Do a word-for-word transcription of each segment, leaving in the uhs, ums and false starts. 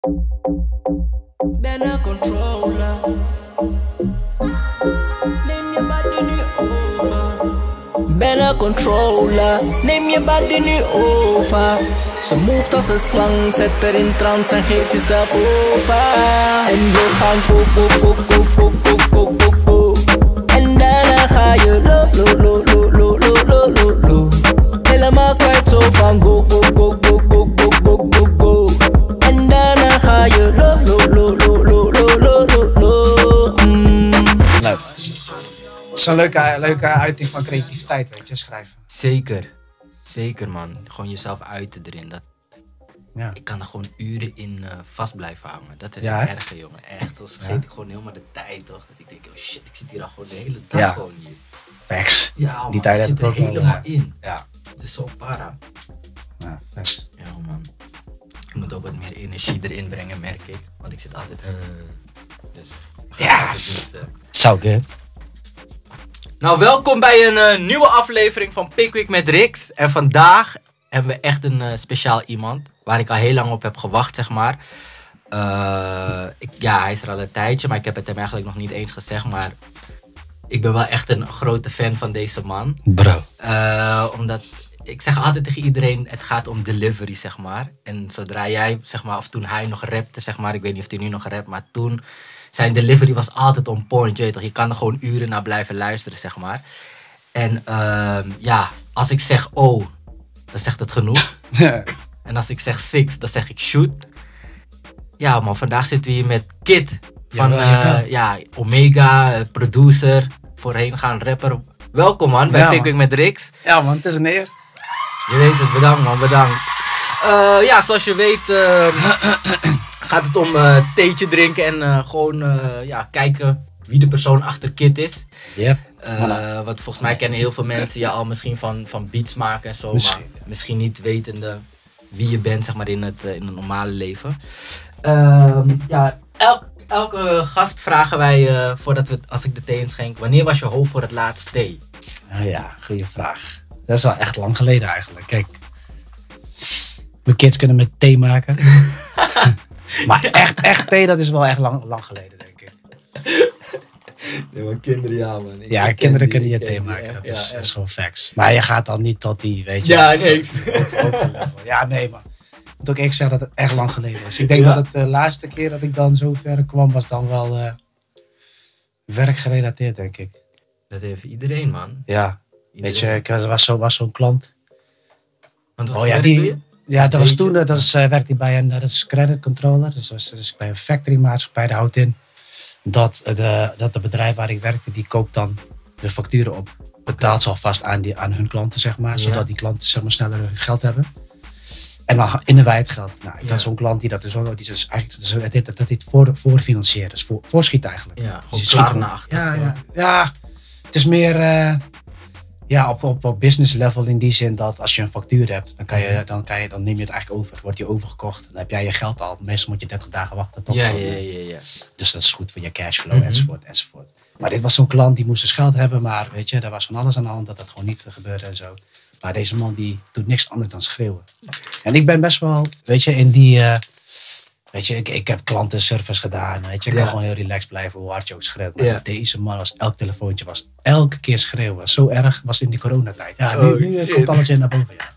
Ben een controller. Neem je body nu over. Ben een controller. Neem je body nu over. Ze move als een slang, zet er in trance en geef jezelf over. En we gaan go, go, go, go, go, go, go, go, go. En daarna ga je lo, lo, lo, lo, lo, lo, lo, lo, lo. Helemaal kwijt zo van go, go, go, go, go, go, go, go, go. En daarna ga je lo, lo, lo, lo, lo, lo, lo, lo, lo. Mm. Leuk. Het is een leuke, leuke uiting van creativiteit, weet je, schrijven. Zeker. Zeker, man. Gewoon jezelf uiten erin. Dat... Ja. Ik kan er gewoon uren in uh, vast blijven hangen. Dat is Ja, het hè? erge, jongen. Echt. Soms vergeet Ja. ik gewoon helemaal de tijd, toch? Dat ik denk, oh shit, ik zit hier al gewoon de hele dag Ja. gewoon hier. Facts. Ja, man. Die tijd ik heb zit ik er ook wel, helemaal uh, in. Ja. Het is zo para. Ja, facts. Ja, man. Ik moet ook wat meer energie erin brengen, merk ik. Want ik zit altijd... Uh, dus... Ja. Dus, uh, So good. Nou, welkom bij een uh, nieuwe aflevering van Pickwick met Rix. En vandaag hebben we echt een uh, speciaal iemand. Waar ik al heel lang op heb gewacht, zeg maar. Uh, ik, ja, hij is er al een tijdje, maar ik heb het hem eigenlijk nog niet eens gezegd. Maar ik ben wel echt een grote fan van deze man. Bro. Uh, omdat, ik zeg altijd tegen iedereen, het gaat om delivery, zeg maar. En zodra jij, zeg maar, of toen hij nog rapte, zeg maar. Ik weet niet of hij nu nog rapt, maar toen... Zijn delivery was altijd on point, je weet toch. Je kan er gewoon uren naar blijven luisteren, zeg maar. En uh, ja, als ik zeg oh, dan zegt het genoeg. En als ik zeg six, dan zeg ik shoot. Ja man, vandaag zitten we hier met Kid. Van Jawel, jawel. uh, ja, Omega, uh, producer, voorheen gaan rapper. Welkom man, bij Ja, Pickwick met Rix. Ja man, het is een eer. Je weet het, bedankt man, bedankt. Uh, ja, zoals je weet uh, gaat het om uh, theetje drinken en uh, gewoon uh, ja, kijken wie de persoon achter Kid is. Yep. Uh, want volgens mij kennen heel veel mensen je al misschien van, van beats maken en zo, Misschien. maar misschien niet wetende wie je bent, zeg maar, in het, uh, in het normale leven. Uh, ja, elk, elke gast vragen wij, uh, voordat we, als ik de thee inschenk, wanneer was je hoofd voor het laatst thee? Oh ja, goede vraag. Dat is al echt lang geleden eigenlijk. Kijk, mijn kids kunnen met thee maken. Maar echt, echt thee, dat is wel echt lang, lang geleden, denk ik. Ja, maar kinderen, ja man. Ik Ja, ken kinderen die, kunnen je ik ken thee die, maken. echt, Dat ja, is, echt. dat is gewoon facts. Maar je gaat dan niet tot die, weet je. Ja, dat is nee. ook- ook een level. Ja, nee, man. Ik moet ook eerlijk zeggen dat het echt lang geleden is. Ik denk Ja? dat het de laatste keer dat ik dan zo ver kwam, was dan wel uh, werkgerelateerd, denk ik. Dat heeft iedereen, man. Ja. Iedereen. Weet je, ik was was zo- was zo'n klant. Want wat Oh ja, werk die- doe je? Ja, dat was Weet je? toen, uh, dat is, uh, werkte hij bij een, uh, dat is credit controller. Dus dat is, dat is bij een factory maatschappij, dat houdt in dat uh, de, dat het bedrijf waar ik werkte, die koopt dan de facturen op. Betaalt ze alvast aan, die, aan hun klanten, zeg maar. Ja. Zodat die klanten, zeg maar, sneller hun geld hebben. En dan innen wij het geld. Nou, ik Ja. had zo'n klant die dat dus ook, die is dus eigenlijk, dus dat, dat, dat dit voor, voorfinancieren. Dus voor, voorschiet eigenlijk. Ja, Dus gewoon je klaar schiet naar hem- achter. Ja, zo. ja, ja, het is meer uh, ja, op, op, op business level in die zin dat als je een factuur hebt, dan, kan je, dan, kan je, dan neem je het eigenlijk over. Wordt die overgekocht, dan heb jij je geld al. Meestal moet je dertig dagen wachten. Toch? Ja, Gewoon, ja, uh, ja, ja. Dus dat is goed voor je cashflow, Mhm. enzovoort, enzovoort. Maar dit was zo'n klant die moest dus geld hebben, maar weet je, daar was van alles aan de hand dat dat gewoon niet gebeurde en zo. Maar deze man die doet niks anders dan schreeuwen. En ik ben best wel, weet je, in die, uh, weet je, ik, ik heb klantenservice gedaan, weet je, ik kan Ja. gewoon heel relaxed blijven hoe hard je ook schreeuwt. Maar Ja. deze man was, elk telefoontje was elke keer schreeuwen. Zo erg was in die coronatijd. Ja, nu, Oh, nu uh, shit. komt alles weer naar boven, ja.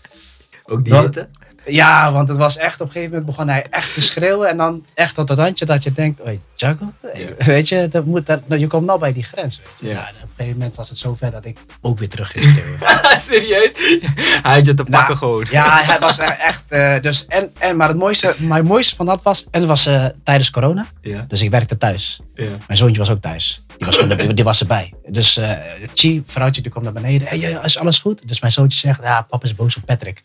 Ook die Dat- hitte? Ja, want het was echt, op een gegeven moment begon hij echt te schreeuwen. En dan echt tot het randje dat je denkt, oei, Juggle? Ja. Weet je, dat moet, dat, nou, je komt nou bij die grens, weet je. Ja. Ja, en op een gegeven moment was het zo ver dat ik ook weer terug ging schreeuwen. Serieus? Hij had je te pakken Nou, gewoon. Ja, hij was er echt, eh, dus, en, en, maar het mooiste, mijn mooiste van dat was, en het was eh, tijdens corona. Ja. Dus ik werkte thuis. Ja. Mijn zoontje was ook thuis. Die was, gewoon, die, die was erbij. Dus uh, Chi, vrouwtje, die kwam naar beneden. Hey, eh, is alles goed? Dus mijn zoontje zegt, ja, papa is boos op Patrick.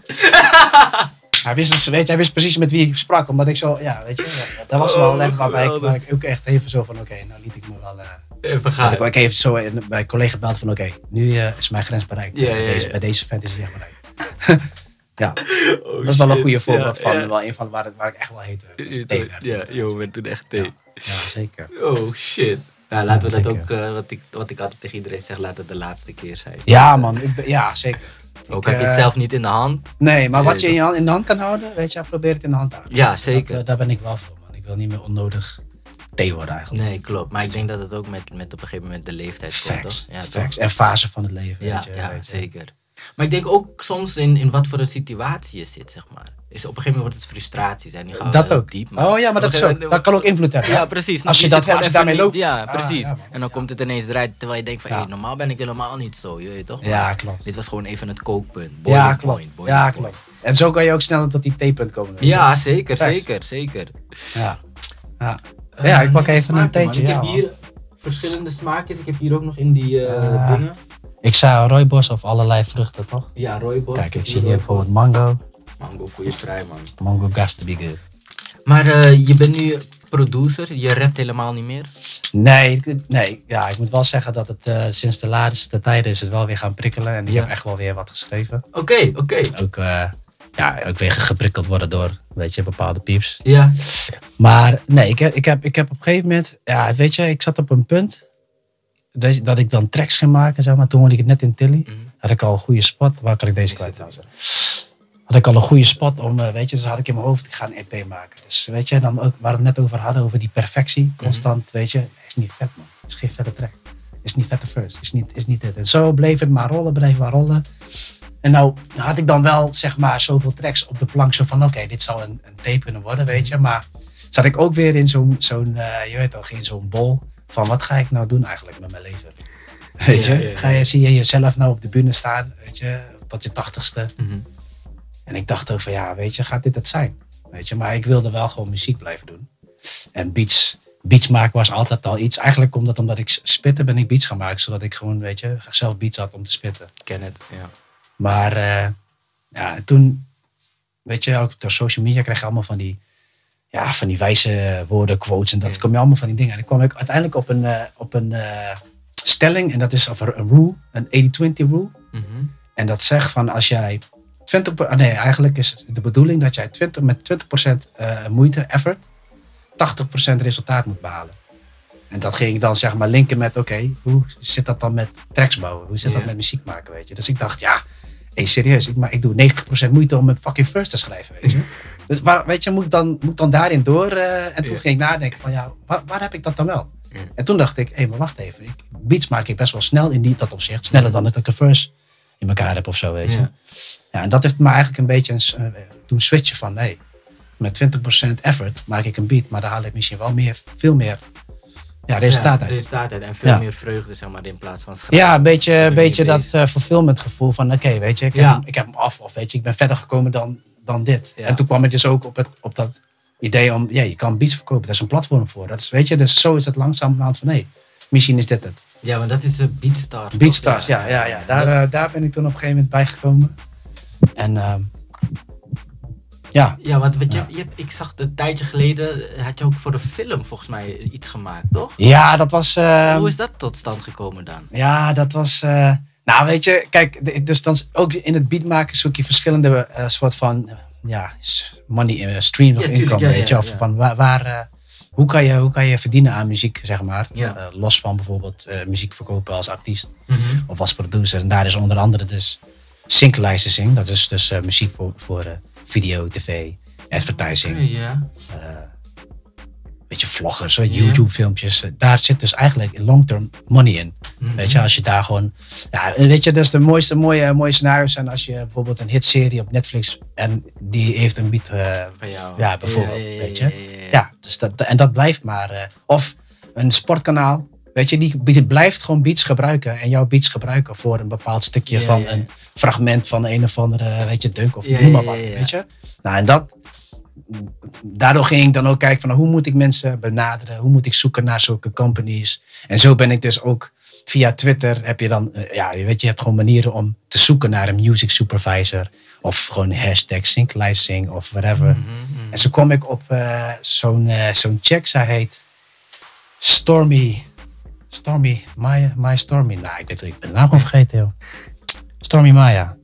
Hij wist, dus, weet je, hij wist precies met wie ik sprak. Omdat ik zo, ja, weet je. Ja, dat was wel Oh, echt waarbij ik, geweldig. waar ik ook echt even zo van, oké, okay, nou liet ik me wel... Uh, Even dat gaan. ik, ik even zo in- bij een collega belde van, oké, okay, nu uh, is mijn grens bereikt. Ja, ja, bij, ja. deze, bij deze vent is hij echt bereikt. ja, Oh, dat is wel een shit. goede voorbeeld Ja, van, ja. wel een van waar, het- waar ik echt wel heet. Je- thee je- werd. Ja, joh, bent toen echt thee. Ja, zeker. Oh shit. Nou, laten we Ja, dat zeker. ook, uh, wat, ik, wat ik altijd tegen iedereen zeg, laat het de laatste keer zijn. Ja, man. Ik ben, ja, zeker. Ook Ik, heb je het eh, zelf niet in de hand. Nee, maar Nee, wat je in, je hand, in de hand kan houden, weet je, probeer het in de hand te houden. Ja, zeker. Dat, uh, daar ben ik wel voor, man. Ik wil niet meer onnodig thee worden eigenlijk. Nee, klopt. Maar ik denk dat het ook met, met op een gegeven moment de leeftijd komt, Facts, toch? Ja, toch? facts. En fase van het leven, Ja, weet je. ja weet je. zeker. Maar ik denk ook soms in, in wat voor een situatie je zit, zeg maar. Is op een gegeven moment wordt het frustratie zijn. Nu gaan we Dat heel ook. Diep, Oh ja, maar dat, is ook, dat kan ook invloed hebben. Ja, hè? precies. Als je zit dat gewoon hebt, als je even daarmee niet- loopt. Ja, Ah, precies. ja, man. En dan komt het ineens eruit terwijl je denkt van, Ja. hé, normaal ben ik helemaal niet zo, je weet toch? Maar Ja, klopt. Dit was gewoon even het kookpunt. Ja, Boiling klopt. point, boiling Ja, point. klopt. En zo kan je ook sneller tot die theepunt komen. weet je. Ja, zeker, Facts. zeker, zeker. Ja. Ja. Ja, ik pak Eh, even een smaken, man. theetje. Ik Ja, heb man. hier verschillende smaakjes. Ik heb hier ook nog in die eh, Ah. dingen. Ik zei rooibos of allerlei vruchten, toch? Ja, rooibos. Kijk, ik heb zie hier rooibos. bijvoorbeeld mango. Mango voor je vrij, man. Mango gas to be good. Maar eh, je bent nu producer, je rapt helemaal niet meer. Nee, ik- nee ja, ik moet wel zeggen dat het eh, sinds de laatste tijden is het wel weer gaan prikkelen. En ik Ja. heb echt wel weer wat geschreven. Oké, oké. Ook, eh, ja, ook weer geprikkeld worden door, weet je, bepaalde pieps. Ja. Maar nee, ik heb, ik, heb, ik heb op een gegeven moment, ja, weet je, ik zat op een punt dat, dat ik dan tracks ging maken, zeg maar. Toen woonde ik het net in Tilly. Mhm. Had ik al een goede spot. Waar kan ik deze Ik kwijt zit laten? Had ik al een goede spot om, eh, weet je, dus had ik in mijn hoofd, ik ga een E P maken. Dus weet je, dan ook waar we het net over hadden, over die perfectie, constant, weet je, is niet vet, man. Is geen vette track. Is niet vette first. Is niet, is niet dit. En zo bleef het maar rollen, bleef maar rollen. En nou had ik dan wel, zeg maar, zoveel tracks op de plank, zo van, oké, dit zou een, een tape kunnen worden, weet je. Maar zat ik ook weer in zo'n, zo'n eh, je weet toch, in zo'n bol van, wat ga ik nou doen eigenlijk met mijn leven? Weet je, Ja, ja, ja. Ga je, zie je jezelf nou op de bühne staan, weet je, tot je tachtigste. Mhm. En ik dacht ook van, ja, weet je, gaat dit het zijn? Weet je, maar ik wilde wel gewoon muziek blijven doen. En beats, beats maken was altijd al iets. Eigenlijk komt dat omdat ik spitten ben ik beats gaan maken. Zodat ik gewoon, weet je, zelf beats had om te spitten. Ik ken het, ja. Maar eh, ja, toen, weet je, ook door social media kreeg je allemaal van die, ja, van die wijze woorden, quotes en dat. Ja. Kom je allemaal van die dingen. En dan kwam ik uiteindelijk op een, eh, op een eh, stelling. En dat is of een rule, een tachtig twintig rule. Mhm. En dat zegt van als jij twintig procent, nee, eigenlijk is het de bedoeling dat jij twintig, met twintig procent uh, moeite, effort, tachtig procent resultaat moet behalen. En dat ging ik dan zeg maar linken met, oké, okay, hoe zit dat dan met tracks bouwen? Hoe zit Ja. dat met muziek maken, weet je? Dus ik dacht, ja, hey, serieus, ik, maar ik doe negentig procent moeite om een fucking verse te schrijven, weet je? Dus waar, weet je, moet ik dan, moet ik dan daarin door? Uh, en toen Ja. ging ik nadenken van, ja, waar, waar heb ik dat dan wel? Ja. En toen dacht ik, hé, hey, maar wacht even, ik, beats maak ik best wel snel in die, dat opzicht. Sneller dan dat ik een verse in elkaar heb of zo, weet je? Ja. Ja, en dat heeft me eigenlijk een beetje een, uh, doen switchen van, nee, met twintig procent effort maak ik een beat, maar daar haal ik misschien wel meer, veel meer ja, resultaat Ja, uit. resultaat uit. En veel Ja. meer vreugde, zeg maar, in plaats van schrijven. Ja, een beetje, Dan een ben je beetje dat bezig. uh, fulfillment gevoel van, oké, okay, weet je, ik heb, Ja. hem, ik heb hem af, of weet je, ik ben verder gekomen dan, dan dit. Ja. En toen kwam ik dus ook op, het, op dat idee om, ja, je kan beats verkopen, daar is een platform voor. Dat is, weet je, dus zo is het langzamerhand van, nee, misschien is dit het. Ja, maar dat is de Beatstars. toch? Beatstars, ja, ja, ja. Daar, uh, daar ben ik toen op een gegeven moment bij gekomen. En uh, ja. Ja, want wat je, Ja. je hebt, ik zag een tijdje geleden, had je ook voor de film volgens mij iets gemaakt, toch? Ja, dat was... Uh, Hoe is dat tot stand gekomen dan? Ja, dat was... Uh, nou, weet je, kijk, de, dus dan ook in het beatmaken zoek je verschillende uh, soort van, uh, ja, money, uh, streams Ja, of tuurlijk, income, ja, weet je. ja, Of ja. van waar, waar uh, hoe, kan je, hoe kan je verdienen aan muziek, zeg maar. Ja. Uh, los van bijvoorbeeld uh, muziek verkopen als artiest Mhm. of als producer. En daar is onder andere dus sync licensing. Dat is dus uh, muziek voor, voor uh, video, tv, advertising. Ja. Weet je, vloggers, ja. Ja. YouTube filmpjes. Daar zit dus eigenlijk long-term money in. Mhm. Weet je, als je daar gewoon... Ja, weet je, dat is de mooiste mooie, mooie scenario's zijn als je bijvoorbeeld een hitserie op Netflix en die heeft een beat uh, Van jou. ja, bijvoorbeeld, Ja, ja, ja, weet ja, je. ja, ja. Ja, dus dat, en dat blijft maar... Uh, of een sportkanaal, weet je, die, die blijft gewoon beats gebruiken en jouw beats gebruiken voor een bepaald stukje Ja, van ja, ja. een fragment van een of andere, weet je, dunk of Ja, noem maar ja, wat, ja, ja. weet je. Nou, en dat... Daardoor ging ik dan ook kijken van hoe moet ik mensen benaderen, hoe moet ik zoeken naar zulke companies. En zo ben ik dus ook via Twitter heb je dan, uh, ja, je weet je hebt gewoon manieren om te zoeken naar een music supervisor of gewoon hashtag synclicing of whatever. Mhm, mhm. En zo kwam ik op uh, zo'n uh, zo'n check, zij heet Stormy, Stormy, Maya, Maya Stormy. Nou, ik weet het, ik ben de naam gewoon vergeten, joh. Stormy Maya.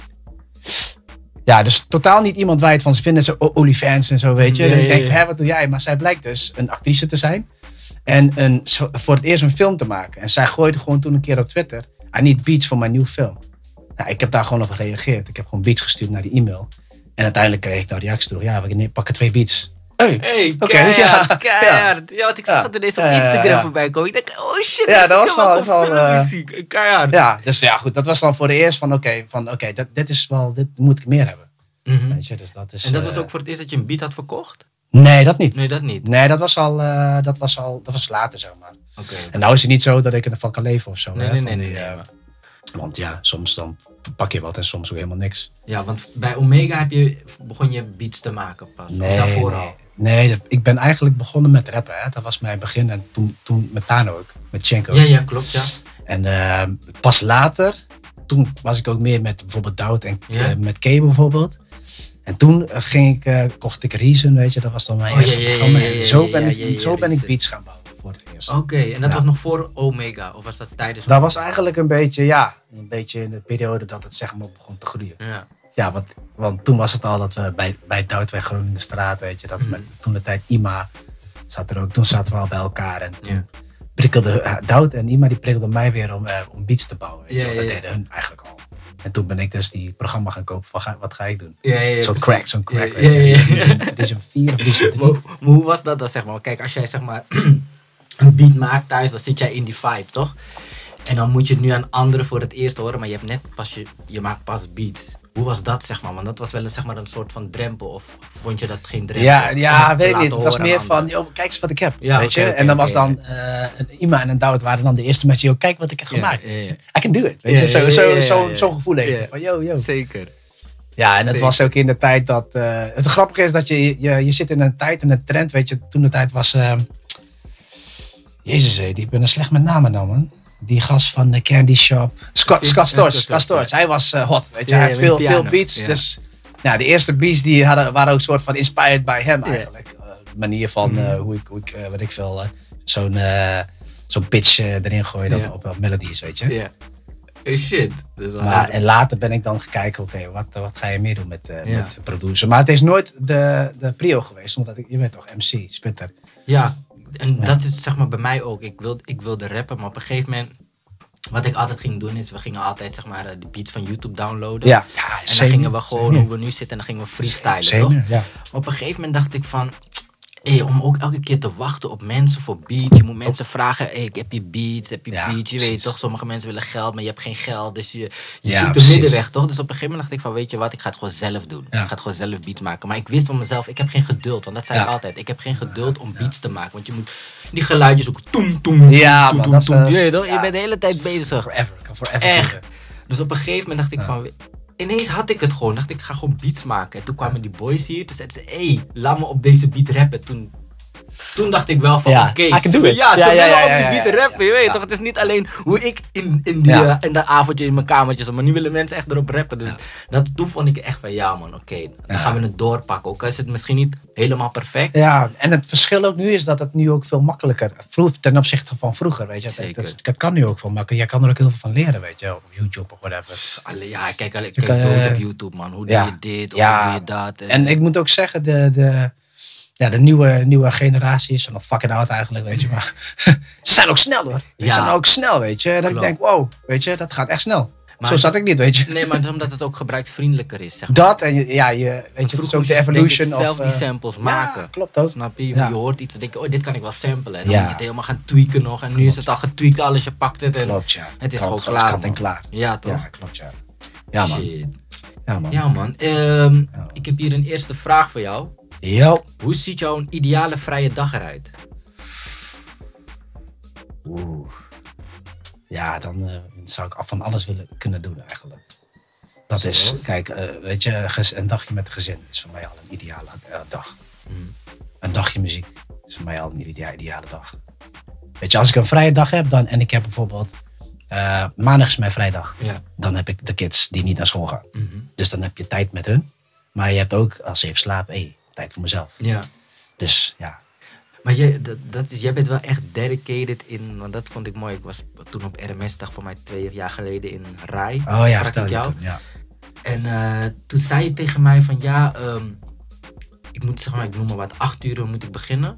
Ja, dus totaal niet iemand waar je het van ze vinden. Zo OnlyFans en zo, weet je. Ja, En ik ja, denk, ja. van, hé, wat doe jij? Maar zij blijkt dus een actrice te zijn. En een, zo- voor het eerst een film te maken. En zij gooide gewoon toen een keer op Twitter. I need beats voor mijn nieuwe film. Nou, ik heb daar gewoon op gereageerd. Ik heb gewoon beats gestuurd naar die e-mail. En uiteindelijk kreeg ik nou reactie terug. Ja, we pakken twee beats. Hey, Hey, oké, keihard, ja, keihard. Ja, want ik zag Ja. het ineens op Ja, ja, Instagram ja. voorbij komen. Ik dacht, oh shit, Ja, dat, dat is was wel- helemaal wel, eh, filmmuziek. Keihard. Ja, dus ja, goed. Dat was dan voor de eerst van, oké, van oké, dat dit is wel, dit moet ik meer hebben. Mhm. Weet je, dus dat is... En dat was eh, ook voor het eerst dat je een beat had verkocht? Nee, dat niet. Nee, dat niet. Nee, dat was al, eh, dat was al, dat was later, zeg maar. Oké. En nou is het niet zo dat ik ervan kan leven of zo. Nee, hè, nee, van nee, die, nee, eh, nee. Want ja, soms dan pak je wat en soms ook helemaal niks. Ja, want bij Omega heb je, begon je beats te maken pas. Nee, of daarvoor nee. al? Nee, dat- ik ben eigenlijk begonnen met rappen. Hè. Dat was mijn begin. En toen, toen met Tano ook. Met Chenko. Ja, ja, klopt, ja. En eh, pas later, toen was ik ook meer met bijvoorbeeld Doubt en Ja. eh, met K bijvoorbeeld. En toen eh, ging ik, eh, kocht ik Reason, weet je. Dat was dan mijn Oh, eerste ja, ja, programma. ja, ja, En zo ja, ben, ja, ik, ja, ja, zo ben ik Reason. beats gaan bouwen voor het eerst. Oké, en dat Ja. was nog voor Omega? Of was dat tijdens Dat was eigenlijk een beetje, ja, een beetje in de periode dat het zeg maar begon te groeien. Ja. Ja, want, want toen was het al dat we bij, bij Doutweg Groningenstraat, weet je, dat Mhm. met, toen de tijd Ima zat er ook, toen zaten we al bij elkaar en toen Ja. prikkelde uh, Dout en Ima die prikkelden mij weer om, uh, om beats te bouwen, weet Ja, je, want dat ja, ja. deden hun eigenlijk al. En toen ben ik dus die programma gaan kopen, wat ga, wat ga ik doen? Ja, ja, ja, Zo'n precies. crack, zo'n crack, Ja, weet je, ja, ja. die- die- die- die is een vier of die is een drie. Maar, maar hoe was dat dan, zeg maar? Kijk, als jij zeg maar een beat maakt thuis, dan zit jij in die vibe, toch? En dan moet je het nu aan anderen voor het eerst horen, maar je hebt net pas je, je maakt pas beats. Hoe was dat, zeg maar? Want dat was wel een, zeg maar, een soort van drempel, of vond je dat geen drempel? Ja, Om ja het te weet ik laten niet. Het was horen meer aan van, anderen? joh, kijk eens wat ik heb, Ja, weet oké, je. oké, en dan oké, was dan, eh, een Ima en een Dout waren dan de eerste mensen, joh, kijk wat ik heb Ja, gemaakt. ja, ja. I can do it, weet Ja, je. Zo, ja, ja, zo, ja, zo, ja. zo'n gevoel heeft Ja. het, van, yo, yo. Zeker. Ja, en het Zeker. was ook in de tijd dat... eh, het grappige is dat je, je, je zit in een tijd, in een trend, weet je. Toen de tijd was... eh, Jezus, hé, die ben er slecht met namen dan, man. Die gast van de Candy Shop. Scott, Scott Storch. Scott Scott Storch, Storch. Hij was eh, hot, weet je. Ja, hij ja, had met veel, piano. veel beats. Ja. Dus nou, de eerste beats die hadden, waren ook soort van inspired by hem eigenlijk. Eh, de manier van eh, hoe ik, hoe ik eh, weet ik veel, eh, zo'n eh, zo'n pitch eh, erin gooide Ja. op, op, op melodies, weet je. Ja. Hey, shit. Dat is wel Maar, hard. en later ben ik dan gekeken, oké, wat, wat ga je meer doen met, eh Ja. met produceren? Maar het is nooit de, de prio geweest, omdat ik, je weet toch, M C, spitter. Ja, en Ja. dat is zeg maar bij mij ook. Ik wilde, ik wilde rappen, maar op een gegeven moment... Wat ik altijd ging doen is, we gingen altijd zeg maar eh, de beats van YouTube downloaden. Ja, ja En dan gingen we gewoon, hoe we nu zitten, en dan gingen we freestylen, Zeker, toch? ja. Maar op een gegeven moment dacht ik van... Hey, om ook elke keer te wachten op mensen voor beats. Je moet mensen vragen, hey, heb je beats, heb je Ja, beats? Je precies. weet toch, sommige mensen willen geld, maar je hebt geen geld. Dus je, je Ja, zoekt de precies. middenweg, toch? Dus op een gegeven moment dacht ik van, weet je wat, ik ga het gewoon zelf doen. Ja. Ik ga het gewoon zelf beats maken. Maar ik wist van mezelf, ik heb geen geduld. Want dat zei Ja. ik altijd. Ik heb geen geduld om beats te maken. Want je moet die geluidjes ook... Toem, toem, Ja, toem, man, toem, dat is, toem. eh, Je weet toch? ja. Je bent de hele tijd bezig. Forever, kan forever Echt. duren. Dus op een gegeven moment dacht ik van... Ineens had ik het gewoon. Dacht ik, ik ga gewoon beats maken. En toen kwamen die boys hier. Toen zeiden ze, hé, hey, laat me op deze beat rappen. Toen, toen dacht ik wel van, Ja, oké. I can ze- do it. ja, ze Ja, ja, willen ja, op ja, die ja, beat ja, rappen. Je ja, weet ja. toch? Het is niet alleen hoe ik in, in, die, Ja. eh, in de avondje in mijn kamertje zat. Maar nu willen mensen echt erop rappen. Dus dat, toen vond ik echt van, ja man, oké. dan Ja. gaan we het doorpakken. Ook al is het misschien niet helemaal perfect. Ja, en het verschil ook nu is dat het nu ook veel makkelijker vroeg, ten opzichte van vroeger, weet je. Zeker. Dat, dat kan nu ook veel makkelijker. Jij kan er ook heel veel van leren, weet je, op YouTube of whatever. Alle- Ja, kijk, kijk, Je kijk kan, dood eh, op YouTube, man. Hoe ja. doe je dit? Of Ja. hoe doe je dat? En ik moet ook zeggen, de, de, ja, de nieuwe, nieuwe generatie is nog fucking oud eigenlijk, weet je. Maar ze zijn ook snel hoor. Ze Ja. zijn ook snel, weet je. Dat Klopt. ik denk, wow, weet je, dat gaat echt snel. Maar- Zo zat ik niet, weet je. Nee, maar omdat het ook gebruiksvriendelijker is, zeg maar. Dat en je, ja, je, weet je, het is Vroeger ook moest de je denk ik evolution zelf of... die eh, samples ja, maken. klopt ook. Snap je? Ja. Je hoort iets en denk je, oh, dit kan ik wel samplen. En dan Ja. moet je het helemaal gaan tweaken nog. En nu is het al getweakt, alles, je pakt het en Klopt, ja. het is Kant- gewoon klaar, kant en man. klaar. Ja, toch? Ja, klopt, ja. Ja, man. Shit. Ja, man. Ja, man. Ehm, Ja. Ik heb hier een eerste vraag voor jou. Yo. Hoe ziet jouw ideale vrije dag eruit? Oeh. Ja, dan eh, zou ik af van alles willen kunnen doen eigenlijk. Dat Zoals? is, kijk, eh, weet je, gez- een dagje met een gezin is voor mij al een ideale eh, dag. Mm. Een dagje muziek is voor mij al een idea- ideale dag. Weet je, als ik een vrije dag heb dan, en ik heb bijvoorbeeld, eh, maandag is mijn vrijdag. Ja. Dan heb ik de kids die niet naar school gaan. Mhm. Dus dan heb je tijd met hun. Maar je hebt ook, als ze even slapen, hey, tijd voor mezelf. Ja. Dus ja, Maar jij, dat, dat is, jij bent wel echt dedicated in, want dat vond ik mooi. Ik was toen op R M S-dag voor mij twee jaar geleden in Rai. oh ja, Sprak vertel ik je jou. toen. Ja. En eh, toen zei je tegen mij van ja, ehm, ik moet zeg maar, ik noem maar wat, acht uur moet ik beginnen. Want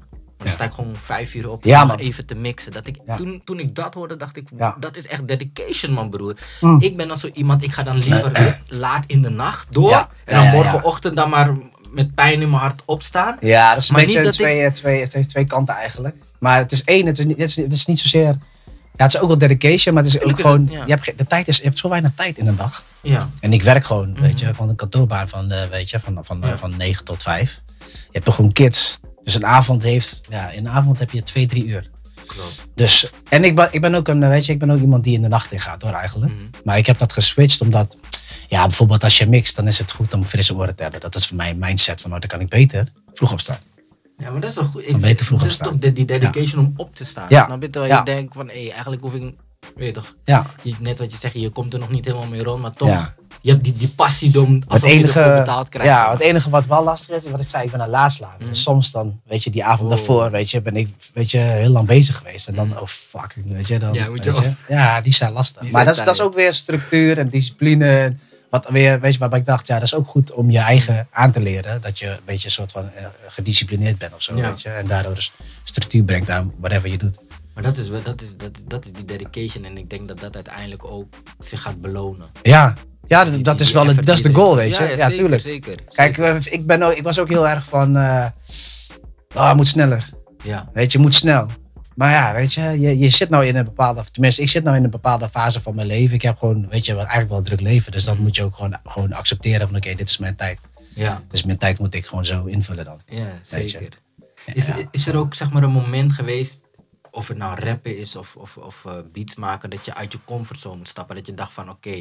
Dan sta ik gewoon vijf uur op Ja, om man. nog even te mixen. Dat ik, Ja. toen, toen ik dat hoorde, dacht ik, Ja. dat is echt dedication, man, broer. Mm. Ik ben dan zo iemand, ik ga dan liever laat in de nacht door. Ja. En dan Ja, ja, ja. morgenochtend dan maar met pijn in mijn hart opstaan. Ja, dat is een Maar beetje niet dat twee, eh, twee, het heeft twee kanten eigenlijk. Maar het is één, het is, niet- het is, het is niet zozeer... Ja, het is ook wel dedication, maar het is ook Tuurlijk is gewoon... het, ja. je, hebt, ge- de tijd is, je hebt zo weinig tijd in een dag. Ja. En ik werk gewoon, Mhm. weet je, van een kantoorbaan van, eh, weet je, van, van, eh, Ja. van negen tot vijf. Je hebt toch gewoon kids. Dus een avond heeft... Ja, in de avond heb je twee, drie uur. Klopt. Dus... En ik ben, ik ben ook een, weet je, ik ben ook iemand die in de nacht ingaat hoor, eigenlijk. Mhm. Maar ik heb dat geswitcht omdat... Ja, bijvoorbeeld als je mixt, dan is het goed om frisse oren te hebben. Dat is voor mij een mindset van, oh, dan kan ik beter vroeg opstaan. Ja, maar dat is toch goed. Dan ben je te vroeg dat is opstaan. toch de, die dedication om op te staan. Ja. Snap je? Terwijl Ja. je denkt van, hé, eigenlijk hoef ik... Weet je toch? Ja. Je- Net wat je zegt, je komt er nog niet helemaal mee rond, maar toch... Ja. Je hebt die, die passie om Het alsof je ervoor enige, betaald krijgt. ja, zeg maar. het enige wat wel lastig is, is wat ik zei, ik ben een laatslager. Mhm. Dus soms dan, weet je, die avond Oh. daarvoor, weet je, ben ik weet je, heel lang bezig geweest. En dan, Mhm. oh fuck, weet je, dan, Ja, moet je weet je, af. ja, die zijn lastig. Die maar zijn dat is, dat is taai. ook weer structuur en discipline. En wat weer, weet je, waarbij ik dacht, ja, dat is ook goed om je eigen aan te leren. Dat je een beetje een soort van eh, gedisciplineerd bent of zo, Ja. weet je. En daardoor dus structuur brengt aan whatever je doet. Maar dat is, wel- dat, is, dat, is, dat is die dedication en ik denk dat dat uiteindelijk ook zich gaat belonen. Ja, ja Die- dat die is wel het, effort dat is die de erin goal, zit. weet je. Ja, Ja, ja, zeker, tuurlijk. Zeker, Kijk, zeker. eh, ik, ben ook, ik was ook heel erg van, eh oh, het moet sneller. Ja. Weet je, je moet snel. Maar ja, weet je, je, je zit nou in een bepaalde, tenminste, ik zit nou in een bepaalde fase van mijn leven. Ik heb gewoon, weet je, wel, eigenlijk wel een druk leven. Dus dan moet je ook gewoon, gewoon accepteren van, oké, dit is mijn tijd. Ja, Dus mijn tijd moet ik gewoon zo invullen dan. ja, Weet je. zeker. Is, Ja. is er ook zeg maar een moment geweest, of het nou rappen is of, of, of eh, beats maken, dat je uit je comfortzone moet stappen? Dat je dacht van oké,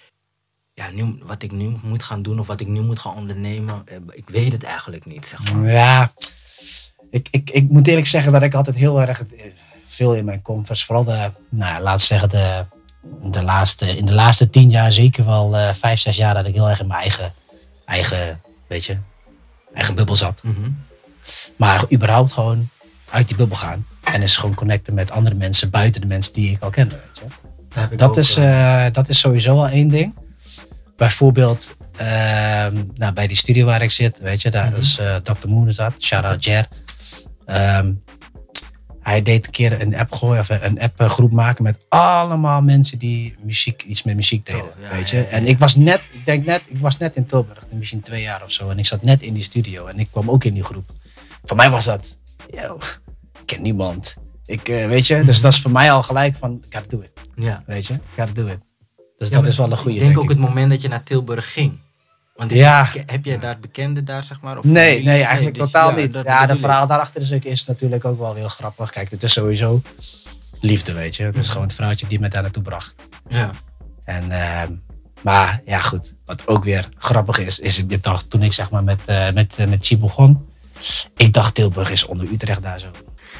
ja, nu, wat ik nu moet gaan doen of wat ik nu moet gaan ondernemen, eh, ik weet het eigenlijk niet, zeg maar. Ja, ik, ik, ik moet eerlijk zeggen dat ik altijd heel erg eh, veel in mijn comforts, vooral de, nou ja, laat zeggen de, de laatste, in de laatste tien jaar, zeker wel eh, vijf, zes jaar, dat ik heel erg in mijn eigen, eigen, weet je, eigen bubbel zat. Mhm. Maar überhaupt gewoon uit die bubbel gaan. En eens gewoon connecten met andere mensen buiten de mensen die ik al kende. Weet je. Daar heb ik Dat, ook, is, eh, eh, dat is sowieso al één ding. Bijvoorbeeld ehm, nou, bij die studio waar ik zit, weet je, daar Mhm. is eh dokter Moon is dat, shout-out Jer. Ehm, hij deed een keer een app gooien, of een appgroep maken met allemaal mensen die muziek, iets met muziek deden. Tof, ja, weet ja, je. ja, En ja. ik was net, ik denk net, ik was net in Tilburg, misschien twee jaar of zo. En ik zat net in die studio en ik kwam ook in die groep. Voor mij was dat, yo, ik ken niemand. Ik, eh, weet je, dus dat is voor mij al gelijk van, ik gotta do it. ja. Weet je, gotta do it. Dus Ja, dat maar is wel een goede. Ik denk ook het moment dat je naar Tilburg ging. Want heb, Ja. je, heb jij daar bekenden daar, zeg maar? Of Nee, familie? nee, eigenlijk dus totaal ja, niet. dat Ja, de bedoel ik. verhaal daarachter is, ook, is natuurlijk ook wel heel grappig. Kijk, het is sowieso liefde, weet je. Het is gewoon het vrouwtje die me daar naartoe bracht. Ja. En, ehm, maar ja, goed. Wat ook weer grappig is, is ik dacht toen ik zeg maar met, eh met, eh, met Chi begon. Ik dacht Tilburg is onder Utrecht daar zo.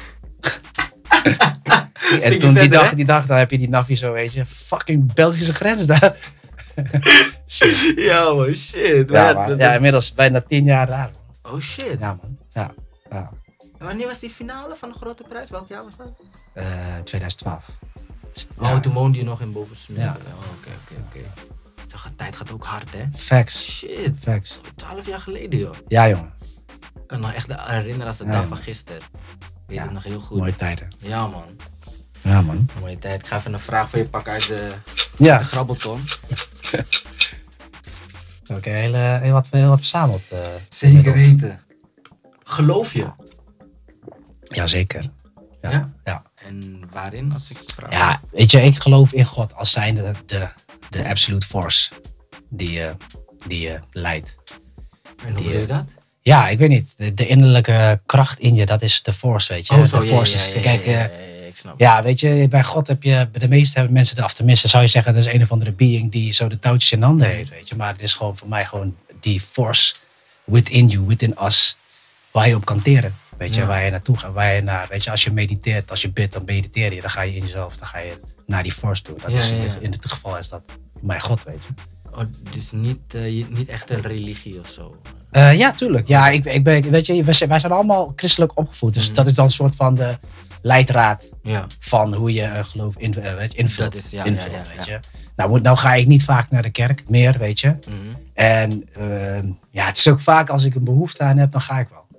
En toen die verder, dag, hè? die dag, dan heb je die navi zo, weet je. Fucking Belgische grens daar. Shit. Ja, man, shit. Ja, Maar man. dat- Ja, inmiddels bijna tien jaar daar. Oh, shit. Ja, man. Ja, ja. En wanneer was die finale van de Grote Prijs? Welk jaar was dat? Eh, twintig twaalf. Oh, toen woonde je nog in Bovensmeer. Ja. Oh, oké, oké, oké. Zeg, de tijd gaat ook hard, hè? Facts. Shit. Facts. Twaalf jaar geleden, joh. Ja, jongen. Ik kan me nog echt herinneren als de Ja, dag man. van gisteren. Ik weet Ja, het nog heel goed. Mooie tijden. Ja, man. Ja, man. Mooie tijd. Ik ga even een vraag voor je pakken uit de, Ja. de grabbelton. Oké, heel, eh, heel, wat, heel wat verzameld. eh, Zeker inmiddels. weten. Geloof je? Jazeker. Ja. Ja? Ja. En waarin, als ik vraag? Ja, weet je, ik geloof in God als zijnde de, de, de absolute force die je die je leidt. En hoe die, bedoel je dat? Ja, ik weet niet. De, de innerlijke kracht in je, dat is de force, weet je. Oh, zo, de ja, force ja, is, ja, kijk, ja, eh, ja, ja, ik snap. ja, weet je, bij God heb je, bij de meeste hebben mensen, af tenminste zou je zeggen, dat is een of andere being die zo de touwtjes in handen heeft, weet je. Maar het is gewoon voor mij gewoon die force within you, within us, waar je op kan teren. Weet je, Ja. waar je naartoe gaat, waar je naar, weet je, als je mediteert, als je bidt, dan mediteer je, dan ga je in jezelf, dan ga je naar die force toe. Dat Ja, is, in, ja, dit, ja. in dit geval is dat voor mij God, weet je. Oh, dus niet, eh, je- niet echt een religie of zo. Eh, ja, tuurlijk. Ja, ik, ik ben, weet je, wij zijn, wij zijn allemaal christelijk opgevoed, dus Mhm. dat is dan een soort van de leidraad Ja. van hoe je een geloof in, eh, weet je, invult. Dat is- ja, invult ja, ja, weet ja. je. Nou, moet- nou ga ik niet vaak naar de kerk, meer, weet je. Mhm. En ehm, ja, het is ook vaak als ik een behoefte aan heb, dan ga ik wel.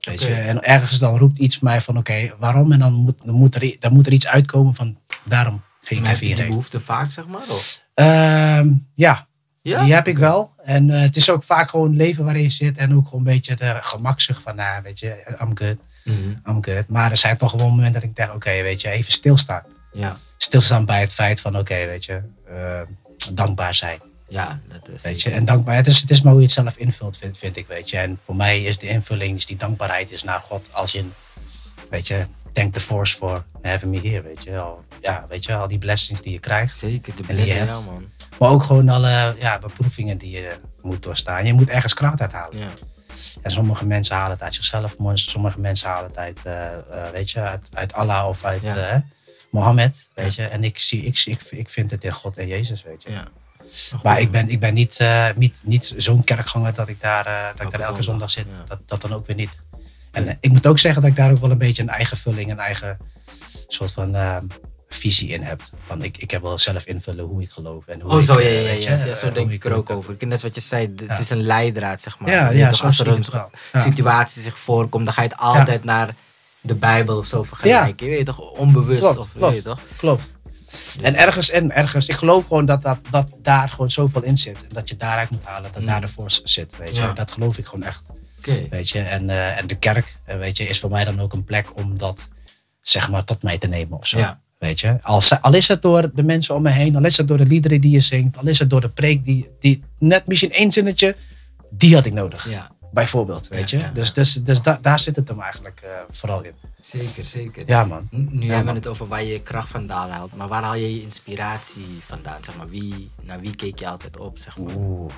Weet Oké. je? En ergens dan roept iets mij van oké, waarom? En dan moet, dan, moet er, i- dan moet er iets uitkomen van daarom ging ik Heb even je die hierheen. behoefte vaak, zeg maar? Of? Ehm, ja, Ja? die heb ik wel. En eh, het is ook vaak gewoon het leven waarin je zit. En ook gewoon een beetje de gemakzucht van, nou, weet je, I'm good, Mhm. I'm good. Maar er zijn toch gewoon momenten dat ik denk, oké, weet je, even stilstaan. Ja. Stilstaan bij het feit van, oké, weet je, eh, dankbaar zijn. Ja, dat is Weet je, en dankbaar, het is, het is maar hoe je het zelf invult, vind, vind ik, weet je. En voor mij is de invulling, is die dankbaarheid is naar God als in, weet je, thank the force for having me here, weet je. Al, ja, weet je, al die blessings die je krijgt. zeker de En die je blessing, ja, hebt. man. Maar ook gewoon alle ja, beproevingen die je moet doorstaan. Je moet ergens kracht uithalen. Ja. En sommige mensen halen het uit zichzelf, sommige mensen halen het uit, eh, eh, weet je, uit, uit Allah of uit Ja. eh, Mohammed, weet Ja. je. En ik, zie, ik, zie- ik, ik vind het in God en Jezus, weet je. Ja. Maar ik ben, ik ben niet, eh, niet, niet zo'n kerkganger dat ik daar, eh, dat ik Elke daar elke zondag, zondag, zit. ja. Dat, dat dan ook weer niet. En Ja. eh, ik moet ook zeggen dat ik daar ook wel een beetje een eigen vulling, een eigen soort van eh, visie in heb. Van ik, ik heb wel zelf invullen hoe ik geloof. En hoe Oh, ik, zo, ja, eh, ja, weet ja, je, ja, eh, zo hoe denk ik er ook hoe over. Ik- Net wat je zei, d- het Ja. is een leidraad, zeg maar. Ja, Je weet ja, toch, zo als er zie ik een het wel. Ja. situatie zich voorkomt, dan ga je het altijd naar de Bijbel of zo vergelijken. Je weet toch, onbewust Klopt, of je klopt. weet toch? Klopt. En ergens, en ergens, ik geloof gewoon dat, dat, dat daar gewoon zoveel in zit. En dat je daaruit moet halen, dat Mm. daar de force zit. Weet je? Ja. Dat geloof ik gewoon echt. Oké. Weet je? En, eh, en de kerk, eh, weet je, is voor mij dan ook een plek om dat, zeg maar, tot mij te nemen of zo. Ja. Weet je? Al, ze- al is het door de mensen om me heen, al is het door de liederen die je zingt, al is het door de preek die, die net misschien één zinnetje, die had ik nodig. Ja, Bijvoorbeeld, weet je? Ja, ja, Dus, ja. dus, dus da- daar zit het hem eigenlijk eh, vooral in. zeker, zeker. Ja, man. Nu nu Ja, hebben we man. het over waar je je kracht vandaan haalt, maar waar haal je je inspiratie vandaan? Zeg maar, wie, naar wie keek je altijd op, zeg maar? Oeh.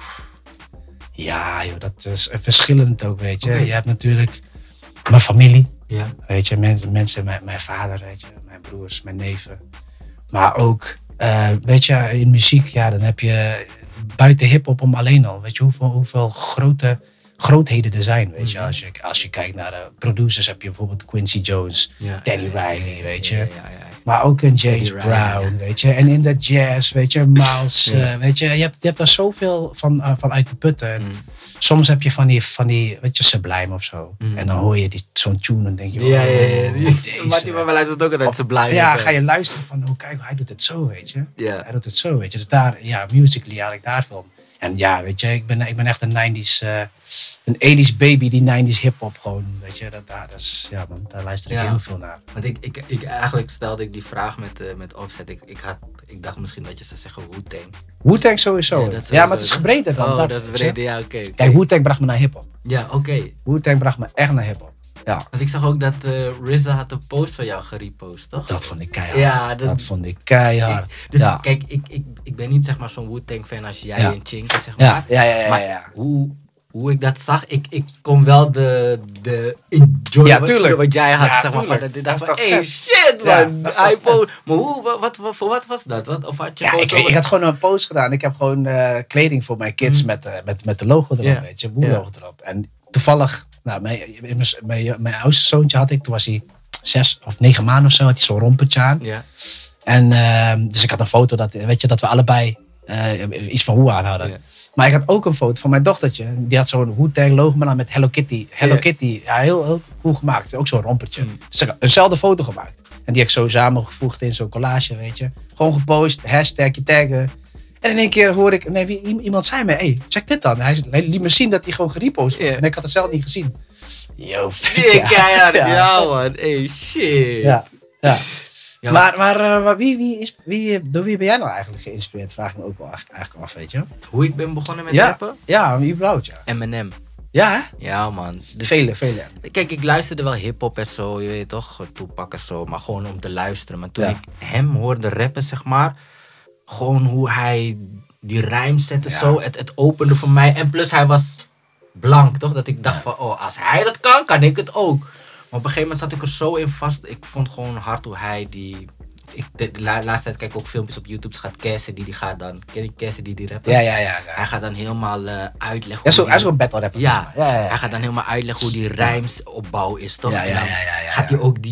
Ja, joh, dat is verschillend ook, weet je. Oké. Je hebt natuurlijk mijn familie, Ja. weet je. Mensen, mensen mijn, mijn vader, weet je. Mijn broers, mijn neven. Maar ook, eh, weet je, in muziek, ja, dan heb je buiten hiphop om alleen al. Weet je hoeveel, hoeveel grote grootheden er zijn, weet je. Mhm. Als je, als je kijkt naar de producers, heb je bijvoorbeeld Quincy Jones, Ja. Teddy Ja, Riley, ja, weet ja, je. ja, ja, ja. Maar ook een James Teddy Riley, Brown, ja. weet je. En in de jazz, weet je, Miles, Ja. eh, weet je. Je hebt, je hebt daar zoveel van, eh, van uit te putten. En Mm. soms heb je van die, van die, weet je, Sublime of zo. Mm. En dan hoor je die, zo'n tune en denk je, Ja, ja, ja. oh, Die- deze. Martin van mij luistert ook altijd Sublime. Ja, F M. ga je luisteren van, oh kijk, hij doet het zo, weet je. Ja. Hij doet het zo, weet je. Dus daar, ja, musically haal ik daarvan. En ja, weet je, ik ben, ik ben echt een nineties, eh, een tachtiger baby, die nineties hip-hop gewoon, weet je. Dat, daar, dat is, ja man, daar luister ik Ja. heel veel naar. Want ik, ik, ik, eigenlijk stelde ik die vraag met, eh, met opzet. Ik, ik, had, ik dacht misschien dat je zou zeggen Wu-Tang. Wu-Tang sowieso. Ja, Ja, dat is maar het sowieso, is gebreder dan Oh, dat. dat is weet je. breder, ja, oké. oké. Kijk, Wu-Tang bracht me naar hip-hop. Ja, oké. Wu-Tang bracht me echt naar hip-hop. Ja, Want ik zag ook dat eh R Z A had een post van jou gerepost, toch? dat vond ik keihard. Ja, dat- dat, vond ik keihard. Dus ja. kijk, ik, ik, ik ben niet zeg maar zo'n Wu-Tang fan als jij Ja. en Chinky, zeg maar. Ja, ja, ja, ja, Maar ja. Hoe, hoe ik dat zag, ik, ik kon wel de, de enjoy Ja, wat- tuurlijk. wat jij had, Ja, zeg maar. tuurlijk. Van, dat ik Dat dacht is van, toch hey, vet? shit Ja, man. dat is Hij toch post, maar hoe, wat, wat, wat, voor wat was dat? Wat, of had je Ja, gewoon ik, zo... ik had gewoon een post gedaan. Ik heb gewoon eh, kleding voor mijn kids Mm. met, eh, met, met de logo erop, Ja. weet je. Boer-logo erop. En toevallig, nou, mijn, mijn, mijn, mijn oudste zoontje had ik, toen was hij zes of negen maanden of zo, had hij zo'n rompertje aan. Ja. En ehm, dus ik had een foto dat, weet je, dat we allebei eh, iets van hoe aan hadden. Ja. Maar ik had ook een foto van mijn dochtertje. Die had zo'n Wu-Tang logo, maar dan met Hello Kitty. Hello Ja. Kitty, ja, heel, heel cool gemaakt. Ook zo'n rompertje. Mm. Dus ik had eenzelfde foto gemaakt. En die heb ik zo samengevoegd in zo'n collage, weet je. Gewoon gepost, hashtag, je taggen. En in één keer hoor ik, nee, wie, i- iemand zei me, hey, check dit dan. Hij, hij liet me zien dat hij gewoon gerepost was. Ja. En ik had het zelf niet gezien. Yo, Ja, keihard. Ja, ja. man. Hey, shit. Ja, ja. Ja, Maar, maar, eh, maar wie, wie is, wie, door wie ben jij nou eigenlijk geïnspireerd? Vraag ik me ook wel eigenlijk, eigenlijk af, weet je. Hoe ik ben begonnen met Ja. rappen? Ja, überhaupt, ja. Eminem. Ja, hè? Ja, man. Dus- Vele, vele. Kijk, ik luisterde wel hip-hop en zo, je weet toch, Tupac en zo, maar gewoon om te luisteren. Maar toen Ja. ik hem hoorde rappen, zeg maar, gewoon hoe hij die rijm zette, Ja. zo, het, het opende voor mij. En plus, hij was blank, toch? Dat ik dacht van, oh, als hij dat kan, kan ik het ook. Maar op een gegeven moment zat ik er zo in vast. Ik vond gewoon hard hoe hij die. Ik, de, de la- laatste tijd kijk ik ook filmpjes op YouTube. Dus gaat Cassidy, die gaat dan. Ken je Cassidy die rapper? Ja, ja, ja. ja. Hij gaat dan helemaal eh, uitleggen. Hij is hoe ook- hij is die- ook een battle rapper. ja, volgens mij. Ja, ja, ja. hij gaat dan helemaal uitleggen hoe die rijmsopbouw is, toch? Ja, ja, En dan ja, ja, ja, gaat ja. hij ook die, eh,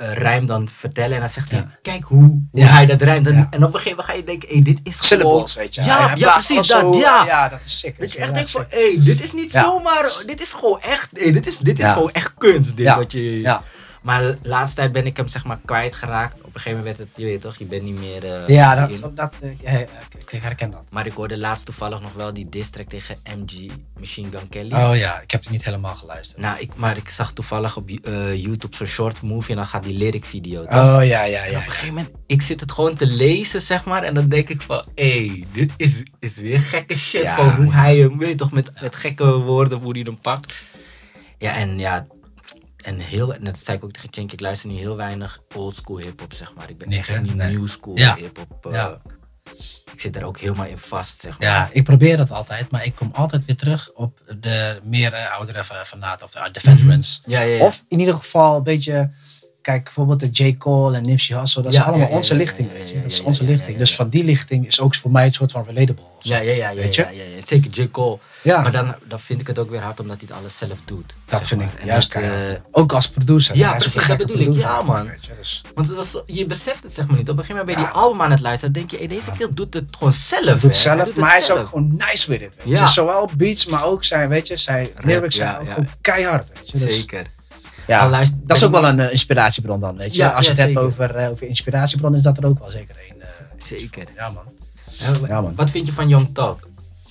uh, rijm dan vertellen. En dan zegt Ja. hij, kijk hoe, hoe Ja. hij dat rijmt. En, Ja. en op een gegeven moment ga je denken, hé, dit is gewoon... Syllables, weet je. Ja, Hij ja, plaatst precies alles dat, zo, ja. Ja, dat is sick. Dat je weet echt denkt inderdaad van, hé, dit is niet Ja. zomaar... Dit is gewoon echt... Hey, dit is, dit is Ja. gewoon echt kunst, dit Ja. wat je... Ja. Maar de laatste tijd ben ik hem zeg maar kwijtgeraakt. Op een gegeven moment werd het, je weet toch, je bent niet meer... uh, Ja, dat, in. dat, eh, ik, ik herken dat. Maar ik hoorde laatst toevallig nog wel die diss track tegen M G, Machine Gun Kelly. Oh ja, ik heb het niet helemaal geluisterd. Nou, ik, maar ik zag toevallig op uh, YouTube zo'n short movie en dan gaat die lyric video, toch? Oh ja, ja, En ja. op een ja. gegeven moment, ik zit het gewoon te lezen, zeg maar. En dan denk ik van, hé, hey, dit is, is weer gekke shit. Ja, Gewoon hoe ja. hij hem, weet je toch, met, met gekke woorden, hoe hij hem pakt. Ja, en ja, en heel, en dat zei ik ook tegen Chink, ik luister nu heel weinig oldschool hip-hop, zeg maar. Ik ben Niet, echt hè? in die Nee. new school Ja. hip-hop. Uh, Ja. Ik zit daar ook helemaal in vast, zeg maar. Ja, ik probeer dat altijd, maar ik kom altijd weer terug op de meer eh, oudere van- fanaten of de, de veterans. Ja, ja, ja. Of in ieder geval een beetje, kijk bijvoorbeeld de J. Cole en Nipsey Hussle, dat is Ja, allemaal ja, ja, onze ja, lichting, ja, weet je. ja, Dat is ja, onze ja, ja, lichting. ja, Dus ja. van die lichting is ook voor mij een soort van relatable. of zo. Ja, ja, ja, ja, Weet je? ja, ja, ja. Zeker J. Cole. Ja. Maar dan, dan vind ik het ook weer hard omdat hij het alles zelf doet. Dat zeg vind maar. ik En juist dat, eh, keihard. Ook als producer. ja, Hij is ook precies, een dat gekke bedoel ik. producer, Ja, man. weet je, dus. Want het was, je beseft het zeg maar niet. Op een gegeven moment ben je Ja. die album aan het luisteren. Dan denk je, hey, deze kerel doet het gewoon zelf. Hij doet hè. het zelf, doet het maar hij is zelf. ook gewoon nice with it. Weet Ja. je. Zowel beats, maar ook zijn, weet je, zijn lyrics zijn ja, ook ja. gewoon keihard. Weet je. Dus, Zeker. ja, Al luister- dat is ook ben wel een eh, inspiratiebron dan, weet je. Ja, Als je ja, het hebt zeker. over, eh, over inspiratiebron, is dat er ook wel zeker een. eh, Zeker. ja, man. Ja, Ja, man. Wat vind je van Young Talk?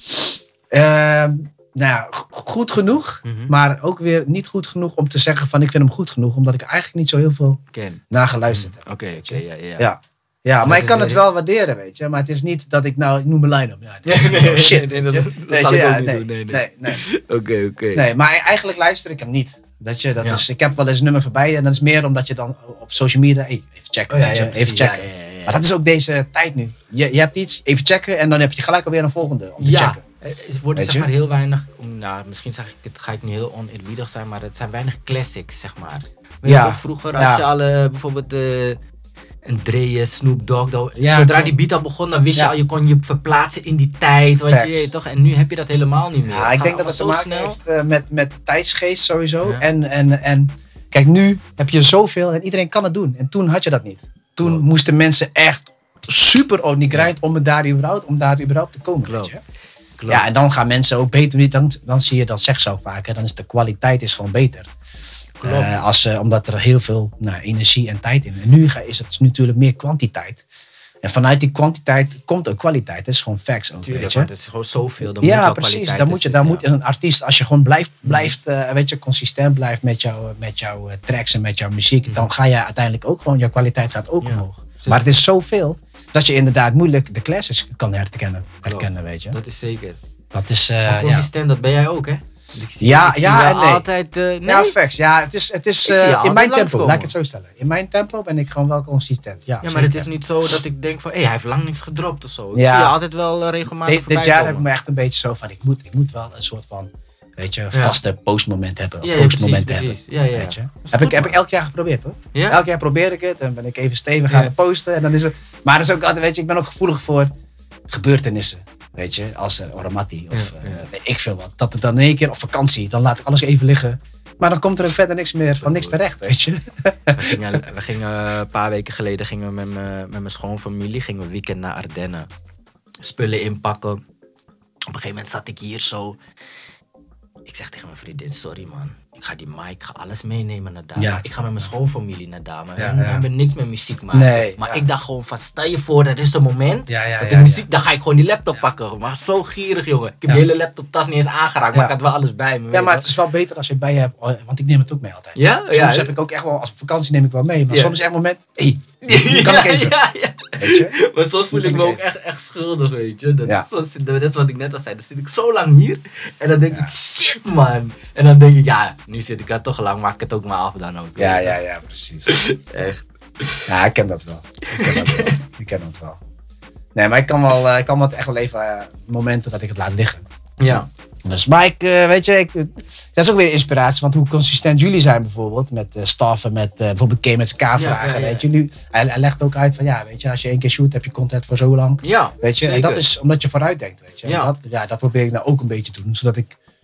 Ehm, nou ja, g- goed genoeg, Mhm. maar ook weer niet goed genoeg om te zeggen van ik vind hem goed genoeg, omdat ik er eigenlijk niet zo heel veel Ken. naar geluisterd heb. Oké, oké, ja, ja. Ja. Ja, maar Dat ik is kan weer- het wel waarderen, weet je. Maar het is niet dat ik nou, ik noem mijn line-up. Ja, Nee, nee, oh, shit. nee, nee, weet dat- je. dat Weet zal je, ik ook ja, niet nee, doen, nee, nee, nee. nee. Oké, oké. Nee, maar eigenlijk luister ik hem niet. Dat je, dat Ja. is, ik heb wel eens een nummer voorbij en dat is meer omdat je dan op social media, hey, even checken, Oh, ja, weet je, ja, precies. even checken. Ja, ja, ja, ja. Maar dat is ook deze tijd nu. Je, je hebt iets, even checken en dan heb je gelijk alweer een volgende om te Ja, checken. het wordt Weet zeg je? maar heel weinig, om, nou, misschien zeg ik het, ga ik nu heel oneerbiedig zijn, maar het zijn weinig classics, zeg maar. Weet Ja. je toch, vroeger als Ja. je al eh, bijvoorbeeld eh, een Dre, Snoop Dogg, dan- Ja, zodra klopt. die beat al begon, dan wist Ja. je al, je kon je verplaatsen in die tijd, weet Facts. je, je toch? En nu heb je dat helemaal niet meer. Ja, Het ik gaat denk dat het te allemaal maken zo heeft eh, met, met tijdsgeest sowieso. Ja. En, en, en kijk, nu heb je zoveel en iedereen kan het doen. En toen had je dat niet. Toen Klopt. moesten mensen echt super on die grind om, het daar überhaupt, om daar überhaupt te komen. Klopt. Weet je? Klopt. Ja, en dan gaan mensen ook beter. Dan, dan zie je, dat zeg zo vaak, hè, dan is de kwaliteit is gewoon beter. Klopt. Eh, als, eh, omdat er heel veel nou, energie en tijd in. En nu ga- is het natuurlijk meer kwantiteit. En vanuit die kwantiteit komt ook kwaliteit. Dat is gewoon facts ook, Tuurlijk, weet je. want het is gewoon zoveel. Dan moet Ja, wel precies. kwaliteit Dan moet, je, tussen dan zitten, moet een artiest, als je gewoon blijft, blijft eh, weet je, consistent blijft met, jou, met jouw eh, tracks en met jouw muziek, dan ga je uiteindelijk ook gewoon, jouw kwaliteit gaat ook Ja, omhoog. zeker. Maar het is zoveel dat je inderdaad moeilijk de classics kan herkennen, herkennen weet je. ja. Dat is zeker. Dat is, eh, Maar ja. consistent, dat ben jij ook, hè? Dus ik zie, Ja, ik zie ja jou en nee. altijd... eh, nee? Ja, facts. Ja, het is, het is Ik zie eh, je in altijd mijn tempo, langskomen. laat ik het zo stellen. In mijn tempo ben ik gewoon wel consistent. Ja, Ja, maar het zeker. is niet zo dat ik denk van, hé, hij heeft lang niks gedropt of zo. Ik Ja. zie je altijd wel eh, regelmatig Dit, voorbij dit jaar heb komen. ik me echt een beetje zo van, ik moet, ik moet wel een soort van, weet je, vaste postmoment hebben. Of Ja, ja, postmoment precies, hebben. precies. Ja, ja. Weet je? Dat is Heb, goed, ik, heb man. ik elk jaar geprobeerd hoor. Ja? Elk jaar probeer ik het en ben ik even stevig Ja. aan het posten. En dan is het, maar dat is ook altijd, weet je, ik ben ook gevoelig voor gebeurtenissen. Weet je, als er Oramati of Ja, eh, ja. weet ik veel wat. Dat het dan in één keer op vakantie, dan laat ik alles even liggen. Maar dan komt er ook verder niks meer van niks terecht, weet je. We gingen, we gingen eh, een paar weken geleden gingen we met mijn met mijn schoonfamilie gingen we weekend naar Ardennen. Spullen inpakken. Op een gegeven moment zat ik hier zo. Ik zeg tegen mijn vriendin, sorry man. Ik ga die mic, ik ga alles meenemen naar Dama. Ja. Ik ga met mijn schoonfamilie naar Dama. Ja, we ja. hebben niks met muziek maken. Nee, maar ja. ik dacht gewoon van, stel je voor, er is een moment Ja, ja, dat ja, de muziek, ja. dan ga ik gewoon die laptop pakken. Maar zo gierig jongen. Ik heb Ja. de hele laptoptas niet eens aangeraakt, maar Ja. ik had wel alles bij me. Ja, weet maar je het is wel beter als je het bij je hebt, want ik neem het ook mee altijd. Ja? Soms Ja, heb ik ook echt wel, als op vakantie neem ik wel mee. Maar Ja. soms is echt een moment, hé, hey, kan ik even. Ja, ja. Weet je? Maar soms voel Nu ik kan me ik ook echt, echt schuldig, weet je. Dat, Ja. soms, zit- dat is wat ik net al zei. Dan zit ik zo lang hier. En dan denk ik, shit man. En dan denk ik, ja, nu zit ik er toch lang. Maak ik het ook maar af dan ook. Ja, weet je. ja, ja, precies. Echt. Ja, ik ken dat wel. Ik ken dat wel. Ik ken dat wel. Nee, maar ik kan wel, eh, ik kan wel echt wel even eh, momenten dat ik het laat liggen. Ja. Dus, maar ik, eh, weet je, ik, dat is ook weer inspiratie. Want hoe consistent jullie zijn bijvoorbeeld met uh, staffen, met uh, bijvoorbeeld K met K vragen. Ja, ja, ja. Weet je, nu, hij, hij legt ook uit van ja, weet je, als je één keer shoot, heb je content voor zo lang. Ja, Weet je, en zeker. dat is omdat je vooruit denkt, weet je. En Ja. Dat, ja, dat probeer ik nou ook een beetje te doen, zodat ik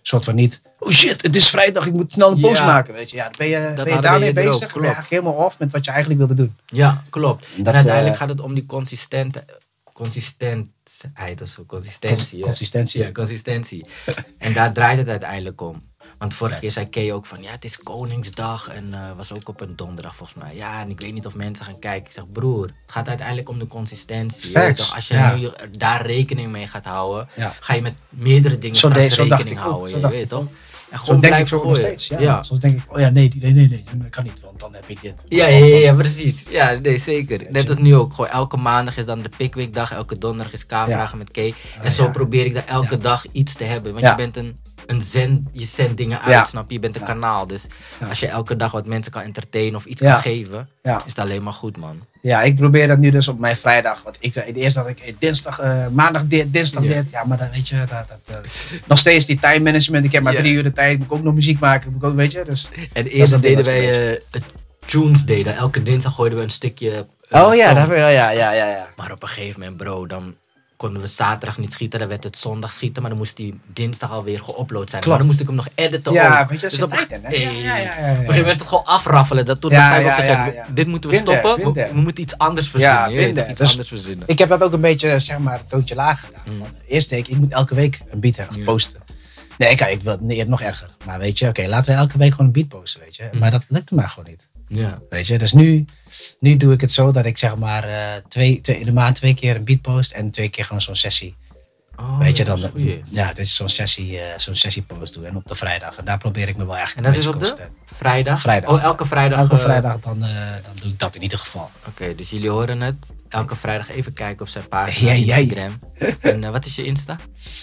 soort van niet, oh shit, het is vrijdag, ik moet snel een post Ja. maken. Weet je, ja, dan ben je, ben je hadden daarmee we eerder bezig, ook, ben je eigenlijk helemaal off met wat je eigenlijk wilde doen. Ja, klopt. Dat, en uiteindelijk eh, gaat het om die consistente, consistentheid of zo, consistentie. hè? Consistentie. Ja, consistentie. En daar draait het uiteindelijk om. Want vorige keer zei Kay ook van, ja, het is Koningsdag en uh, was ook op een donderdag volgens mij. Ja, en ik weet niet of mensen gaan kijken. Ik zeg, broer, het gaat uiteindelijk om de consistentie. Facts, Weet je toch? Als je ja. nu daar rekening mee gaat houden, Ja. ga je met meerdere dingen Zo straks deed- zo dacht rekening ik ook, houden. zo Je dacht weet ik toch? ook. En Zo gewoon denk ik blijven zo nog gooien. steeds. Ja. Ja. Soms denk ik, oh ja, nee, nee, nee, nee, dat kan niet, want dan heb ik dit. Ja, ja, ja, ja, precies. Ja, nee, zeker. Weet Net je. als nu ook. Gewoon elke maandag is dan de Pickwick-dag. Elke donderdag is K-vragen met Kay. En zo ja. probeer ik daar elke Ja. dag iets te hebben. Want Ja. je bent een, een zend, je zendt dingen uit, Ja. snap je? Je bent een Ja. kanaal. Dus Ja. als je elke dag wat mensen kan entertainen of iets Ja. kan geven, Ja. is het alleen maar goed, man. Ja, ik probeer dat nu dus op mijn vrijdag. Want ik zei eerst dat ik eh, dinsdag, eh, maandag dit, dinsdag Ja. dit. Ja, maar dan weet je, dat, dat, eh, nog steeds die time management. Ik heb maar Ja. drie uur de tijd. Moet ik ook nog muziek maken. Moet ik ook, weet je. Dus, En eerst dat deden was een wij eh, het Tunes Day. Dan elke dinsdag gooiden we een stukje eh, oh ja, song. dat, ja, ja, ja, ja, ja. Maar op een gegeven moment, bro, dan konden we zaterdag niet schieten. Dan werd het zondag schieten. Maar dan moest die dinsdag alweer geüpload zijn. Klopt. Maar dan moest ik hem nog editen Ja, ook. weet je, dat dus zit op een tijd in, hè? Hey. Ja, ja, ja, ja, ja. Op een gegeven moment werd het gewoon afraffelen. Dat toen Ja, dan zei ik ja, op een gegeven ja, moment, ja. dit moeten we Been there, stoppen. been We, there. we moeten iets anders verzinnen. Ja, je weet been toch, there. iets Dus anders verzinnen. Ik heb dat ook een beetje, zeg maar, een toontje laag gedaan. Mm. Van, eerst denk ik, ik moet elke week een beat hebben Ja. posten. Nee, kijk, ik wil nee, het nog erger. Maar weet je, oké, laten we elke week gewoon een beat posten, weet je. Mm. Maar dat lukte mij gewoon niet. Ja. Weet je, dus nu, nu doe ik het zo dat ik zeg maar uh, twee, twee, in de maand twee keer een beat post en twee keer gewoon zo'n sessie. Oh, weet je, dat dan, is een goeie. ja, het is zo'n sessie, uh, zo'n sessie post doen en op de vrijdag. En daar probeer ik me wel echt En een dat is beetje op de constant. vrijdag? Vrijdag. Oh, elke vrijdag? Elke eh, vrijdag dan, uh, dan doe ik dat in ieder geval. Oké, okay, dus jullie horen het. Elke vrijdag even kijken op zijn pagina Ja, ja, ja. Instagram. En uh, wat is je Insta?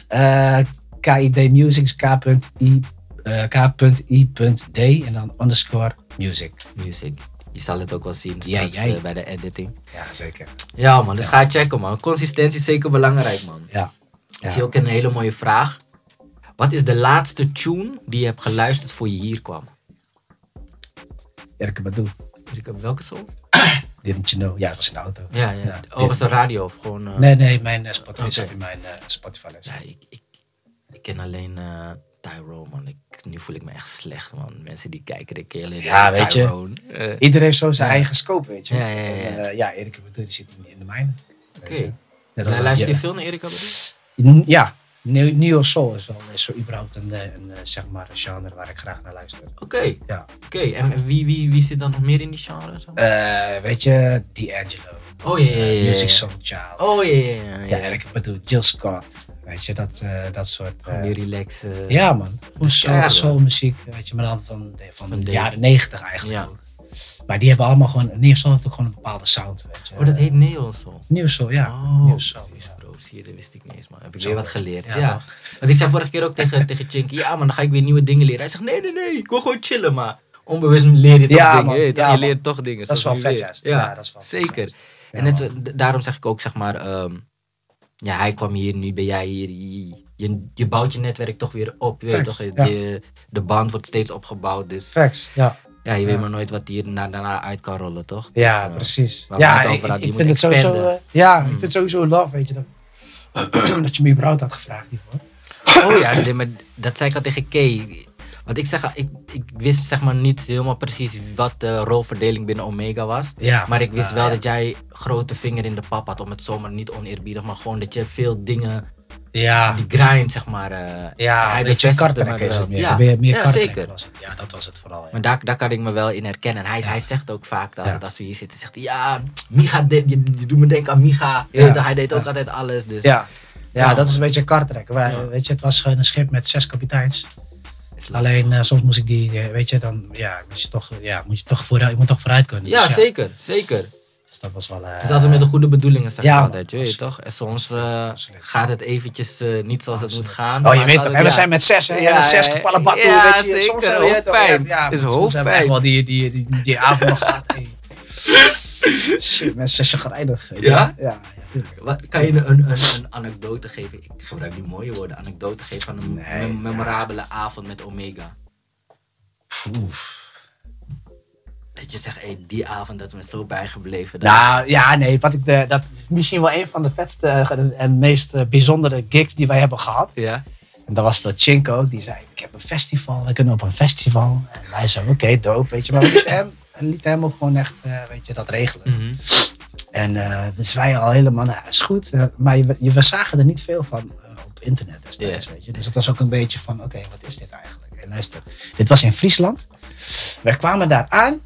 Uh, K I D Music, K.I uh, K.I.D en dan underscore music. Music. Je zal het ook wel zien Ja, straks jij. uh, bij de editing. Ja, zeker. Ja man, dus ga je checken man. Consistentie is zeker belangrijk man. Ja. Ik Ja. zie ook een hele mooie vraag. Wat is de laatste tune die je hebt geluisterd voor je hier kwam? Erke Badu. Ik heb welke song? Didn't you know? Ja, dat was in de auto. Ja, ja. Ja. Oh, was het radio of gewoon... uh, Nee, nee, mijn uh, Spotify Oké. zat in mijn uh, Spotify lijst. Ja, ik, ik, ik ken alleen uh, Tyrone man. Ik, nu voel ik me echt slecht man. Mensen die kijken, de keer alleen Ja, weet je. Tyrone. Uh, Iedereen heeft zo zijn Ja. eigen scope, weet je. Ja, ja, ja, ja. En, uh, ja, Erika Badu die zit in, in de mijne. Oké. Weet je. Net als Okay. dat- Luister je ja. veel naar Erika Badu? Ja, Neo, Neo Soul is wel is zo überhaupt een, een, een, zeg maar, een genre waar ik graag naar luister. Oké. Ja. Oké, en wie, wie, wie zit dan nog meer in die genre? Zo? Uh, weet je, D'Angelo. Oh, ja, ja, ja, ja, ja. Music Soul Child. Oh ja, ja, ja. Ja, Erika Badu, Jill Scott. Weet je, dat, uh, dat soort... Gewoon Uh, die relax. uh, ja man, gewoon soul, keihard, soul muziek, weet je, maar dan van, de, van, Van de deze. jaren negentig eigenlijk Ja. ook. Maar die hebben allemaal gewoon, Neo Soul heeft ook gewoon een bepaalde sound, weet je. Oh, dat heet Neo Soul. Neo Soul, ja. Oh, Neo Soul, jezus, ja. bro, zie je, dat wist ik niet eens man. Heb ik Zo, weer wat geleerd. Ja, ja, toch? Want ik zei vorige keer ook tegen, tegen Chinky, ja man, dan ga ik weer nieuwe dingen leren. Hij zegt, nee, nee, nee, ik wil gewoon chillen, maar onbewust leer je toch Ja, dingen. man. Je, weet toch? Ja, je man. leert toch dingen. Dat is wel zoals nu vet weer. juist. Ja, Ja, dat is wel vet zeker. juist. En Ja, net, man. zo- d- daarom zeg ik ook, zeg maar, ehm, ja, hij kwam hier, nu ben jij hier. Je, je, je bouwt je netwerk toch weer op. Je weet Facts, toch, ja. je, de band wordt steeds opgebouwd. Dus Facts, ja. ja, je weet Ja. maar nooit wat hier na- daarna uit kan rollen, toch? Ja, Dus, eh, precies. waar we Ja, het over ik, hadden, ik je vind moet het sowieso... expanden. uh, ja, ik Mm. vind het sowieso love, weet je. Dat, dat je me überhaupt had gevraagd hiervoor. Oh ja, nee, maar dat zei ik al tegen Kay. Want ik zeg, ik, ik wist zeg maar niet helemaal precies wat de rolverdeling binnen Omega was. Ja, Maar ik wist ja, wel ja. dat jij grote vinger in de pap had, om het zomaar niet oneerbiedig, maar gewoon dat je veel dingen, Ja, die grind zeg maar. uh, ja hij een beetje bevestigde kartrekken me is wel. het meer. Ja, meer, meer ja, kartrekken zeker. was het. Ja, dat was het vooral. Ja. Maar daar, daar kan ik me wel in herkennen. En hij, hij zegt ook vaak dat, Ja. als we hier zitten, zegt hij, ja, Micha, deed- je, je doet me denken aan Micha. Je Ja. weet toch, hij deed ook Ja. altijd alles. Dus Ja. Ja, Ja, dat is een man. beetje kartrekken. Wij, Ja. Weet je, het was gewoon een schip met zes kapiteins. is lastig. Alleen uh, soms moest ik die, uh, weet je, dan ja, moet je toch, ja, moet je toch vooruit, je moet toch vooruit kunnen. Ja, Dus zeker, zeker. Dus dat was wel. Uh, Het is altijd met de goede bedoelingen, zeg ja, ik man. altijd, je weet toch? En soms uh, Absoluut. gaat het eventjes uh, niet zoals het moet Absoluut. gaan. Oh, maar je het weet is toch, altijd- hè, we ja. zijn met zes, hè? Ja, Ja, zes ja, kapalabatu, ja, weet je. zeker, Soms hebben we het toch, hoofdpijn. ja, Is soms hebben we hoofdpijn. echt wel die, die, die, die, die avond nog gehad. Hey. Shit, mensen zijn chagrijnig. weet je. Ja? Ja, ja, tuurlijk. Wat, kan je een, een, een, een anekdote geven? Ik gebruik die mooie woorden. Anekdote geven van een Nee, mem- memorabele avond met Omega. Oef. Dat je zegt, hey, die avond dat is me zo bijgebleven. Dat Nou ja, nee, wat ik de, dat is misschien wel een van de vetste eh, en meest eh, bijzondere gigs die wij hebben gehad. ja? En dat was dat Chinko, die zei, ik heb een festival, we kunnen op een festival. En wij zo, oké, okay, dope, weet je. Maar we lieten hem, we lieten hem ook gewoon echt, uh, weet je, dat regelen. Mhm. En uh, dus wij al helemaal, nou, is goed. Uh, maar je, je, we zagen er niet veel van uh, op internet destijds, Yeah. weet je. Dus het was ook een beetje van, oké, okay, wat is dit eigenlijk? Hey, luister, dit was in Friesland. Wij kwamen daar aan.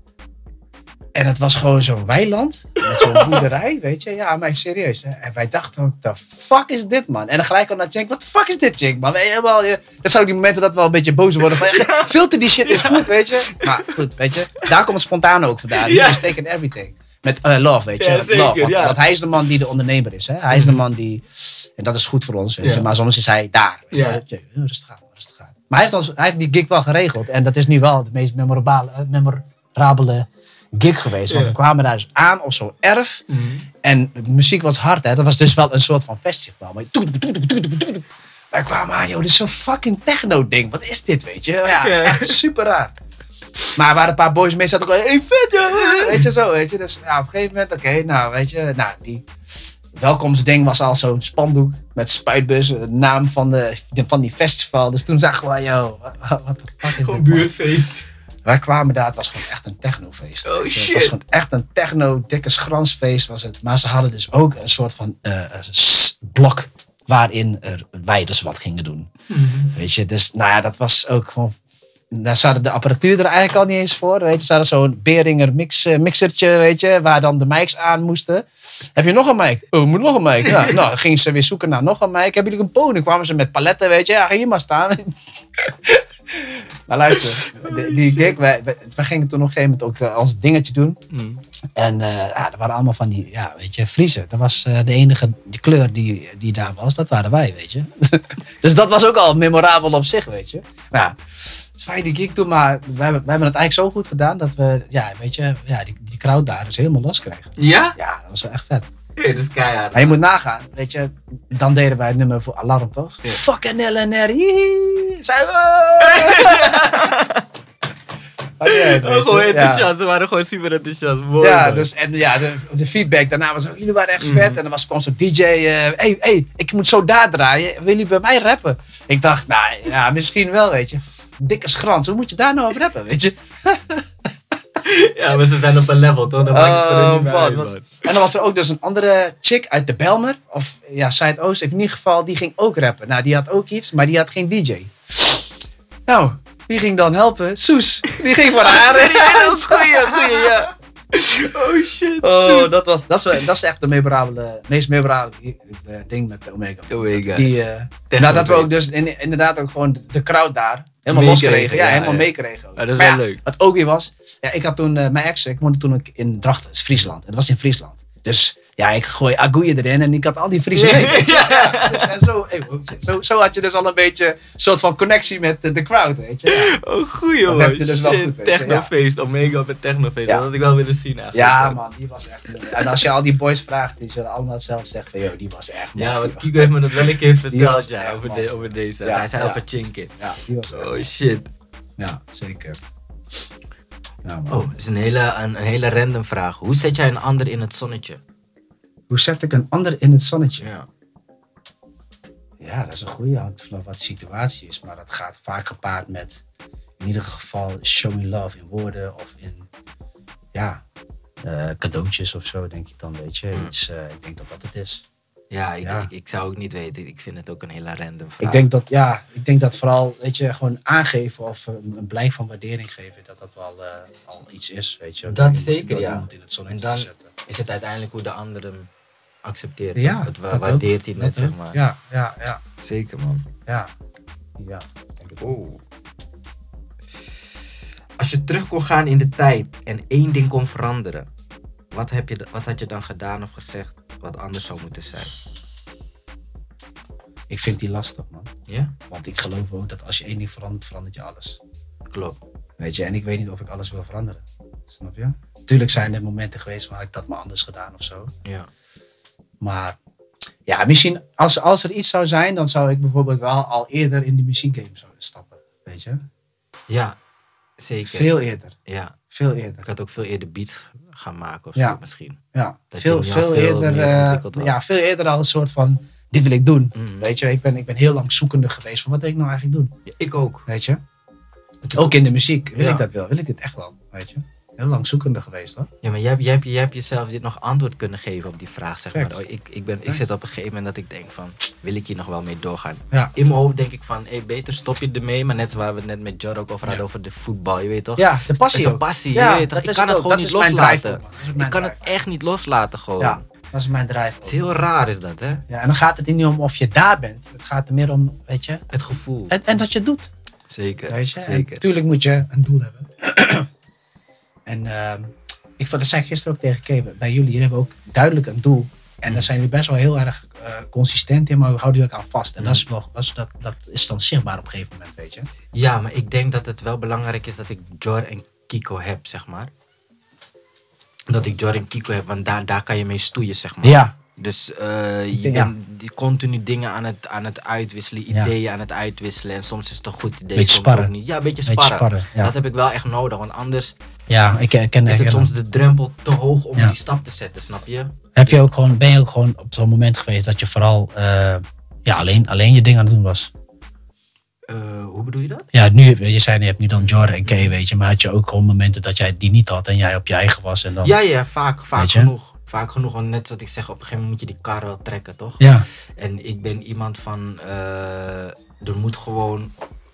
En het was gewoon zo'n weiland. Met zo'n boerderij, weet je. Ja, maar serieus. Hè? En wij dachten ook, the fuck is dit, man? En dan gelijk al naar Cenk, what the fuck is dit, Cenk, man? Weet je, helemaal, je, dat zou die momenten dat we wel een beetje boos worden. Van, ja, filter die shit is goed, weet je. Maar goed, weet je. Daar komt het spontaan ook vandaan. Ja. He is taking everything. Met uh, love, weet je. Ja, zeker, love, want, ja. want hij is de man die de ondernemer is, hè. Hij is de man die... En dat is goed voor ons, weet Ja. je. Maar soms is hij daar, weet Ja. je. Weet je. Rustig aan, rustig aan. Maar hij heeft, ons, hij heeft die gig wel geregeld. En dat is nu wel de meest memorabele, uh, memorabele gig geweest. Want Ja. we kwamen daar dus aan op zo'n erf. Mhm. En de muziek was hard, hè. Dat was dus wel een soort van festival. Maar wij kwamen aan, joh, dit is zo'n fucking techno-ding. Wat is dit, weet je? Ja, Ja. echt super raar. Maar er waren een paar boys mee, zaten ook al, hey, vet, joh. Weet je, zo, weet je. Dus ja, op een gegeven moment, oké, okay, nou, weet je, nou, die welkomstding was al zo'n spandoek met spuitbus, de naam van, de, van die festival. Dus toen zagen we, joh, wat de fuck is dit, Gewoon man? buurtfeest. Wij kwamen daar, het was gewoon echt een technofeest. Oh, weet je. shit. Het was gewoon echt een techno, dikke schransfeest was het. Maar ze hadden dus ook een soort van uh, s- blok waarin er, wij dus wat gingen doen. Mm-hmm. Weet je, dus nou ja, dat was ook gewoon... Daar zaten de apparatuur er eigenlijk al niet eens voor. Weet je, ze hadden zo'n Behringer mix, uh, mixertje, weet je, waar dan de mics aan moesten. Heb je nog een mic? Oh, moet nog een mic. Ja, nou, dan gingen ze weer zoeken naar nog een mic. Hebben jullie een podium? Kwamen ze met paletten, weet je. Ja, ga hier maar staan. Maar luister, die, die gig, wij, wij, wij gingen toen op een gegeven moment ook uh, ons dingetje doen. Mm. En uh, ja, er waren allemaal van die, ja, weet je, Friesen. Dat was uh, de enige die kleur die, die daar was, dat waren wij, weet je. Dus dat was ook al memorabel op zich, weet je. Maar ja, dus wij die gig doen, maar we hebben, we hebben het eigenlijk zo goed gedaan dat we, ja, weet je, ja, die, die crowd daar dus helemaal los kregen. Ja? Ja, dat was wel echt vet. Ja, dat is keihard. Maar je moet nagaan, weet je, dan deden wij het nummer voor Alarm, toch? Ja. Fucking L N R, hihi, zijn we! Maakt niet uit, weet je. Oh, gewoon Ja. enthousiast. Ze waren gewoon super enthousiast. Mooi, Ja, man. dus en ja, de, de feedback daarna was ook, jullie waren echt Mhm. vet. En dan was, kwam zo'n D J, hé, uh, hey, hey, ik moet zo daar draaien. Wil jullie bij mij rappen? Ik dacht, nou ja, misschien wel, weet je. F- Dikke schrans, hoe moet je daar nou op rappen, weet je? Ja, maar ze zijn op een level, toch? Dan maakt het voor hen Oh, niet meer man, uit, was- man. En dan was er ook dus een andere chick uit de Belmer, of ja, Zuidoost in ieder geval, die ging ook rappen. Nou, die had ook iets, maar die had geen D J. Nou, wie ging dan helpen? Soes, die ging voor haar. Ja, dat is goeie, goeie, ja. Oh shit. Oh, Soes. dat, was, dat, is, wel- dat is echt de memorabele, meest memorabele eh, ding met de Omega. Omega. Die, eh nou, dat we ook dus in, inderdaad ook gewoon de, de crowd daar helemaal los Meekregen, kregen. Ja, ja, helemaal ja. meekregen. ook. Ja, dat is Maar wel ja, leuk. Wat ook weer was, ja, ik had toen, uh, mijn ex, ik woonde toen ook in Drachten, dat is Friesland. En dat was in Friesland. Dus ja, ik gooi agoeie erin en ik had al die Friese mee. Ja, dus, en zo, hey, oh shit, zo, zo had je dus al een beetje een soort van connectie met de, de crowd, weet je. Ja. Oh, goeie, Dat man. heb je dus wel Shit, goed, weet je, Technofeest, Omega op een technofeest. Ja. Dat had ik wel willen zien eigenlijk. Ja, man, die was echt mooi. En als je al die boys vraagt, die zullen allemaal hetzelfde zeggen van, joh, die was echt mooi. Ja, want Kiko heeft me dat wel een keer verteld, was ja, echt over, man. de, over deze. Ja, Hij zei ja. over Chinkin. Ja, die was echt Oh shit. Ja, zeker. Ja, man. Oh, dat is een hele, een, een hele random vraag. Hoe zet jij een ander in het zonnetje? Hoe zet ik een ander in het zonnetje? Ja. Ja, dat is een goede. Hangt vanaf wat de situatie is. Maar dat gaat vaak gepaard met, in ieder geval, show me love in woorden of in, ja, eh, cadeautjes of zo, denk ik dan, weet je. Iets, eh, ik denk dat dat het is. Ja, ik, Ja. Ik, ik zou ook niet weten. Ik vind het ook een hele random vraag. Ik denk dat, ja, ik denk dat vooral, weet je, gewoon aangeven of een, een blijk van waardering geven, dat dat wel eh, al iets is, weet je. Dat Door iemand- zeker, door ja. iemand in het zonnetje En dan- te zetten. Is het uiteindelijk hoe de ander hem accepteert? Ja, Het wa- dat waardeert ook, hij net, dat zeg ook. maar. Ja, ja, ja, Zeker, man. ja. Ja, denk ik ook. Oh. Als je terug kon gaan in de tijd en één ding kon veranderen, wat, heb je, wat had je dan gedaan of gezegd wat anders zou moeten zijn? Ik vind die lastig, man. Ja? Want ik geloof ook dat als je één ding verandert, verandert je alles. Klopt. Weet je, en ik weet niet of ik alles wil veranderen. Snap je? Tuurlijk zijn er momenten geweest waar ik dat maar anders gedaan of zo. Ja. Maar ja, misschien als, als er iets zou zijn, dan zou ik bijvoorbeeld wel al eerder in de muziekgame zouden stappen. Weet je? Ja, zeker. Veel eerder. Ja. Veel eerder. Ik had ook veel eerder beats gaan maken of Ja. zo misschien. Ja, Dat veel, je nu al veel veel eerder. meer eh, ontwikkeld was. ja, veel eerder al een soort van dit wil ik doen. Mm. Weet je, ik ben, ik ben heel lang zoekende geweest van wat wil ik nou eigenlijk doen. Ja, ik ook. Weet je? Ook in de muziek. Wil Ja. ik dat wel? Wil ik dit echt wel? Weet je? Heel lang zoekende geweest hoor. Ja, maar jij hebt, jij, hebt, jij hebt jezelf dit nog antwoord kunnen geven op die vraag, zeg Fact. maar. Oh, ik, ik, ben, ik Fact. zit op een gegeven moment dat ik denk van, wil ik hier nog wel mee doorgaan? Ja. In mijn hoofd denk ik van, hey, beter stop je ermee. Maar net waar we het net met Jor ook over hadden, Ja. over de voetbal, je weet toch? Ja, de Dat passie is een ook. passie, Ja, je weet toch? dat Ik is kan het ook- gewoon dat niet is mijn drive loslaten. ook, man. Dat is ook mijn Ik kan drive. het echt niet loslaten gewoon. Ja, dat is mijn drive. Het is ook. heel raar is dat, hè? Ja, en dan gaat het niet om of je daar bent. Het gaat er meer om, weet je, Het gevoel. en, en dat je het doet. Zeker, Weet je? En zeker. natuurlijk moet je een doel hebben. en ehm, ik vond, dat zei ik gisteren ook tegen Kevin. Bij jullie, jullie hebben ook duidelijk een doel. En daar zijn jullie best wel heel erg eh, consistent in, maar we houden jullie ook aan vast. En dat, is wel, dat, is- dat, dat is dan zichtbaar op een gegeven moment, weet je. Ja, maar ik denk dat het wel belangrijk is dat ik Jor en Kiko heb, zeg maar. Dat ik Jor en Kiko heb, want daar, daar kan je mee stoeien, zeg maar. Ja, Dus eh, je denk- ja. bent die continu dingen aan het, aan het uitwisselen, Ja. ideeën aan het uitwisselen. En soms is het een goed idee, Beetje soms sparren. ook niet. Ja, een beetje Beetje sparren. sparren, ja. Dat heb ik wel echt nodig, want anders ja ik ken, ken is het ken soms dat. de drempel te hoog om Ja. die stap te zetten, snap je? Heb je ook gewoon, ben je ook gewoon op zo'n moment geweest dat je vooral eh, ja, alleen, alleen je ding aan het doen was? Eh, hoe bedoel je dat? Ja, nu, je zei je hebt nu dan Jor en Kay, weet je, maar had je ook gewoon momenten dat jij die niet had en jij op je eigen was en dan... Ja, ja, vaak, vaak Weet je? genoeg. Vaak genoeg, want net wat ik zeg, op een gegeven moment moet je die kar wel trekken, toch? Ja, En ik ben iemand van, eh, er moet gewoon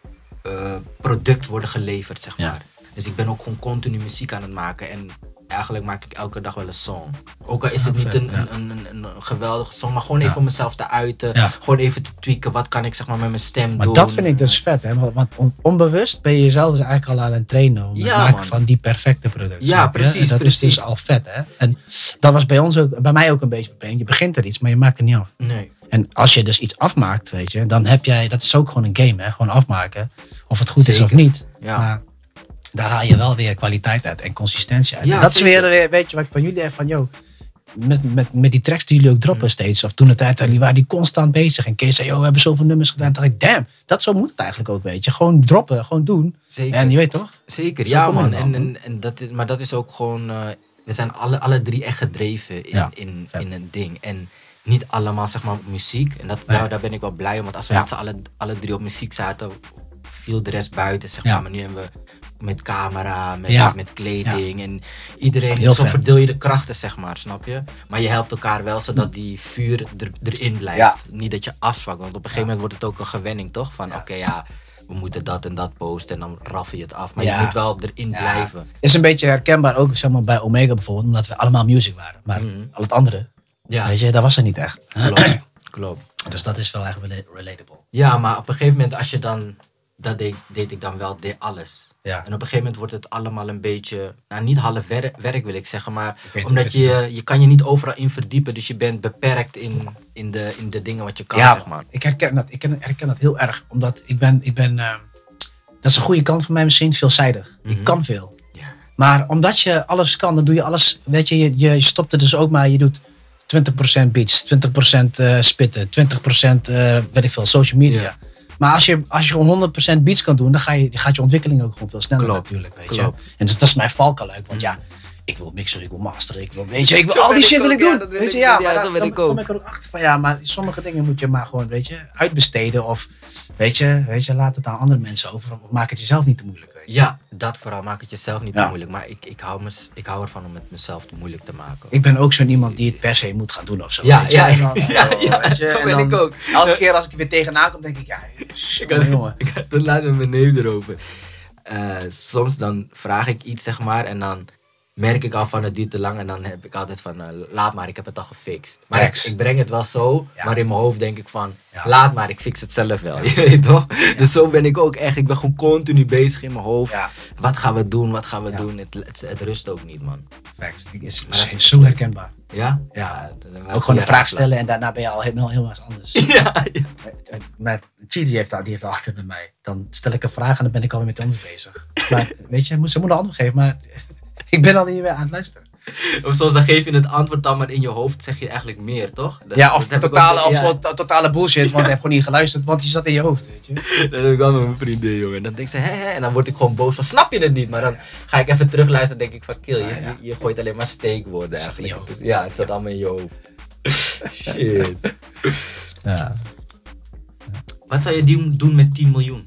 eh, product worden geleverd, zeg Ja. maar. Dus ik ben ook gewoon continu muziek aan het maken en eigenlijk maak ik elke dag wel een song. Ook al is het Ja, niet vet, een, ja. een, een, een, een geweldige song, maar gewoon Ja. even om mezelf te uiten. Ja. Gewoon even te tweaken, wat kan ik zeg maar met mijn stem maar doen. dat vind ik dus vet, hè? Want- Want on- onbewust ben je jezelf dus eigenlijk al aan het trainen om het Ja, maken man. van die perfecte producten. Ja, snap je? precies, En dat precies. is dus al vet, hè? En dat was bij ons ook, bij mij ook een beetje het probleem. Je begint er iets, maar je maakt het niet af. Nee. En als je dus iets afmaakt, weet je, dan heb jij, dat is ook gewoon een game, hè? Gewoon afmaken. Of het goed is Zeker. of niet. Ja. Maar daar haal je wel weer kwaliteit uit en consistentie uit. Ja, En dat is zeker. weer, weer, weet je, wat ik van jullie heb van, joh, met, met, met die tracks die jullie ook droppen steeds, of toen de tijd, jullie waren die constant bezig. En Kees zei, joh, we hebben zoveel nummers gedaan. Dan dacht ik, damn, dat zo moet het eigenlijk ook, weet je. Gewoon droppen, gewoon doen. Zeker. En je weet toch? Zeker, Zo ja kom je man. er En, wel, en, en dat is, maar dat is ook gewoon, eh, we zijn alle, alle drie echt gedreven in, Ja, in, vet. in een ding. En niet allemaal zeg maar op muziek. En dat, Nee. nou, daar ben ik wel blij om. Want als we Ja. met z'n allen alle drie op muziek zaten, viel de rest buiten zeg Ja. maar. Maar nu hebben we met camera, met, Ja. met kleding en iedereen. Heel zo vet. verdeel je de krachten zeg maar, snap je? Maar je helpt elkaar wel zodat die vuur er, erin blijft. Ja. Niet dat je afzwakt, want op een gegeven moment wordt het ook een gewenning toch? Van oké ja, we moeten dat en dat posten en dan raff je het af. Maar Ja. je moet wel erin Ja. blijven. Is een beetje herkenbaar ook, zeg maar, bij Omega bijvoorbeeld, omdat we allemaal music waren. Maar Mhm. al het andere, Ja, weet je, dat was er niet echt. klopt. klopt. Dus dat is wel echt rela- relatable. Ja, maar op een gegeven moment als je dan, dat deed, deed ik dan wel, deed alles. Ja. En op een gegeven moment wordt het allemaal een beetje, nou niet half wer- werk wil ik zeggen, maar weet omdat het, je, je kan je niet overal in verdiepen, dus je bent beperkt in, in, de, in de dingen wat je kan, Ja, zeg maar. ik herken dat. Ik herken, herken dat heel erg. Omdat ik ben, ik ben eh, dat is een goede kant van mij misschien, veelzijdig. Mhm. Ik kan veel. Ja. Maar omdat je alles kan, dan doe je alles, weet je, je, je stopt het dus ook maar, je doet twintig procent beats, twintig procent eh, spitten, twintig procent eh weet ik veel, social media. Ja. Maar als je, als je gewoon honderd procent beats kan doen, dan ga je, gaat je ontwikkeling ook gewoon veel sneller Klopt, natuurlijk, weet klopt. je. En dus, dat is mijn valkuil, want ja, ik wil mixen, ik wil masteren, ik wil, weet je, ik wil Zo al ben die ik shit wil ook, ik ja, doen. dat wil weet ik je, ja, doen. Ja, maar zo dan, ben dan ik ook. kom ik er ook achter van, ja, maar sommige dingen moet je maar gewoon, weet je, uitbesteden of, weet je, weet je, laat het aan andere mensen over, of maak het jezelf niet te moeilijk, weet je. Ja, dat vooral. Maak het jezelf niet Ja. te moeilijk. Maar ik, ik, hou mes, ik hou ervan om het mezelf te moeilijk te maken. Ik ben ook zo'n iemand die het per se moet gaan doen of zo. Ja, weet je. ja, En dan, ja, oh, ja, weet je, zo en ben dan ik ook. Elke keer als ik er weer tegenaan kom, denk ik, ja, jongen, jongen. Ik had het laatst met mijn neef erover. Eh, soms dan vraag ik iets, zeg maar, en dan merk ik al van het duurt te lang. En dan heb ik altijd van, eh, laat maar, ik heb het al gefixt. Maar ik, Facts. ik breng het wel zo, Ja. maar in mijn hoofd denk ik van, Ja. laat maar, ik fix het zelf wel. Je weet toch? Dus zo ben ik ook echt. Ik ben gewoon continu bezig in mijn hoofd. Ja. Wat gaan we doen, wat gaan we Ja. doen? Het, het, het rust ook niet, man. Facts. Ik- Is, Maar dat is zo herkenbaar. Ja? Ja. dat is wel Ook gewoon goede een vraag raadslag. stellen en daarna ben je al helemaal heel erg anders. Ja, ja. Mijn Chidi heeft dat, die heeft dat achter bij mij. Dan stel ik een vraag en dan ben ik alweer met de anders bezig. Maar weet je, ze moet een antwoord geven, maar ik ben al niet meer aan het luisteren. Of soms dan geef je het antwoord dan maar in je hoofd, zeg je eigenlijk meer, toch? Dat- Ja, dat of heb ik ook totale, met- of ja. gewoon to- totale bullshit, want ik heb gewoon niet geluisterd, want die zat in je hoofd, weet je. Dat heb ik wel met mijn vriendin, jongen. En dan denk ze, hè, hè, en dan word ik gewoon boos van, snap je het niet? Maar dan ga ik even terugluisteren en denk ik van, kill, je, Ja, ja. je, je gooit alleen maar steekwoorden Het zat in eigenlijk. je Het is- ja, het zat allemaal in je hoofd. Shit. Ja. Wat zou je die- doen met tien miljoen?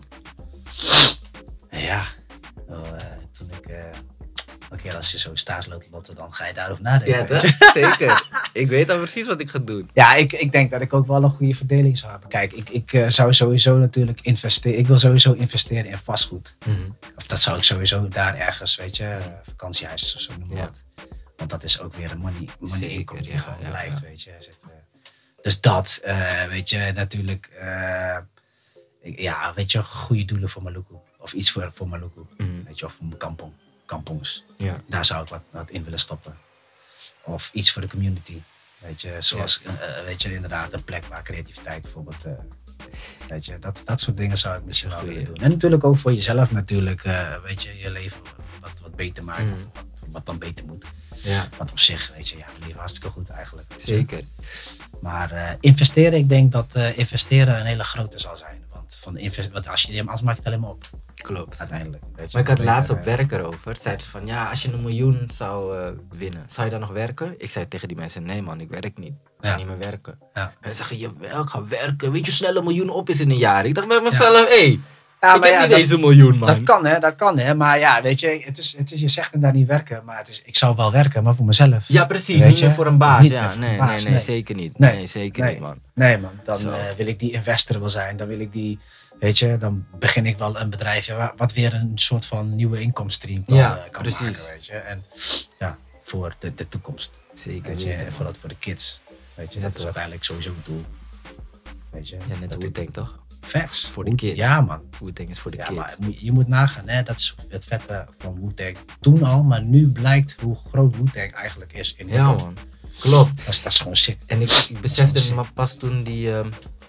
Ja. Wel, eh, toen ik... eh, Oké, keer als je zo staatsloten, dan ga je daarover nadenken. Ja, weet toch? je. Zeker. Ik weet al precies wat ik ga doen. Ja, ik, ik denk dat ik ook wel een goede verdeling zou hebben. Kijk, ik, ik uh, zou sowieso natuurlijk investeren. Ik wil sowieso investeren in vastgoed. Mm-hmm. Of dat zou ik sowieso daar ergens, weet je, uh, vakantiehuis of zo noemen. Ja. Want dat is ook weer een money, money Zeker, income die ja, gewoon ja, blijft, ja. weet je. Zit, uh, dus dat, uh, weet je, natuurlijk, uh, ik, ja, weet je, goede doelen voor Maluku. Of iets voor, voor Maluku, Mm-hmm. weet je, of voor mijn kampong, kampongs. Ja. Daar zou ik wat, wat in willen stoppen. Of iets voor de community. Weet je, zoals, ja. uh, weet je, inderdaad een plek waar creativiteit bijvoorbeeld, uh, weet je, dat, dat soort dingen zou ik misschien wel willen doen. En natuurlijk ook voor jezelf natuurlijk, uh, weet je, je leven wat, wat beter maken, mm. of wat, wat dan beter moet. Ja. Want op zich, weet je, ja, we leven hartstikke goed eigenlijk. Zeker. Maar uh, investeren, ik denk dat uh, investeren een hele grote zal zijn. Want, van invest- want als je, anders maak je het alleen maar op. Klopt. Uiteindelijk. Weet je, Maar ik had beter, laatst op uh, werk erover. Zei ze van, ja, als je een miljoen zou uh, winnen, zou je dan nog werken? Ik zei tegen die mensen, nee man, ik werk niet. Ik ga Ja. niet meer werken. Ja. En ze zeggen, jawel, ik ga werken. Weet je hoe snel een miljoen op is in een jaar? Ik dacht bij mezelf, hé, hey, Ja, ik maar heb ja, niet dat- deze miljoen, man. Dat kan hè, dat kan hè. Maar ja, weet je, het is, het is, je zegt inderdaad niet werken. Maar het is, ik zou wel werken, maar voor mezelf. Ja, precies. Weet Niet je? meer voor een baas. Niet Ja, meer voor nee, een baas, nee, nee, nee. zeker niet. Nee, Nee, zeker nee. niet, man. Nee man, dan Zo. uh, wil ik die investor wel zijn. Dan wil ik die, weet je, dan begin ik wel een bedrijfje wa- wat weer een soort van nieuwe inkomstenstream kan, Ja, uh, kan precies. maken, weet je. En ja, voor de, de toekomst. Zeker Weet je, weten, en man. vooral voor de kids. Weet je, Ja, dat is toch. uiteindelijk sowieso het doel. Weet je. Ja, net zo Dat ik- Wu-Tang, toch? Facts. Voor de kids. Ja man. Wu-Tang is voor de Ja, kids. maar je- je moet nagaan, hè, dat is het vette van Wu-Tang toen al, maar nu blijkt hoe groot Wu-Tang eigenlijk is in Ja, hip-hop. man. Klopt. Dat is, dat is gewoon sick. En ik, ik besefte het maar pas toen die, ehm,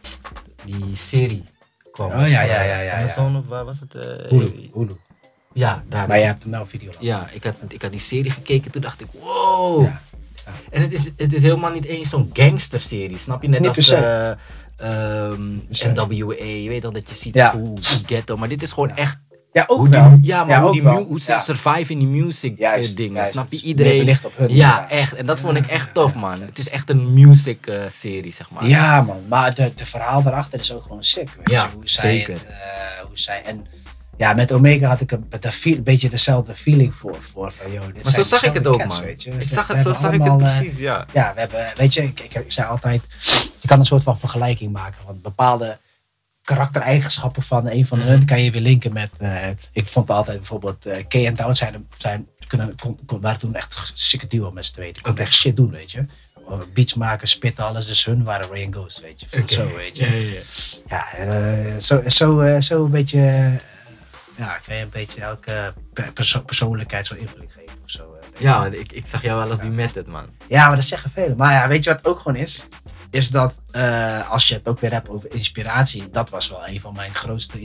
die serie kwam. Oh, ja, ja, ja, ja, Amazon of waar was het? eh, Hulu, Hulu. Ja, daar. Maar je hebt hem nou video laten. Ja, ik had, ik had die serie gekeken, toen dacht ik, wow. Ja. En het is, het is helemaal niet eens zo'n gangster-serie, snap je? Net Niet als per eh, ehm, se. N W A, je weet al dat je ziet Ja. hoe, hoe ghetto, maar dit is gewoon echt Ja, ook hoe wel. die, ja, maar hoe, ook die wel. mu- hoe ze Ja. survive in die music Juist, eh, dingen, juist. snap Het je? is Iedereen, meer belicht op hun, ja, inderdaad. echt. En dat vond ik echt tof, man. Het is echt een music eh, serie, zeg maar. Ja man, maar de, de verhaal daarachter is ook gewoon sick. Weet Ja, je? Hoe zij zeker. Het, uh, hoe zij, en ja, met Omega had ik een, met een, feel- een beetje dezelfde feeling voor. voor van, yo, dit Maar zo zijn zag ik het dezelfde ook, cats, man. weet je. Ik Ze- zag we het, zo hebben zag ik het allemaal, uh, precies, ja. Ja, we hebben, weet je, ik, ik, ik zei altijd, je kan een soort van vergelijking maken. Want bepaalde karaktereigenschappen van een van hun kan je weer linken met, uh, ik vond altijd bijvoorbeeld, uh, Kay en Doubt zijn, zijn, kunnen, kon, kon, waren toen echt sikke duo met z'n tweeën. Die konden Oké. echt shit doen, weet je. Uh, Beats maken, spitten, alles. Dus hun waren Ray and Ghost, weet je. Oké. Zo, weet je. Ja, ja, ja. Ja, en, uh, zo, zo, uh, zo een beetje, uh, ja, kan je een beetje elke pe- perso- persoonlijkheid zo'n invulling geven of zo. uh, denk ik. Ja, want ik, ik zag jou wel als die method, man. Ja, maar dat zeggen velen. Maar ja, weet je wat ook gewoon is? Is dat, uh, als je het ook weer hebt over inspiratie, dat was wel een van mijn grootste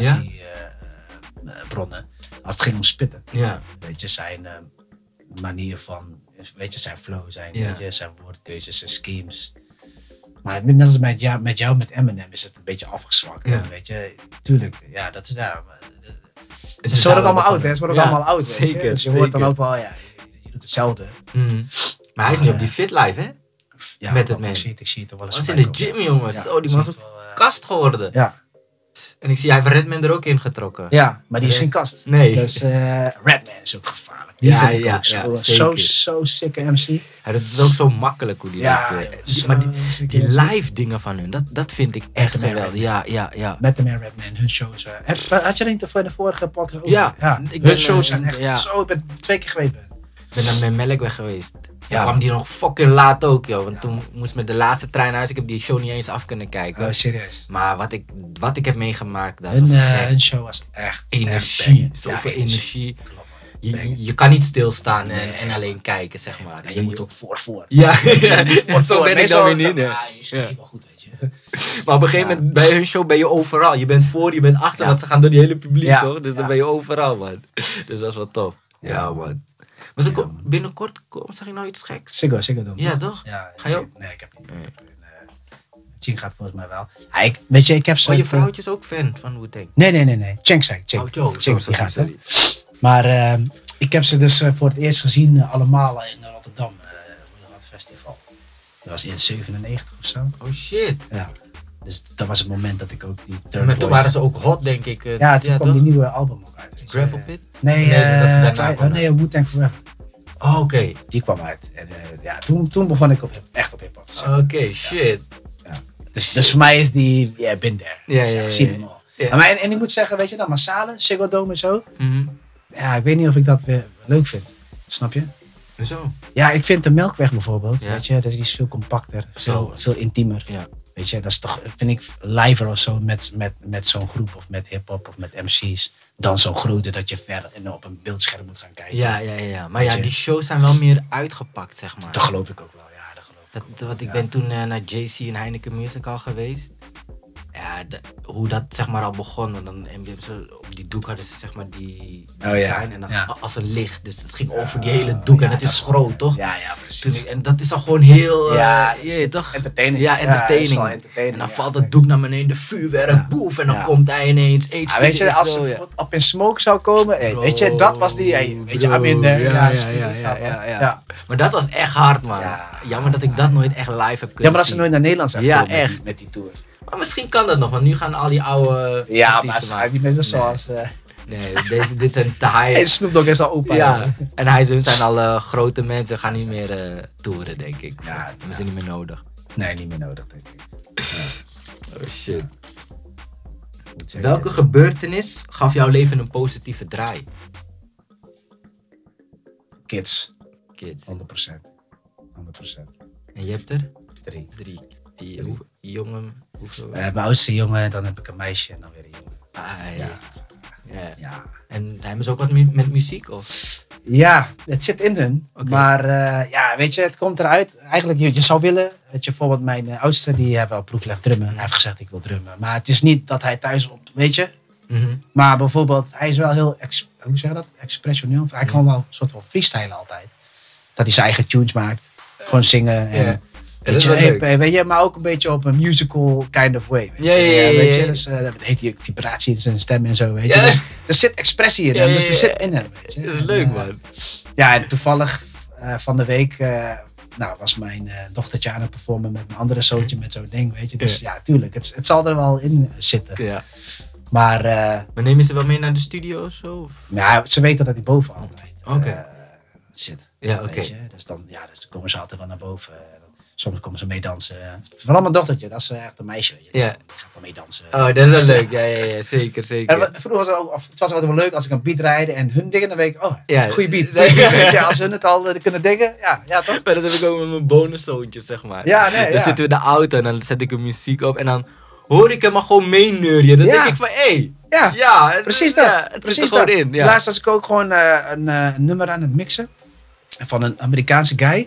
inspiratiebronnen. Als het ging om spitten. Ja. Weet je, zijn uh, manier van, weet je, zijn flow, zijn, Ja. weet je, zijn woordkeuzes, zijn schemes. Maar net als met jou, met jou, met Eminem, is het een beetje afgezwakt. Ja. Weet je, tuurlijk, ja, dat is daar. Ja, Het ze is worden ook daar allemaal wel oud, hè? Ze worden Ja, ook allemaal oud, weet je. zeker, Dus je hoort dan zeker. ook wel, ja, je, je doet hetzelfde. Mhm. Maar hij is nu op die fit life, hè? Ja, Met het ik man. zie het, ik zie het er wel eens Was in voorbij de komen. gym, jongens. Ja, Zo, die ik man zie is het een wel, uh, kast geworden. Ja, En ik zie, hij heeft Redman er ook in getrokken. ja, maar die is geen kast. Nee. Dus uh, Redman is ook gevaarlijk. Die Ja, vind ik ja, ook zo, ja, zo, zeker. zo sicke M C. Hij doet het ook zo makkelijk hoe die Ja, dat... eh, joh, die- zo maar die, sicke die M C. live dingen van hun, dat, dat vind ik echt Redman, geweldig. Redman. Ja, ja, ja. Met de man Redman, hun shows. Uh, heb, had je er niet voor de vorige podcast over? Ja, ja. ik Hun ben, shows uh, zijn echt ja. zo. Ik ben twee keer geweest. Ben. Ik ben dan met Melkweg geweest. Ja. Ja. kwam die nog fucking laat ook, joh. Want toen moest met de laatste trein naar huis. Ik heb die show niet eens af kunnen kijken. Oh, serieus. Maar wat ik, wat ik heb meegemaakt, dat Hun, was uh, gek. hun show was echt Energie. echt Zoveel ja, energie. Klopt, man. Je, Bang. je, je kan niet stilstaan en, Nee, en alleen kijken, zeg maar. En je moet ook voor voor. Ja, Je moet voor, zo voor. ben ik Meestal dan weer niet. van, hè. ah, je schreef Ja. wel goed, weet je. Maar op een gegeven moment bij hun show ben je overal. Je bent voor, je bent achter, Ja. want ze gaan door die hele publiek, Ja. toch? Dus dan Ja. ben je overal, man. Dus dat is wel tof. Ja, man. Maar ze ko- binnenkort komen, zeg ik nou iets geks? Siggo, Siggo doen. Ja, toch? Ja, Ga je ik- ook? Nee, ik heb niet. Nee. Ching gaat volgens mij wel. Ja, ik, weet je, ik heb zo. Oh, je vrouwtje is ook fan van Wu-Tang. Nee, nee, nee, nee. Cheng zei ik. Cheng. Oh, Joe. Cheng, Sorry, die gaat, hè. sorry. Maar uh, ik heb ze dus uh, voor het eerst gezien, uh, allemaal in Rotterdam. Uh, Rotterdam Festival. Dat was in zevenennegentig of zo. Oh, shit. Ja. Dus dat was het moment dat ik ook die Third Maar toen Void- waren ze ook hot, denk ik. eh, Ja, toen kwam toch? die nieuwe album ook uit. weet je. Gravel Pit? Nee, Nee, eh, dat- daarna Tri- kwam oh, nee, Wu-Tang Forever. Oh, oké. Die kwam uit. En eh, ja, toen, toen begon ik op, hip- echt op hip-hop te zitten. Oké, shit. Dus, dus voor mij is die, ja, yeah, been there. Ja, Dus ja, ja, ik zie ja. hem al. Ja. Maar, en, en ik moet zeggen, weet je dat, Massale, Ziggo Dome en zo. Mhm. Ja, ik weet niet of ik dat weer leuk vind. Snap je? Zo. Ja, ik vind de Melkweg bijvoorbeeld, Ja. weet je, dat is veel compacter, veel, veel intiemer. Ja. Weet je, dat is toch, vind ik, liver of zo met, met, met zo'n groep of met hip-hop of met M C's. Dan zo'n grote dat je ver en op een beeldscherm moet gaan kijken. Ja, ja, ja, ja. Maar Weet ja, je? die shows zijn wel meer uitgepakt, zeg maar. Dat geloof ik ook wel, ja, dat geloof ik Dat, ook dat- wel, want ik ja. ben toen eh, naar J C en Heineken Musical geweest. Ja, de- hoe dat zeg maar al begon. Want dan, en ze, op die doek hadden ze zeg maar die Oh, design. ja. En dan Ja. als een licht. Dus het ging over die hele doek. Ja, en het dat is is groot, toch? Ja, ja, precies. Toen ik, en dat is al gewoon heel... eh, Ja, je weet toch? entertaining. Ja, Ja, entertaining. dat is wel entertaining, En dan ja. valt het doek naar beneden, de vuurwerk, Ja. boef. En dan Ja. komt hij ineens. Eet Ja, weet je, als ze zo, ja. bijvoorbeeld op in smoke zou komen, hey, weet je, dat was die, hey, weet je, I'm in there. Ja, is ja, goed, ja, ik ja, ga ja, wel. ja. Ja. Maar dat was echt hard, man. Ja. Jammer dat ik dat nooit echt live heb kunnen Ja, maar dat ze zien. nooit naar Nederland zijn Ja, gekomen met echt. die, met die tour. Maar misschien kan dat nog, want nu gaan al die oude Ja, maar artiesten ze gaan niet meer zoals... eh Nee, deze, dit zijn te high. hey, Snoop Dogg is al opa. Ja, en hij hun zijn al eh, grote mensen, gaan niet meer eh toeren, denk ik. Ja, Hebben ze niet meer nodig. Nee, niet meer nodig, denk ik. Oh shit. Moet zeggen, Welke is- gebeurtenis gaf jouw leven een positieve draai? Kids, Kids. honderd procent. honderd procent. En je hebt er Drie. drie. Je- hoe- Jongen, hoeveel? Eh, mijn oudste jongen, dan heb ik een meisje en dan weer een jongen. Ah, ja. Ja. Ja. En hebben ze ook wat mu- met muziek? Of? Ja, het zit in hun. Oké. Maar eh, ja, weet je, het komt eruit. Eigenlijk, je, je zou willen, weet je, bijvoorbeeld mijn eh, oudste, die heeft wel proefleg drummen. Hij heeft gezegd, ik wil drummen. Maar het is niet dat hij thuis op, weet je. Mhm. Maar bijvoorbeeld, hij is wel heel, ex, hoe zeg je dat? Expressioneel. Hij kan wel een soort van freestylen altijd. Dat hij zijn eigen tunes maakt. Gewoon zingen. En, Ja. weet, dat is je, wel leuk. hey, weet je, maar ook een beetje op een musical kind of way. Weet Ja, je, ja, ja, weet ja. je, dus, eh, dat heet hij ook vibratie in zijn stem en zo. Weet je. Ja. Dus, er zit expressie in Ja, hem, ja, dus er ja. zit in hem. Weet je. Dat is En, leuk, eh, man. Ja, en toevallig eh, van de week eh, nou, was mijn eh, dochtertje aan het performen met mijn andere zoontje met zo'n ding, weet je. Dus ja, tuurlijk, het, het zal er wel in zitten. Ja. Maar eh, Maar neem je ze wel mee naar de studio of zo? Of? ja, ze weten dat hij boven altijd eh, Oké. zit. Ja, weet oké. je. Dus dan, ja, dus dan komen ze altijd wel naar boven. Soms komen ze mee dansen. Vooral mijn dochtertje, dat is eh, echt een meisje, weet je. Dus Ja. die gaat dan mee dansen. Oh, dat is wel leuk. Ja, ja, ja. Zeker, En zeker. wat- vroeger was het, ook, of het was altijd wel leuk als ik een beat rijde en hun dingen, dan weet ik, oh, Ja. goede beat. Goeie beat, weet je, als hun het al eh, kunnen dingen, ja, ja toch? Maar dat heb ik ook met mijn bonuszoontjes, zeg maar. Ja, nee, Dan ja. zitten we in de auto en dan zet ik een muziek op en dan hoor ik hem maar gewoon meeneurien. Dan Ja. denk ik van, hé, hey, Ja, ja, het, precies dat. ja, het precies zit er gewoon dat. in. Ja. Laatst was ik ook gewoon eh, een, eh, een nummer aan het mixen van een Amerikaanse guy.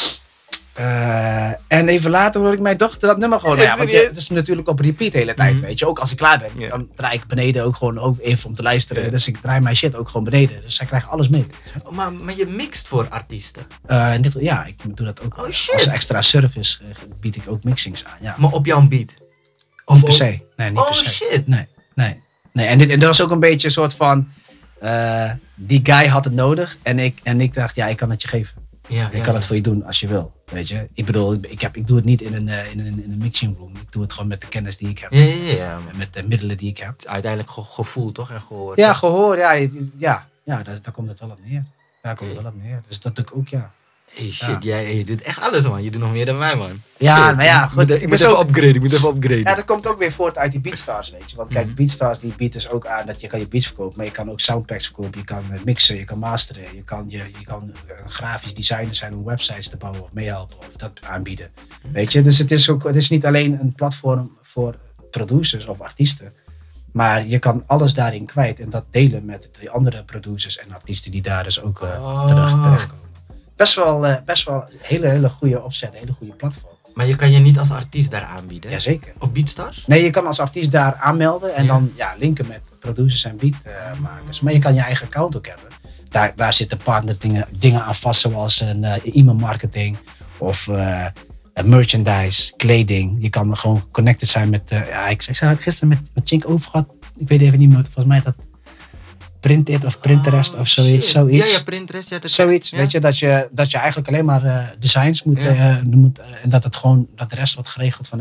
Eh, en even later hoor ik mijn dochter dat nummer gewoon. Ja, Ja, want je- serieus? het is natuurlijk op repeat de hele tijd, Mhm. weet je. Ook als ik klaar ben, Ja. dan draai ik beneden ook gewoon ook even om te luisteren. Ja. Dus ik draai mijn shit ook gewoon beneden. Dus zij krijgen alles mee. Oh, maar, maar je mixt voor artiesten. Eh, en dit, ja, ik doe dat ook. Oh, shit. Als extra service eh, bied ik ook mixings aan. Ja. Maar op jouw beat. Niet per se. Nee, niet Oh, per se. shit. Nee, nee. nee. En, dit, en dat was ook een beetje een soort van... eh, die guy had het nodig. En ik, en ik dacht, ja, ik kan het je geven. Ja, Ik kan het voor je doen als je wil. Weet je? Ik bedoel, ik, ik, heb, ik doe het niet in een, eh, in, een, in een mixing room. Ik doe het gewoon met de kennis die ik heb. Ja, ja, ja. Maar En met de middelen die ik heb. uiteindelijk ge- gevoel toch en gehoord. Ja, toch? gehoor. Ja, je- ja, ja daar, daar komt het wel op neer. Daar komt Oké. het wel op neer. Dus dat doe ik ook, ja. Hey, shit, Ja. jij, jij doet echt alles, man. Je doet nog meer dan mij, man. Ja, Shit. maar ja, Ik goed, moet, ik ik ben moet zo- even upgraden, ik moet even upgraden. Ja, dat komt ook weer voort uit die Beatstars, weet je. Want kijk, Mhm. Beatstars die biedt dus ook aan dat je kan je beats verkopen, maar je kan ook soundpacks verkopen, je kan eh, mixen, je kan masteren, je kan, je, je kan eh, een grafisch designer zijn om websites te bouwen of meehelpen of dat aanbieden. Weet je, dus het is ook, het is niet alleen een platform voor producers of artiesten, maar je kan alles daarin kwijt en dat delen met de andere producers en artiesten die daar dus ook eh, Oh. terug, terechtkomen. Best wel, eh, best wel een hele, hele goede opzet, een hele goede platform. Maar je kan je niet als artiest daar aanbieden. hè? Jazeker. Op Beatstars? Nee, je kan als artiest daar aanmelden en Ja. dan ja, linken met producers en beatmakers. Maar je kan je eigen account ook hebben. Daar, daar zitten partner dingen, dingen aan vast, zoals een eh, e-mail marketing of eh, een merchandise, kleding. Je kan gewoon connected zijn met. eh, ja, ik, ik zei het gisteren met, met Chink over gehad. Ik weet even niet meer. Volgens mij dat Printit of Pinterest Oh, of zoiets. shit. zoiets. Ja, ja, Pinterest. Ja, dat Zoiets, ja. weet je, dat je, dat je eigenlijk alleen maar eh, designs moet, Ja. eh, moet eh, en dat het gewoon, dat de rest wordt geregeld vanuit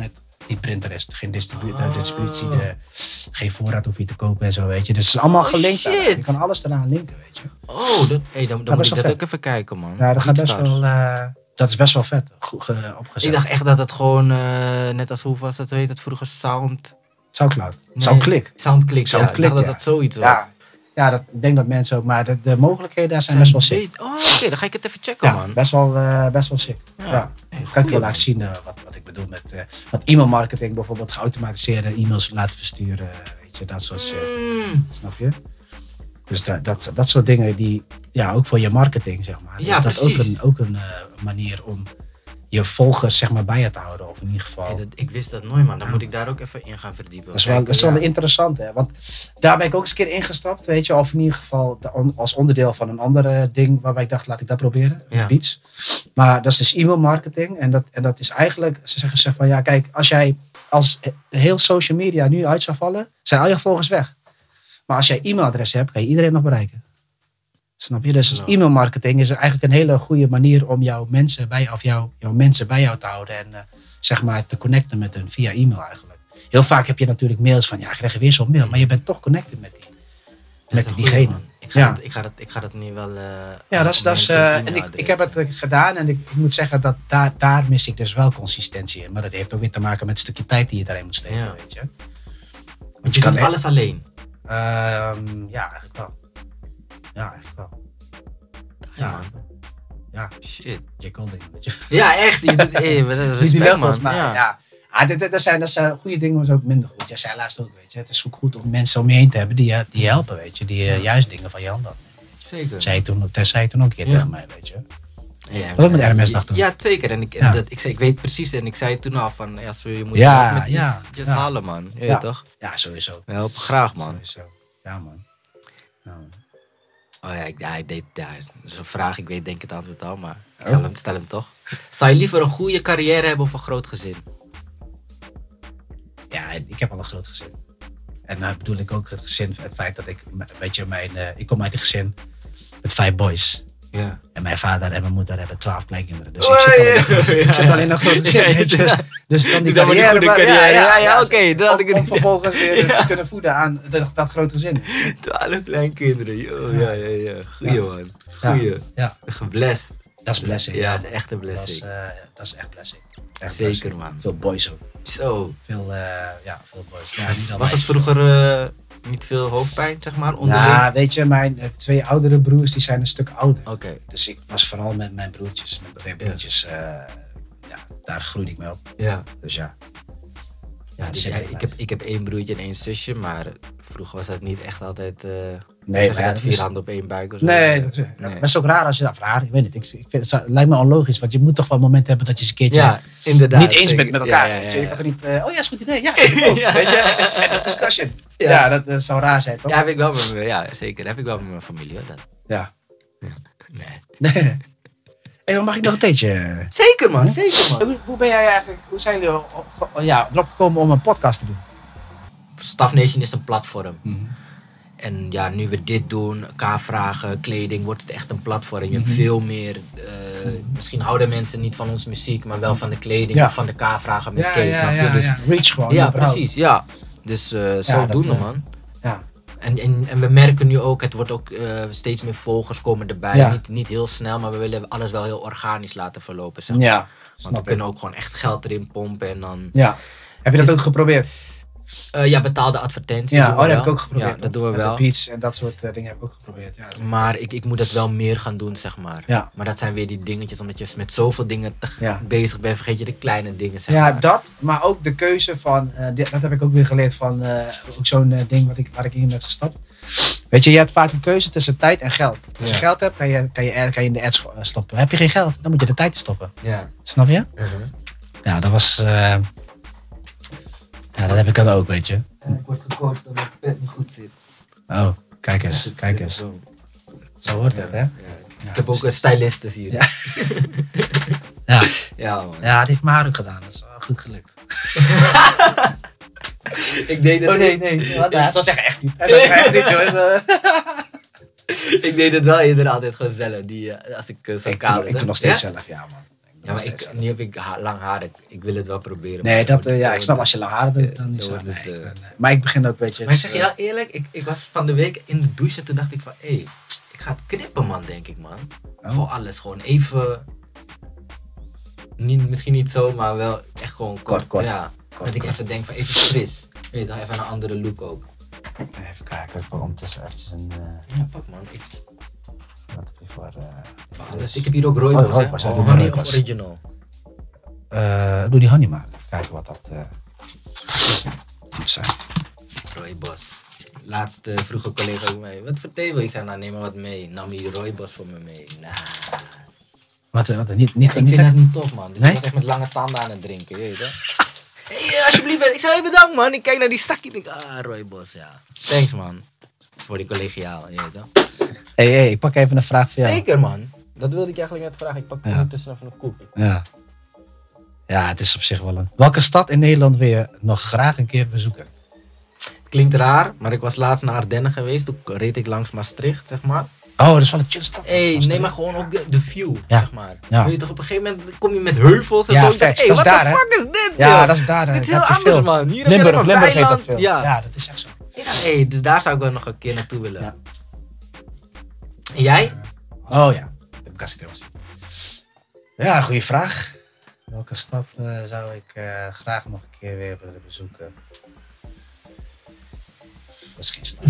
die printer is. Geen distribu de distributie, de, geen voorraad hoef je te kopen en zo, weet je. Dus het is allemaal Oh, gelinkt. shit. Je kan alles eraan linken, weet je. Oh, dat, hey, dan, dan moet best ik wel dat vet. ook even kijken, man. Ja, dat gaat best Beatstars. wel, uh, dat is best wel vet goed ge- opgezet. Ik dacht echt dat het gewoon, uh, net als hoe was dat, hoe heet het vroeger, Sound... Soundcloud. Nee, Soundclick. Soundclick, ja. Soundclick, Ik dacht dat ja. dat zoiets was. Ja, ja dat, ik denk dat mensen ook, maar de, de mogelijkheden daar zijn best wel sick. beter. Oh, oké, dan ga ik het even checken, Ja, man. best wel, uh, best wel sick. Ja. Ja. Hey, Kan ik goeie, je man. laten zien uh, wat, wat ik bedoel met uh, wat e-mailmarketing, bijvoorbeeld geautomatiseerde e-mails laten versturen, weet je, dat soort shit. Mm. Snap je? Dus dat, dat, dat soort dingen die, ja, ook voor je marketing, zeg maar. Ja, is dat ook precies. een, ook een uh, manier om je volgers, zeg maar, bij je te houden, of in ieder geval. Hey, dat, ik wist dat nooit, man. Dan moet ik daar ook even in gaan verdiepen. Dat is wel, Kijken, dat is wel ja. interessant, hè? Want daar ben ik ook eens een keer ingestapt, weet je, of in ieder geval de- on- als onderdeel van een andere ding waarbij ik dacht, laat ik dat proberen, Ja. Beats. Maar dat is dus e-mail marketing en dat, en dat is eigenlijk, ze zeggen zeg van, ja, kijk, als jij als he- heel social media nu uit zou vallen, zijn al je volgers weg. Maar als jij e-mailadres hebt, kan je iedereen nog bereiken. Snap je? Dus Ja. e-mail marketing is eigenlijk een hele goede manier om jouw mensen bij, of jouw, jouw mensen bij jou te houden en uh, zeg maar te connecten met hun via e-mail eigenlijk. Heel vaak heb je natuurlijk mails van, ja, ik krijg je weer zo'n mail, maar je bent toch connected met die. Dat is Met een diegene. goeie, man. Ik ga, Ja. dat, ik, ga dat, ik ga dat nu wel... Uh, Ja, dat is, dat is, uh, en ik, ik heb het uh, gedaan en ik, ik moet zeggen dat daar, daar mis ik dus wel consistentie in. Maar dat heeft ook weer te maken met het stukje tijd die je daarin moet steken, Ja. weet je. Want je kan doet echt- alles alleen. Ehm, ja, eigenlijk wel. Ja, eigenlijk wel. Ja, Ja. man. Ja, Shit. J. Cole ding, weet je. Ja, echt. Je doet, hey, met Die- die respect, levels, man. maar Ja. ja. Ah, dit, dit, dat zijn, dat zijn goede dingen, maar is ook minder goed. Jij zei laatst ook, weet je. Het is ook goed om mensen om je heen te hebben die je, die je helpen, weet je. Die uh, juist dingen van je hand afnemen. Zeker. Zei je toen, dat zei je toen ook een keer Ja. tegen mij, weet je. Ja, Wat ook met R M S dag toen. Ja, zeker. En ik, en Ja. dat, ik, zei, ik weet precies, en ik zei toen al van, ja, zo, je moet Ja, helpen met ja, iets, just ja. halen, man. Je Ja. weet toch? Ja, sowieso. We helpen graag, man. Sowieso. Ja, man. Ja, man. Oh ja, ik, ja, ik deed, ja, dat is een vraag, ik weet denk het antwoord al, maar ik Oh. stel hem, stel hem toch. Zou je liever een goede carrière hebben of een groot gezin? Ja, ik heb al een groot gezin. En nou bedoel ik ook het gezin, het feit dat ik, weet je, mijn, uh, ik kom uit een gezin met vijf boys. Ja. En mijn vader en mijn moeder hebben twaalf kleinkinderen. Dus ik zit al in een, ik zit al in een groot gezin, weet je. Dus dan die Doe dan maar die carrière. goede maar- carrière. Ja, ja, oké, dan had om, ik het om niet. vervolgens weer te kunnen voeden aan dat, dat grote gezin. Twaalf kleinkinderen, joh. Ja, ja, ja. Goeie, Ja. man. Goeie. Ja, geblest. dat is blessing. Ja, dat is echt een dat is, blessing. uh, dat is echt blessing. Echt Zeker, blessing. man. Veel boys ook. Zo. Veel, uh, ja, veel boys. Ja, niet Was allemaal. het vroeger uh, niet veel hoofdpijn, zeg maar, onderling? Ja, weet je, mijn uh, twee oudere broers die zijn een stuk ouder. Oké. Okay. Dus ik was vooral met mijn broertjes, met twee broertjes, uh, ja, daar groeide ik mee op. Ja. Dus ja. Ja, dus, ja, ik, heb, ik heb één broertje en één zusje, maar vroeger was dat niet echt altijd... Uh, nee, zeg je dat vier is... handen op één buik of zo? Nee, dat, nee. dat is ook raar als je dat vraagt. Ik weet niet, ik, ik vind, het lijkt me onlogisch, want je moet toch wel een moment hebben dat je eens een keertje ja, inderdaad, niet eens bent met elkaar. Ja, ja, ja, ja. Je gaat er niet, uh, oh ja, is goed idee. Ja, ik ook, ja. weet je. En dat discussion. Ja, ja dat, dat zou raar zijn, toch? Ja, heb ik wel met me, ja, zeker. Heb ik wel met mijn familie, hoor. Dat. Ja. ja. Nee. Nee. Hey, mag ik nog een theetje? Zeker, man. Zeker, man. Hoe, hoe ben jij eigenlijk, hoe zijn jullie op, op, ja, erop gekomen om een podcast te doen? Staff Nation is een platform. Mm-hmm. En ja, nu we dit doen, K-vragen, kleding, wordt het echt een platform. Je hebt Mm-hmm. veel meer, uh, misschien houden mensen niet van onze muziek, maar wel van de kleding ja. of van de K-vragen met ja, Kees, ja, snap je? ja, Dus, ja. Reach gewoon. ja, überhaupt. precies, ja. Dus uh, zodoende, uh, man. Ja. En, en, en we merken nu ook, het wordt ook uh, steeds meer volgers komen erbij. Ja. Niet, niet heel snel, maar we willen alles wel heel organisch laten verlopen, zeg maar. Ja, Want we kunnen ook gewoon echt geld erin pompen en dan... Ja. Heb je dat is, ook geprobeerd? Uh, ja, betaalde advertenties. Ja, oh, dat heb ik ook geprobeerd. Ja, dat doen we wel. Beats en dat soort uh, dingen heb ik ook geprobeerd. Ja, maar ik, ik moet dat wel meer gaan doen, zeg maar. Ja. Maar dat zijn weer die dingetjes, omdat je met zoveel dingen te ja. bezig bent, vergeet je de kleine dingen, zeg ja, maar. Ja, dat, maar ook de keuze van, uh, dit, dat heb ik ook weer geleerd van uh, ook zo'n uh, ding wat ik, waar ik in ben gestapt. Weet je, je hebt vaak een keuze tussen tijd en geld. Als je ja. geld hebt, kan je, kan, je, kan je in de ads stoppen. Heb je geen geld, dan moet je de tijd stoppen. Ja. Snap je? Uh-huh. Ja, dat was... Uh, ja, dat heb ik dan ook, weet je. En ik word gecoacht dat mijn pet niet goed zit. Oh, kijk eens, kijk eens. Zo, Zo hoort het, hè? Ja. Ja, ik heb ook een stylistes hier. Ja. ja. Ja, man. Ja, die heeft mijn haar ook gedaan. Dat is wel goed gelukt. ik deed het... Oh nee, nee. Ja, hij zou zeggen echt niet. Hij zou zeggen echt niet, joh. Ik deed het wel inderdaad altijd gewoon zelf. Die, uh, als ik uh, zo ik kaal doe, ik doe nog steeds ja? zelf, ja man. Ik Ja, maar ik, nu heb ik ha lang haar. Ik, ik wil het wel proberen. Nee, maar dat, wordt- uh, ja, wordt- ik snap als je lang haar doet, eh, dan is dan dat... wordt het, Nee, eh, ik ben, uh, maar ik begin ook, weet je... Maar ik zeg je uh, heel eerlijk, ik, ik was van de week in de douche en toen dacht ik van, hé, hey, ik ga het knippen man, denk ik man. Oh. Voor alles, gewoon even, niet, misschien niet zo, maar wel echt gewoon kort. Kort, kort. Ja, Kort, dat ik kort. even denk van, even fris. Weet je toch, even een andere look ook. Even kijken, ik pak ondertussen eventjes een... Uh, Ja, pak man. Ik, wat heb je voor... Uh, voor alles. Ik heb hier ook rooibos, Oh, rooibos, hè. ja, Oh, doe honey rooibos. of original? uh, doe die honey maar. Even kijken wat dat uh, moet zijn. Rooibos. Laatst uh, vroeg een collega ook mij, wat voor thee wil je? Ik zei, nou neem maar wat mee. Nam je rooibos voor me mee? Nah. Wat, uh, wat, niet, niet, Ik niet vind dat niet tof, man. Dus Nee? ik was echt met lange tanden aan het drinken, je weet je. Hé, hey, alsjeblieft, ik zou je bedanken, man. Ik kijk naar die zakje en ik denk, ah, rooibos, ja. Thanks, man. Voor die collegiaal, je weet toch. Hé, hey, hey, ik pak even een vraag voor jou. Zeker, man. Dat wilde ik eigenlijk net vragen. Ik pak Ja. ondertussen even een koek. Ja. Ja, het is op zich wel een... Welke stad in Nederland wil je nog graag een keer bezoeken? Het klinkt raar, maar ik was laatst naar Ardennen geweest. Toen reed ik langs Maastricht, zeg maar. Oh, dat is wel een chill stad. Hé, hey, Was nee, er- maar gewoon ook de, de view, Ja. zeg maar. Ja. Weet je toch, op een gegeven moment kom je met heuvels en Ja, zo. Ik dacht, facts. hey, Dat is what daar, the hè? fuck is dit, Ja, joh? dat is daar. Dit is daar heel heb je anders, veel. man. Hier heb je Limburg, alleen maar Limburg heeft dat weiland. veel. Ja. Ja, dat is echt zo. Ik dacht, hé, dus daar zou ik wel nog een keer naartoe willen. Ja. En jij? Oh ja, dat heb ik als het zien. Ja, goede vraag. Welke stad uh, zou ik uh, graag nog een keer weer willen bezoeken? Dat is geen stad.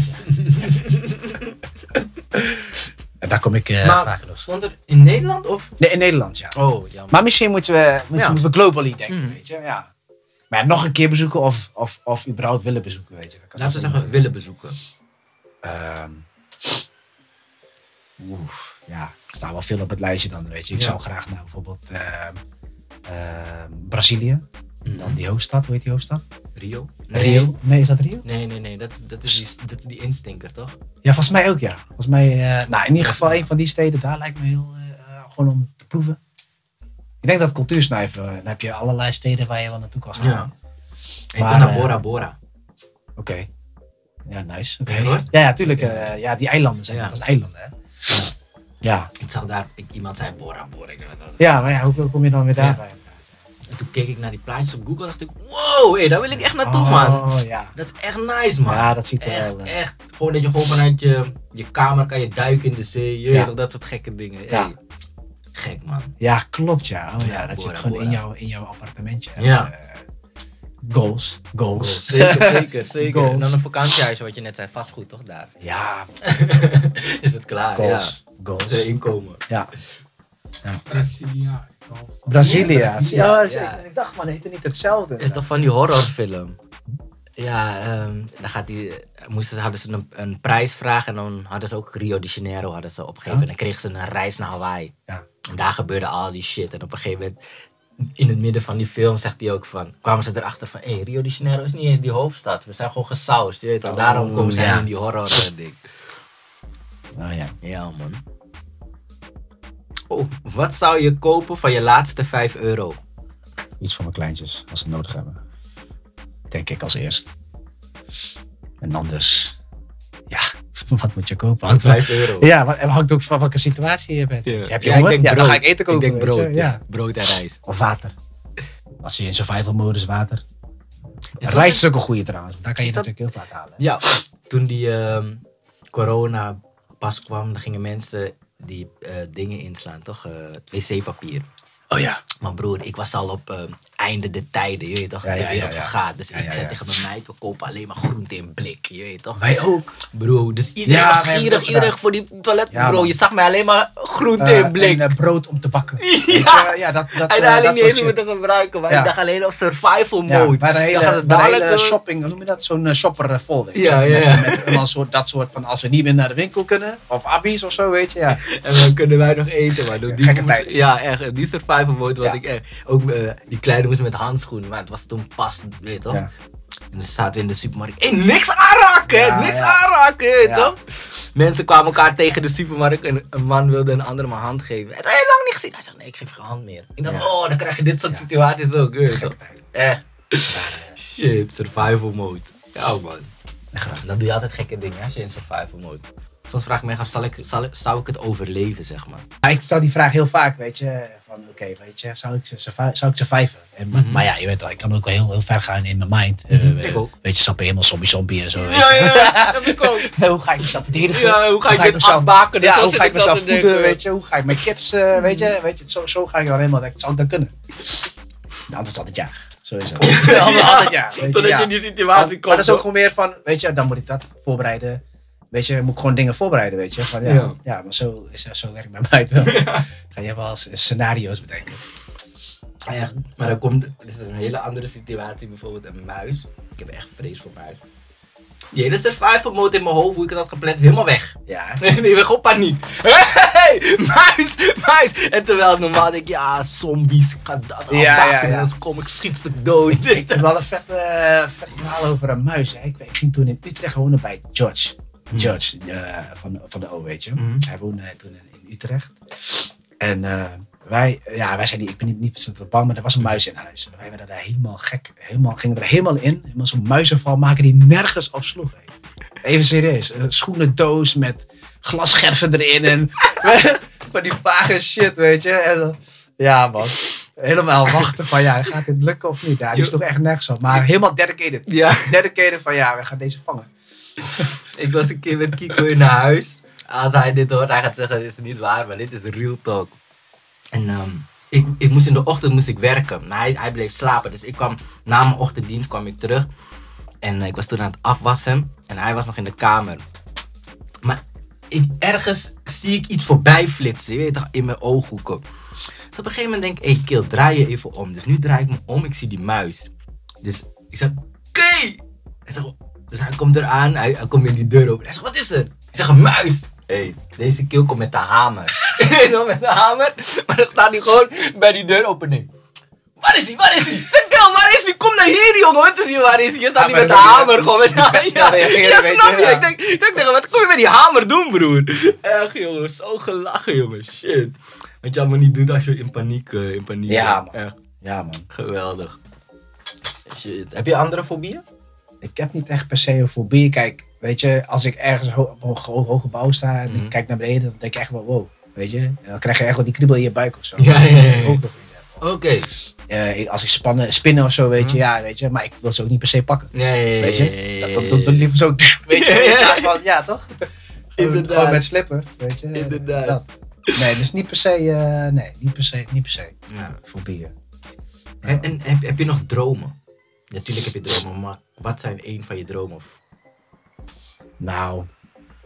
En daar kom ik uh, Maar graag los. stond er in Nederland of? Nee, in Nederland, ja. Oh, jammer. Maar misschien moeten we, moeten, Ja. moeten we globally denken, Mhm. weet je. Ja. Maar ja, nog een keer bezoeken of, of, of überhaupt willen bezoeken, weet je. Dat kan Laten we ook zeggen, nog. willen bezoeken. Ehm Oef, ja, er staat wel veel op het lijstje dan, weet je. Ik Ja. zou graag naar bijvoorbeeld ehm, ehm, Brazilië. Dan die hoofdstad, hoe heet die hoofdstad? Rio? Rio? Nee, is dat Rio? Nee, nee, nee. Dat, dat, is die, dat is die instinker, toch? Ja, volgens mij ook, ja. Volgens mij, eh, nou, in ieder geval een van die steden, daar lijkt me heel, eh, gewoon om te proeven. Ik denk dat cultuursnuiven, dan heb je allerlei steden waar je wel naartoe kan gaan. Ja. Ik Maar, ben naar eh, Bora Bora. Oké. Ja, nice. Oké. Ja, hoor. Ja, ja, tuurlijk. eh, ja, die eilanden zijn, Ja. dat is eilanden, hè. Ja. Ik zag daar, ik, iemand zei Bora Bora. Ik dacht, wat- Ja, maar ja, hoe hoe kom je dan weer Ja. daarbij? En toen keek ik naar die plaatjes op Google en dacht ik, wow, hey, daar wil ik echt naartoe, man. Oh, ja. Dat is echt nice, man. Ja, dat ziet er echt, wel, eh. echt. Gewoon dat je gewoon vanuit je, je kamer kan je duiken in de zee. Je weet Ja. toch, dat soort gekke dingen. Ja. Hey, gek, man. Ja, klopt, ja. Oh, ja, Ja, dat Bora zit gewoon in Bora. jouw, in jouw appartementje. Ja. Eh, goals. Goals. Zeker, zeker, zeker. Goals. En dan een vakantiehuis, wat je net zei, vastgoed, toch daar? Ja, Is het klaar, goals. ja. Goals. De inkomen. Ja. Brasilia. Brazilië. Ja, Ja, ja. Ik dacht, man, heet het niet hetzelfde? Is toch van die horrorfilm? Ja, ehm, dan gaat die, moesten, ze- hadden ze een, een prijsvraag en dan hadden ze ook Rio de Janeiro hadden ze opgegeven. Ja. En dan kregen ze een reis naar Hawaii. Ja. En daar gebeurde al die shit. En op een gegeven moment, in het midden van die film, zegt hij ook van, kwamen ze erachter van, hé, hey, Rio de Janeiro is niet eens die hoofdstad. We zijn gewoon gesausd, je weet toch. Oh, Daarom komen ze ja. in die horror eh, ding. Nou ja. Ja, man. Oh, wat zou je kopen van je laatste vijf euro? Iets voor mijn kleintjes, als ze het nodig hebben. Denk ik als eerst. En anders, ja, wat moet je kopen? Hangt wel- vijf euro. Ja, maar het hangt ook van welke situatie je bent. Heb je Ja, honger? ik denk Ja, brood. dan ga ik eten kopen. Ik denk weet je. brood, Ja. ja. Brood en rijst. Of water. Als je in survival modus water. Is Rijst dat- is ook een goede trouwens. Daar kan je Is dat- natuurlijk heel veel uit halen. Ja, toen die ehm, corona pas kwam, dan gingen mensen die eh, dingen inslaan, toch? Eh, wc-papier. Oh ja. Maar broer, ik was al op ehm, einde de tijden, je weet toch? Ja, ja, de wereld ja, ja. vergaat. Dus Ja, ik ja, zei ja. tegen mijn meid, we kopen alleen maar groente in blik, je weet toch? Wij ook. Bro, dus iedereen Ja, was wij hebben gierig, dat iedereen gedaan. voor die toilet. Ja, bro, man. je zag mij alleen maar groente Eh, in blik. en eh, brood om te bakken. Ja. Weet je? Ja, dat, dat, eh, dat Uiteindelijk niet soort eens meer shit. te gebruiken, maar Ja. ik dacht alleen op survival mode. Ja, bij de Ik hele, dacht, het bij de dadelijk, hele eh, shopping, hoe noem je dat? Zo'n eh, shopper eh, vol. Weet je? Ja, ja, ja. Met, met allemaal soort, dat soort van, als we niet meer naar de winkel kunnen, of abbies of zo, weet je. Ja. En dan kunnen wij nog eten, maar door die Gekke moest- tijden. Ja, echt. Die survival mode was Ja. ik echt. Ook eh, die kleine moest met handschoenen, maar het was toen pas, weet je toch? Ja. En dan zaten we in de supermarkt. Hé, hey, niks aanraken, hè, Ja, niks ja. aanraken, weet je Ja. toch? Mensen kwamen elkaar tegen de supermarkt en een man wilde een andere man hand geven. Het had heel lang niet gezien. Hij zegt, nee, ik geef geen hand meer. Ik dacht, Ja. oh, dan krijg je dit soort situaties ook, weet je toch? tijden. Echt. Shit, survival mode. Ja, man. Echt raar. Dan doe je altijd gekke dingen als je in survival mode. Soms vraag ik me af, zal ik, zal, zou ik het overleven, zeg maar? Maar ik stel die vraag heel vaak, weet je. Van oké, okay, weet je, zou ik, survive, zou ik surviven? En, mm-hmm. Maar ja, je weet wel, ik kan ook wel heel, heel ver gaan in mijn mind. Mm-hmm. Uh, ik ook. Weet je, snap je, helemaal zombie zombie en zo. Weet ja, je. ja, ja, dat heb ik ook. Hoe ga ik mezelf verdedigen? Ja, hoe ga ik, hoe ga ik dit mezelf afbaken? Ja, hoe ga ik mezelf voeden, denken. Weet je. Hoe ga ik mijn kids, uh, weet je. Weet je zo, zo ga ik dan helemaal denken, zou ik dat kunnen? De antwoord is altijd ja. Zo is het. Ja, altijd ja. Weet je, totdat ja. je in die situatie maar, komt. Maar dat is ook gewoon meer van, weet je, dan moet ik dat voorbereiden. Weet je, moet ik gewoon dingen voorbereiden, weet je. Van, ja, ja. ja, maar zo, is, zo werkt mijn mind wel. Ja. Ga je wel eens scenario's bedenken. Ja, maar dan komt, er is een hele andere situatie, bijvoorbeeld een muis. Ik heb echt vrees voor muis. Die hele survival mode in mijn hoofd, hoe ik het had gepland, is helemaal weg. Ja. Nee, ik ben gewoon paniek. Hey, muis, muis. En terwijl normaal denk ik, ja, zombies, ik ga dat afbakken. Ja, ja, ja. En dan kom ik schietstuk dood. Ik heb wel een vet, uh, vet verhaal over een muis. Hè. Ik, ik ging toen in Utrecht wonen bij George. George, uh, van, van de O, weet je. Mm-hmm. Hij woonde toen in, in Utrecht. En uh, wij, ja, wij zeiden, ik ben niet, niet per bang, maar er was een muis in huis. En wij werden daar helemaal gek, helemaal, gingen er helemaal in. Helemaal zo'n muizenval maken die nergens op sloeg. Hé. Even serieus, een schoenendoos met glasscherven erin en van die vage shit, weet je. En, ja man, helemaal wachten van ja, gaat dit lukken of niet? Ja, die sloeg echt nergens op, maar helemaal dedicated. Ja. Dedicated van ja, we gaan deze vangen. Ik was een keer met Kiko in huis. Als hij dit hoort, hij gaat zeggen, dit is niet waar, maar dit is real talk. En um, ik, ik moest in de ochtend moest ik werken. Maar hij, hij bleef slapen. Dus ik kwam, na mijn ochtenddienst kwam ik terug. En uh, ik was toen aan het afwassen. En hij was nog in de kamer. Maar ik, ergens zie ik iets voorbij flitsen. Je weet toch, in mijn ooghoeken. Dus op een gegeven moment denk ik, hé hey, Kil, draai je even om. Dus nu draai ik me om, ik zie die muis. Dus ik zeg, oké! Dus hij komt eraan, hij, hij komt weer die deur open. Hij zegt, wat is er? Ik zeg, een muis! Hé, hey, deze Kil komt met de hamer. Met de hamer, maar dan staat hij gewoon bij die deur open. Nee. Waar is hij? Waar is hij? Kil, waar is hij? Kom naar hier, jongen. Wat is hij? Waar is hij? Hier staat hij met de hamer. Gewoon met de hamer. Ja, ja, snap je? Ik denk, ik denk tegen, wat kom je met die hamer doen, broer? Echt, jongen. Zo gelachen, jongen. Shit. Wat je allemaal niet doet als je in paniek, uh, in paniek ja, man. Echt. Ja, man. Geweldig. Shit. Heb je andere fobieën? Ik heb niet echt per se een fobie. Kijk, weet je, als ik ergens ho- op een ho- hoge bouw sta en mm-hmm. ik kijk naar beneden, dan denk ik echt wel, wow, weet je. En dan krijg je echt wel die kriebel in je buik of zo. Ja, ja, ja, ja. Oké. Okay. Uh, als ik spannen, spinnen of zo, weet je, mm-hmm. ja, weet je. Maar ik wil ze ook niet per se pakken. Ja, ja, ja, weet je. Ja, ja, ja, ja. Dat, dat doe ik liever zo, weet je. In plaats van, ja, toch? Inderdaad. Gewoon met slipper, weet je. Inderdaad. Dat. Nee, dus niet per se, uh, nee, niet per se, niet per se. Ja. Fobieën. En, en heb, heb je nog dromen? Natuurlijk heb je dromen, maar wat zijn een van je dromen? Nou,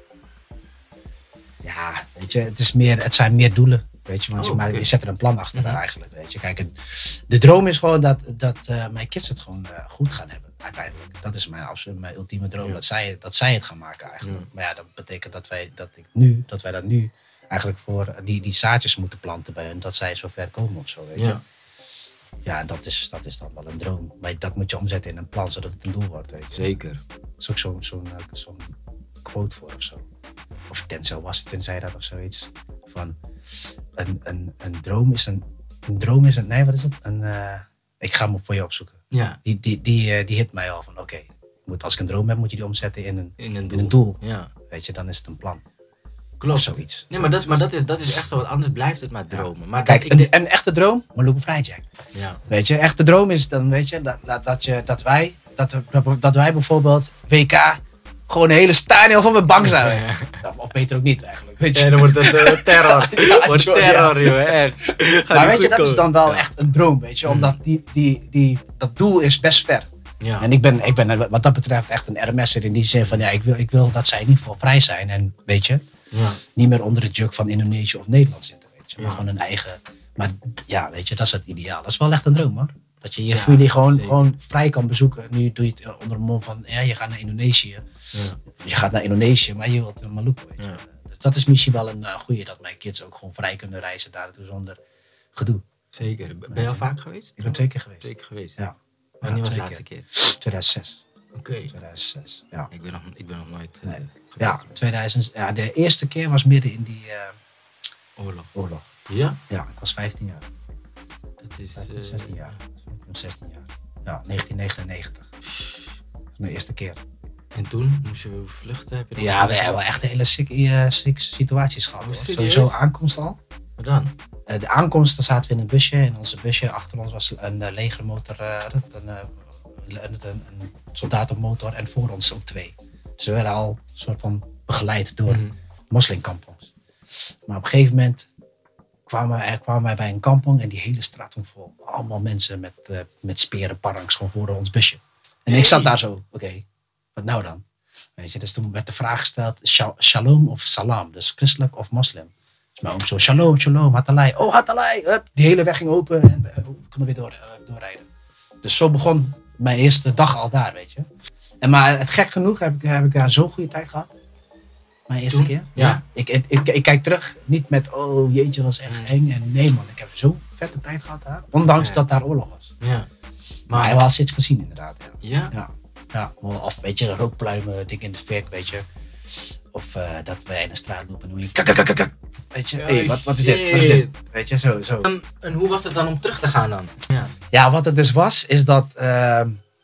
ja, weet je, het, is meer, het zijn meer doelen, weet je, want oh, je, maar, okay. je zet er een plan achter Mm-hmm. eigenlijk, weet je. Kijk, het, de droom is gewoon dat, dat uh, mijn kids het gewoon uh, goed gaan hebben, uiteindelijk. Dat is mijn, absoluut, mijn ultieme droom, ja. dat, zij, dat zij het gaan maken eigenlijk. Ja. Maar ja, dat betekent dat wij dat, ik nu, dat wij dat nu eigenlijk voor die, die zaadjes moeten planten bij hun, dat zij zover komen of zo, weet je. Ja. Ja, dat is, dat is dan wel een droom. Maar dat moet je omzetten in een plan, zodat het een doel wordt. Weet je. Zeker. Dat is ook zo'n zo'n zo'n quote voor of zo. Of Denzel Washington zei dat of zoiets. Van, een, een, een droom is een... Een droom is een... Nee, wat is het? Een, uh, ik ga hem voor je opzoeken. Ja. Die, die, die, uh, die hit mij al van, oké. Okay, als ik een droom heb, moet je die omzetten in een, in een doel. In een doel. Ja. Weet je, dan is het een plan. Klopt. Of zoiets. Nee, maar, dat, maar dat, is, dat is echt zo. Want anders blijft het maar dromen. Ja. Maar kijk, ik een, de... een echte droom, Moluku Vrijjack. Ja. Weet je, echte droom is dan, weet je, dat, dat, dat, je, dat wij, dat, dat wij bijvoorbeeld W K gewoon een hele stadion van mijn bank zijn. Ja, ja. Of beter ook niet eigenlijk. Weet je. Ja, dan wordt het uh, terror. ja, wordt terror, ja. joh, echt. Maar weet je, dat is dan wel ja. echt een droom, weet je, omdat die, die, die, dat doel is best ver. Ja. En ik ben, ik ben wat dat betreft echt een R M S'er in die zin van, ja, ik wil, ik wil dat zij in ieder geval vrij zijn en, weet je, ja. niet meer onder het juk van Indonesië of Nederland zitten, weet je, maar ja. gewoon een eigen, maar ja, weet je, dat is het ideaal. Dat is wel echt een droom, hoor. Dat je je ja, familie gewoon, gewoon vrij kan bezoeken. Nu doe je het onder de mond van, ja, je gaat naar Indonesië. Ja. Je gaat naar Indonesië, maar je wilt naar Maluku, weet je. Ja. Dus dat is misschien wel een uh, goeie, dat mijn kids ook gewoon vrij kunnen reizen daar naartoe zonder gedoe. Zeker. Ben je al vaak geweest? Ik ben twee keer geweest. Twee keer geweest? Ja. Wanneer ja, was de laatste keer? keer? tweeduizend zes. Oké. Okay. tweeduizend zes, ja. Ik ben nog, ik ben nog nooit... Nee. Ja, tweeduizend, ja, de eerste keer was midden in die uh, oorlog. oorlog. Ja? Ja, ik was vijftien jaar. Dat is... vijftien, zestien jaar. Ik ben zestien jaar. Ja, negentien negenennegentig. Dat is mijn eerste keer. En toen moest je vluchten? Heb je dan Ja, we hebben wel echt hele sick, uh, sick situaties gehad. Oh, Hoor. serieus? Sowieso aankomst al. Wat dan? Uh, de aankomst, dan zaten we in een busje. En onze busje achter ons was een uh, legermotor, uh, een, uh, een, een, een soldaat op motor. En voor ons ook twee. Dus we werden al soort van begeleid door Mm-hmm. moslimkampongs. Maar op een gegeven moment kwamen wij, kwamen wij bij een kampong. En die hele straat stond vol. Allemaal mensen met, uh, met speren, parangs, gewoon voor ons busje. En ik zat daar zo, oké, okay, wat nou dan? Weet je, dus toen werd de vraag gesteld, shalom of salam, dus christelijk of moslim. Dus mijn oom zo, shalom, shalom, hatalai. Oh, hatalai, hup, die hele weg ging open en uh, we konden weer door, uh, doorrijden. Dus zo begon mijn eerste dag al daar, weet je. En maar het gek genoeg heb ik, heb ik daar zo'n goede tijd gehad. Mijn eerste Toen? keer. Ja. Ik, ik, ik, ik kijk terug, niet met, oh jeetje, was echt Mm. eng. En nee man, ik heb zo'n vette tijd gehad daar. Ondanks Ja. dat daar oorlog was. Ja. Maar Maar, hij was iets gezien inderdaad, ja. ja? Ja, ja, of weet je, rookpluimen, dik in de fik, weet je. Of uh, dat wij in de straat lopen en hoe je kak, kak, kak, kak. Weet je, Oh, hey, wat, wat is dit, wat is dit? Weet je, zo, zo. En, en hoe was het dan om terug te gaan dan? Ja. Ja, wat het dus was, is dat uh, uh,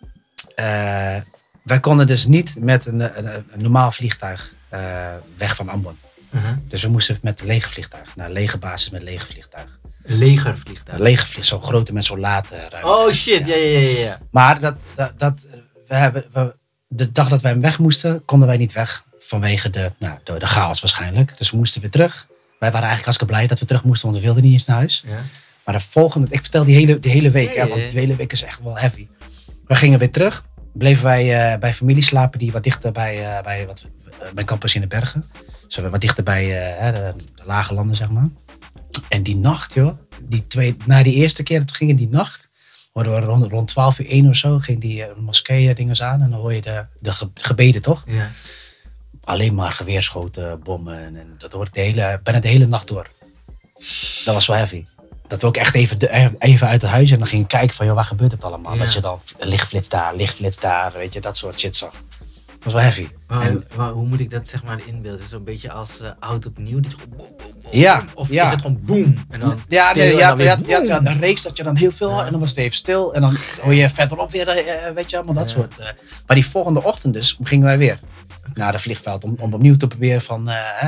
wij konden dus niet met een, een, een normaal vliegtuig uh, weg van Ambon. Uh-huh. Dus we moesten met een legervliegtuig, naar een legerbasis met een legervliegtuig. Legervliegtuig. Een legervliegtuig, zo grote met zo'n late ruimte. Oh shit, ja, ja, ja, ja. Maar dat, dat, dat, we hebben, we, de dag dat wij hem weg moesten, konden wij niet weg. Vanwege de, nou, de, de chaos waarschijnlijk. Dus we moesten weer terug. Wij waren eigenlijk hartstikke blij dat we terug moesten, want we wilden niet eens naar huis. Ja. Maar de volgende, ik vertel die hele, die hele week, Ja, hè, ja, want ja. die hele week is echt wel heavy. We gingen weer terug. Bleven wij uh, bij familie slapen die wat dichter bij, uh, bij wat, uh, mijn campus in de bergen. Dus we wat dichter bij uh, de, de lage landen, zeg maar. En die nacht, joh. Die twee, na die eerste keer dat we gingen, die nacht. Hoorden we rond, rond twaalf uur één of zo. Ging die uh, moskee dingen aan. En dan hoor je de, de ge, gebeden, toch? Ja. Alleen maar geweerschoten, bommen. En dat hoorde de hele, bijna de hele nacht door. Dat was wel heavy. Dat we ook echt even, de, even uit het huis en dan gingen kijken van, joh, waar gebeurt het allemaal? Ja. Dat je dan lichtflits daar, lichtflits daar, weet je, dat soort shit zag. Dat was wel heavy. Maar, En, maar hoe moet ik dat zeg maar inbeelden? Zo'n beetje als uh, oud opnieuw? Dit is gewoon boem, boem, boem. Ja, Of ja. is het gewoon boem? En dan ja, stil nee, en je, dan had, weer je, had, je, had, je had boem. een reeks dat je dan heel veel had en dan was het even stil. En dan hoor je verderop weer, uh, weet je, allemaal dat Ja. soort. Uh, maar die volgende ochtend dus gingen wij weer naar het vliegveld om, om opnieuw te proberen van, uh, hè,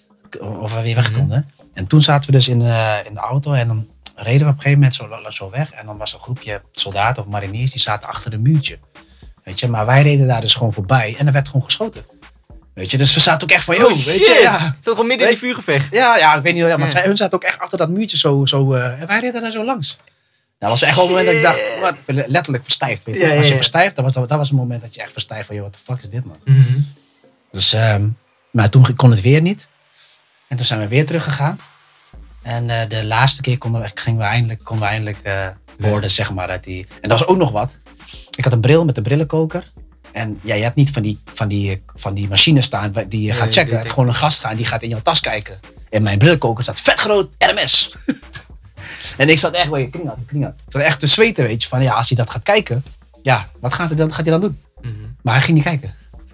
of we weer weg konden. En toen zaten we dus in, uh, in de auto en dan reden we op een gegeven moment zo, zo weg. En dan was er een groepje soldaten of mariniers die zaten achter een muurtje. Weet je, maar wij reden daar dus gewoon voorbij en er werd gewoon geschoten. Weet je, dus we zaten ook echt van, joh, Oh weet shit! je, ja. Zat gewoon midden in die vuurgevecht. Ja, ja, ik weet niet, ja, maar Ja. zij, hun zaten ook echt achter dat muurtje zo, zo uh, en wij reden daar zo langs. Dat was echt wel een moment dat ik dacht, wat, letterlijk verstijfd. Weet je. Ja, ja, Als je ja. verstijft, dat was, dat was een moment dat je echt verstijft van, joh, wat de fuck is dit, man. Mhm. Dus, um, maar toen kon het weer niet. En toen zijn we weer teruggegaan. En uh, de laatste keer konden we, gingen we eindelijk, konden we eindelijk uh, boorden, zeg maar, uit die... En dat was ook nog wat. Ik had een bril met een brillenkoker. En ja, je hebt niet van die, van die, van die machines staan waar- die je Nee, gaat ik checken. weet Je hebt gewoon een gast gaan, die gaat in jouw tas kijken. En mijn brillenkoker staat vet groot R M S. En ik zat echt, weet je, kring had, kring had. Ik zat echt te zweten, weet je, van ja, als hij dat gaat kijken, ja, wat gaat hij dan, gaat hij dan doen? Mhm. Maar hij ging niet kijken.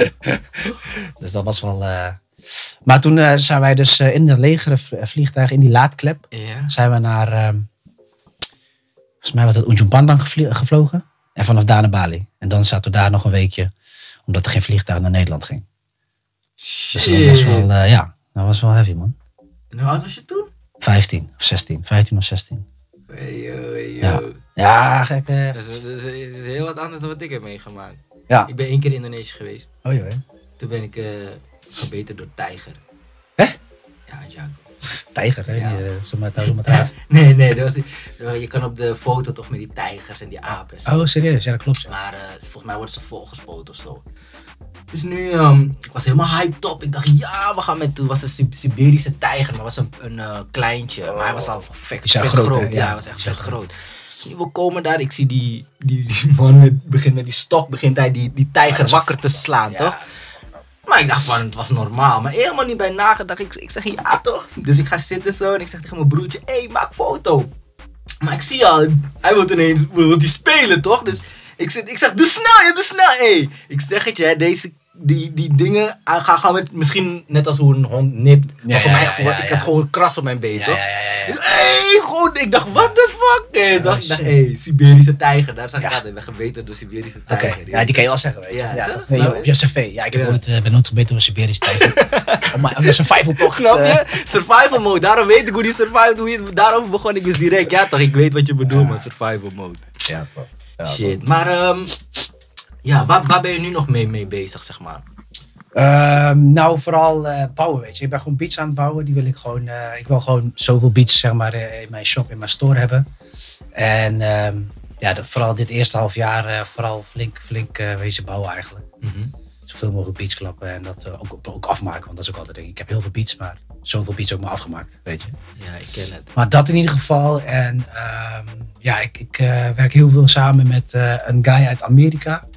Dus dat was wel... Uh... Maar toen uh, zijn wij dus uh, in dat legere vliegtuig, in die laadklep, Ja. zijn we naar, uh, volgens mij was het Ujung Pandang gevlie- gevlogen. En vanaf daar naar Bali. En dan zaten we daar nog een weekje, omdat er geen vliegtuig naar Nederland ging. Dus dat was wel, uh, ja, dat was wel heavy, man. En hoe oud was je toen? vijftien of zestien, vijftien of zestien. Hey, yo, hey, yo. Ja. Ja, gek. Uh, Dat, is, dat, is, dat is heel wat anders dan wat ik heb meegemaakt. ja. Ik ben één keer in Indonesië geweest. Oh joh, hè. Toen ben ik uh, gebeten door tijger. Hè? Ja, ja. Tijger, hè? Ja. Die, uh, zomaar zomaar Nee, nee, dat was die, je kan op de foto toch met die tijgers en die apen. en zo. Oh, serieus? Ja, dat klopt. Ja. Maar uh, volgens mij worden ze volgespoten of zo. Dus nu, um, ik was helemaal hyped op. Ik dacht, ja, we gaan met, toen was het een Siberische tijger, maar was een, een uh, kleintje. Maar hij was al vet, Die zijn vet groot, groot. hè? Ja, Ja, hij was echt die vet zijn groot. Dus nu we komen daar, ik zie die, die, die man met, begint met die stok, begint hij die, die tijger wakker te slaan, Ja. toch? Maar ik dacht van, het was normaal. Maar helemaal niet bij nagedacht. Ik, ik zeg, ja toch? Dus ik ga zitten zo en ik zeg tegen mijn broertje, hé, hey, maak foto. Maar ik zie al, hij wil ineens wil die spelen, toch? Dus ik, zit, ik zeg, doe snel, je doe snel, hé. Hey. Ik zeg het je, deze die, die dingen uh, gaan gaan met misschien net als hoe een hond nipt. Ja, maar voor ja, mijn ja, gevoel, ja, ik ja. had gewoon een kras op mijn been, Ja, toch? ja, ja, ja, ja. Hey, goed. Ik dacht, what the fuck? Hey, Oh, dacht, ik dacht, shit. hey, Siberische tijger. Daar zag ik Ja. altijd. Ik ben gebeten door Siberische Oké, tijger. ja, die kan je wel zeggen, weet je. Ja, Ja, toch? toch? Nee, Snap joh, je? op je cv. Ja, ik heb Ja. ooit, uh, ben nooit gebeten door een Siberische tijger. Op mijn op mijn survival tocht. Snap eh, je? Survival mode. Daarom weet ik hoe die survival, hoe je, daarom begon ik dus direct. Ja toch, ik weet wat je bedoelt, man. Survival mode. Ja, toch. Ja, Shit. Maar ehm ja, waar, waar ben je nu nog mee, mee bezig, zeg maar? Ehm, nou, vooral eh, bouwen, weet je. Ik ben gewoon beats aan het bouwen. Die wil ik gewoon, eh, ik wil gewoon zoveel beats, zeg maar, eh, in mijn shop, in mijn store hebben. En ehm, ja, dat, vooral dit eerste half jaar, eh, vooral flink, flink eh, wezen bouwen eigenlijk. Zoveel mogelijk beats klappen en dat eh, ook, ook afmaken. Want dat is ook altijd ding. Ik heb heel veel beats, maar zoveel beats ook maar afgemaakt, weet je. Ja, ik ken het. Maar dat in ieder geval. En ehm, ja, ik, ik eh, werk heel veel samen met eh, een guy uit Amerika.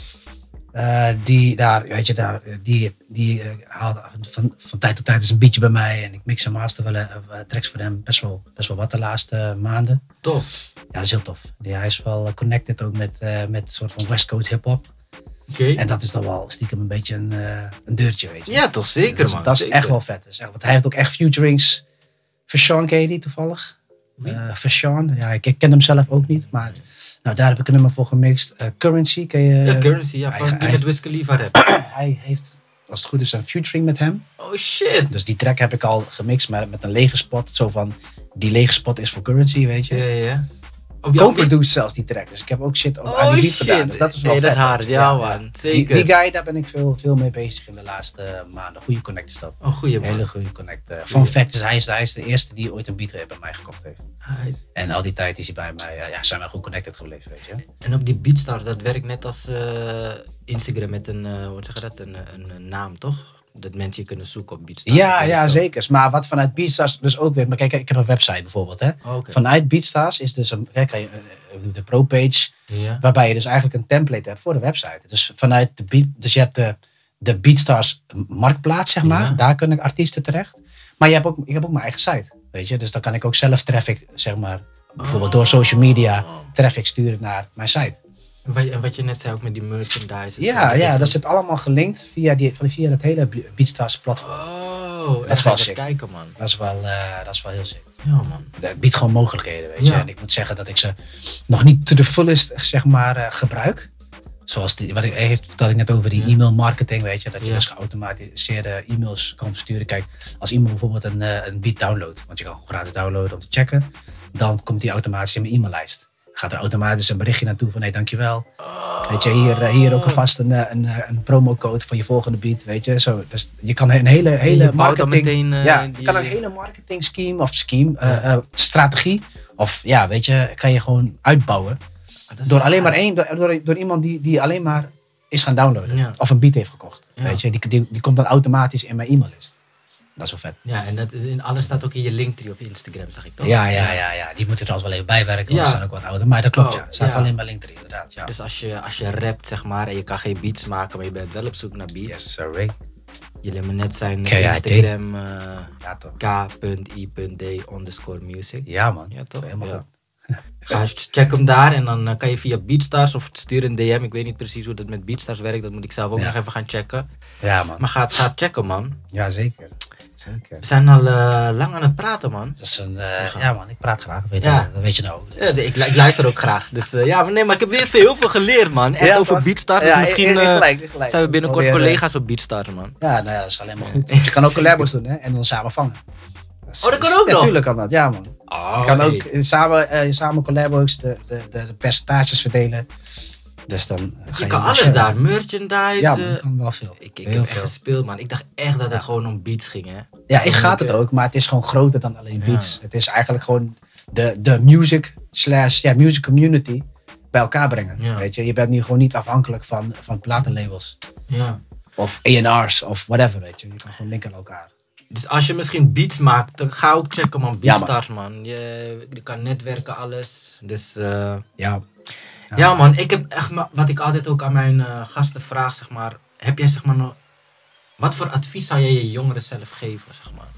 Eh, die daar, weet je, daar, eh, die, die eh, haalt van, van tijd tot tijd eens een beatje bij mij. En ik mix en master wel eh, tracks voor hem best wel, best wel wat de laatste maanden. Tof. Ja, dat is heel tof. Die, hij is wel connected ook met, eh, met een soort van West Coast hip-hop. Oké. En dat is dan wel stiekem een beetje een, eh, een deurtje, weet je. Ja, toch zeker, Dus man. dat is zeker. echt wel vet. Dus echt, want hij heeft ook echt featurings. Fashawn, ken je die toevallig? Wie? Uh, Fashawn, ja, ik, ik ken hem zelf ook niet. Maar nou, daar heb ik een nummer voor gemixt. Uh, Currency, ken je? Ja, Currency, ja, van hij, die hij, met Wiz Khalifa rap. hij heeft, als het goed is, een featuring met hem. Oh shit. Dus die track heb ik al gemixt met, met een lege spot. Zo van, die lege spot is voor Currency, weet je. Ja, ja, ja. Op jouw beat? Co-produced zelfs die track. Dus ik heb ook shit op, Oh aan die beat shit. gedaan. Dus dat is wel Nee, dat vet. is hard, weet je. ja, man. Die, Zeker. die guy, daar ben ik veel, veel mee bezig in de laatste maanden. Goede connect is dat. Oh, goeie Een man. hele goede connect. Uh, fun fact is hij, is, hij is de eerste die ooit een beat bij mij gekocht heeft. Hij- En al die tijd is hij bij mij, uh, ja, zijn wij goed connected gebleven, weet je. En op die Beatstars, dat werkt net als eh, Instagram met een, uh, hoe zeg je dat, een, een, een naam, toch? Dat mensen je kunnen zoeken op Beatstars. Ja, Dat ja, werkt zo. zeker. Maar wat vanuit Beatstars dus ook weer, maar kijk, ik heb een website bijvoorbeeld, hè. Oh, oké. Vanuit Beatstars is dus een, kijk, je, uh, de pro-page, Ja. waarbij je dus eigenlijk een template hebt voor de website. Dus vanuit de beat, dus je hebt de, de Beatstars marktplaats, zeg maar. Ja. Daar kunnen artiesten terecht. Maar je hebt ook, ik heb ook mijn eigen site, weet je. Dus dan kan ik ook zelf traffic, zeg maar, bijvoorbeeld door social media, traffic sturen naar mijn site. En wat, en wat je net zei ook met die merchandise. Ja, ja, dat zit allemaal gelinkt via, die, via dat hele Beatstars platform. Oh, Dat is wel sick. sick. Kijken, man. Dat is wel, uh, dat is wel heel sick. Ja, man. Het biedt gewoon mogelijkheden, weet je. Ja. En ik moet zeggen dat ik ze nog niet to the fullest, zeg maar, uh, gebruik. Zoals die, wat ik even vertelde ik net over die Ja. e-mail marketing, weet je. Dat je Ja. dus geautomatiseerde e-mails kan versturen. Kijk, als iemand bijvoorbeeld een, uh, een beat downloadt, want je kan gewoon gratis downloaden om te checken. Dan komt die automatisch in mijn e-maillijst. Gaat er automatisch een berichtje naartoe van, hé, dankjewel. Weet je, hier, uh, hier ook alvast een, uh, een, uh, een promocode voor je volgende beat, weet je. Zo, dus je kan een hele, hele je bouwt dan marketing... meteen, uh, ja, je die- kan een hele marketing scheme of scheme, uh, uh, strategie. Of ja, weet je, kan je gewoon uitbouwen. dat is Door wel alleen maar hard. één, door, door, door iemand die, die alleen maar is gaan downloaden. Ja. Of een beat heeft gekocht. Ja. Weet je, die, die, die komt dan automatisch in mijn e-maillist. Dat is wel vet. Ja, en dat is in, alles staat ook in je linktree op Instagram, zag ik toch? Ja, ja, ja, ja. Die moeten trouwens wel even bijwerken, want Ja. ze zijn ook wat ouder. Maar dat klopt, Oh, ja. Het staat ja. wel in mijn linktree, inderdaad. Ja. Dus als je, als je rapt, zeg maar, en je kan geen beats maken, maar je bent wel op zoek naar beats. Yes, sorry. Jullie hebben net zijn K I D. Instagram uh, Ja, toch. k punt i punt d underscore music. Ja, man. Ja, toch? Helemaal Ja. goed. Ga eens check hem daar en dan uh, kan je via Beatstars of stuur een D M. Ik weet niet precies hoe dat met Beatstars werkt, dat moet ik zelf ook Ja. nog even gaan checken. Ja, man. Maar ga, ga checken, man. Ja, zeker. Zeker. We zijn al uh, lang aan het praten, man. Dat is een, eh, gaan. ja, man. Ik praat graag. Weet Ja. je, dat weet je nou. Ja, de- ik, ik luister ook graag. Dus uh, ja, maar nee, maar ik heb weer veel, heel veel geleerd, man. Echt Ja, over man. Beatstars. Dus Ja, misschien ik- ik uh, gelijk, ik gelijk. zijn we binnenkort Probeer, uh, collega's op Beatstars, man. Ja, nou ja, dat is alleen maar goed. Want je kan ook collabos doen, hè. En dan samen vangen. is- Oh, dat kan ook nog? Natuurlijk kan dat, ja, man. Oh, Je kan hey. ook eh, samen, eh, samen collabos de, de, de, de percentages verdelen. Dus dan ga Je kan maar alles sharen. daar, merchandise. Ja, uh, man, je kan wel veel. ik ik Heel heb echt veel. gespeeld, man. Ik dacht echt dat het gewoon om beats ging, hè. Ja, ik Dan gaat moet het je- ook, maar het is gewoon groter dan alleen beats. Ja. Het is eigenlijk gewoon de, de music slash, ja, music community bij elkaar brengen. Ja. Weet je, je bent nu gewoon niet afhankelijk van, van platenlabels. Ja. Of A en R's of whatever, weet je. Je kan gewoon linken aan elkaar. Dus als je misschien beats maakt, dan ga ook checken, man. Ja, man. Beatstars, man. Je, je kan netwerken, alles. Dus uh, Ja, ja. man. Ik heb echt, ma- wat ik altijd ook aan mijn uh, gasten vraag, zeg maar. Heb jij, zeg maar, nog... Wat voor advies zou jij je jongeren zelf geven, zeg maar?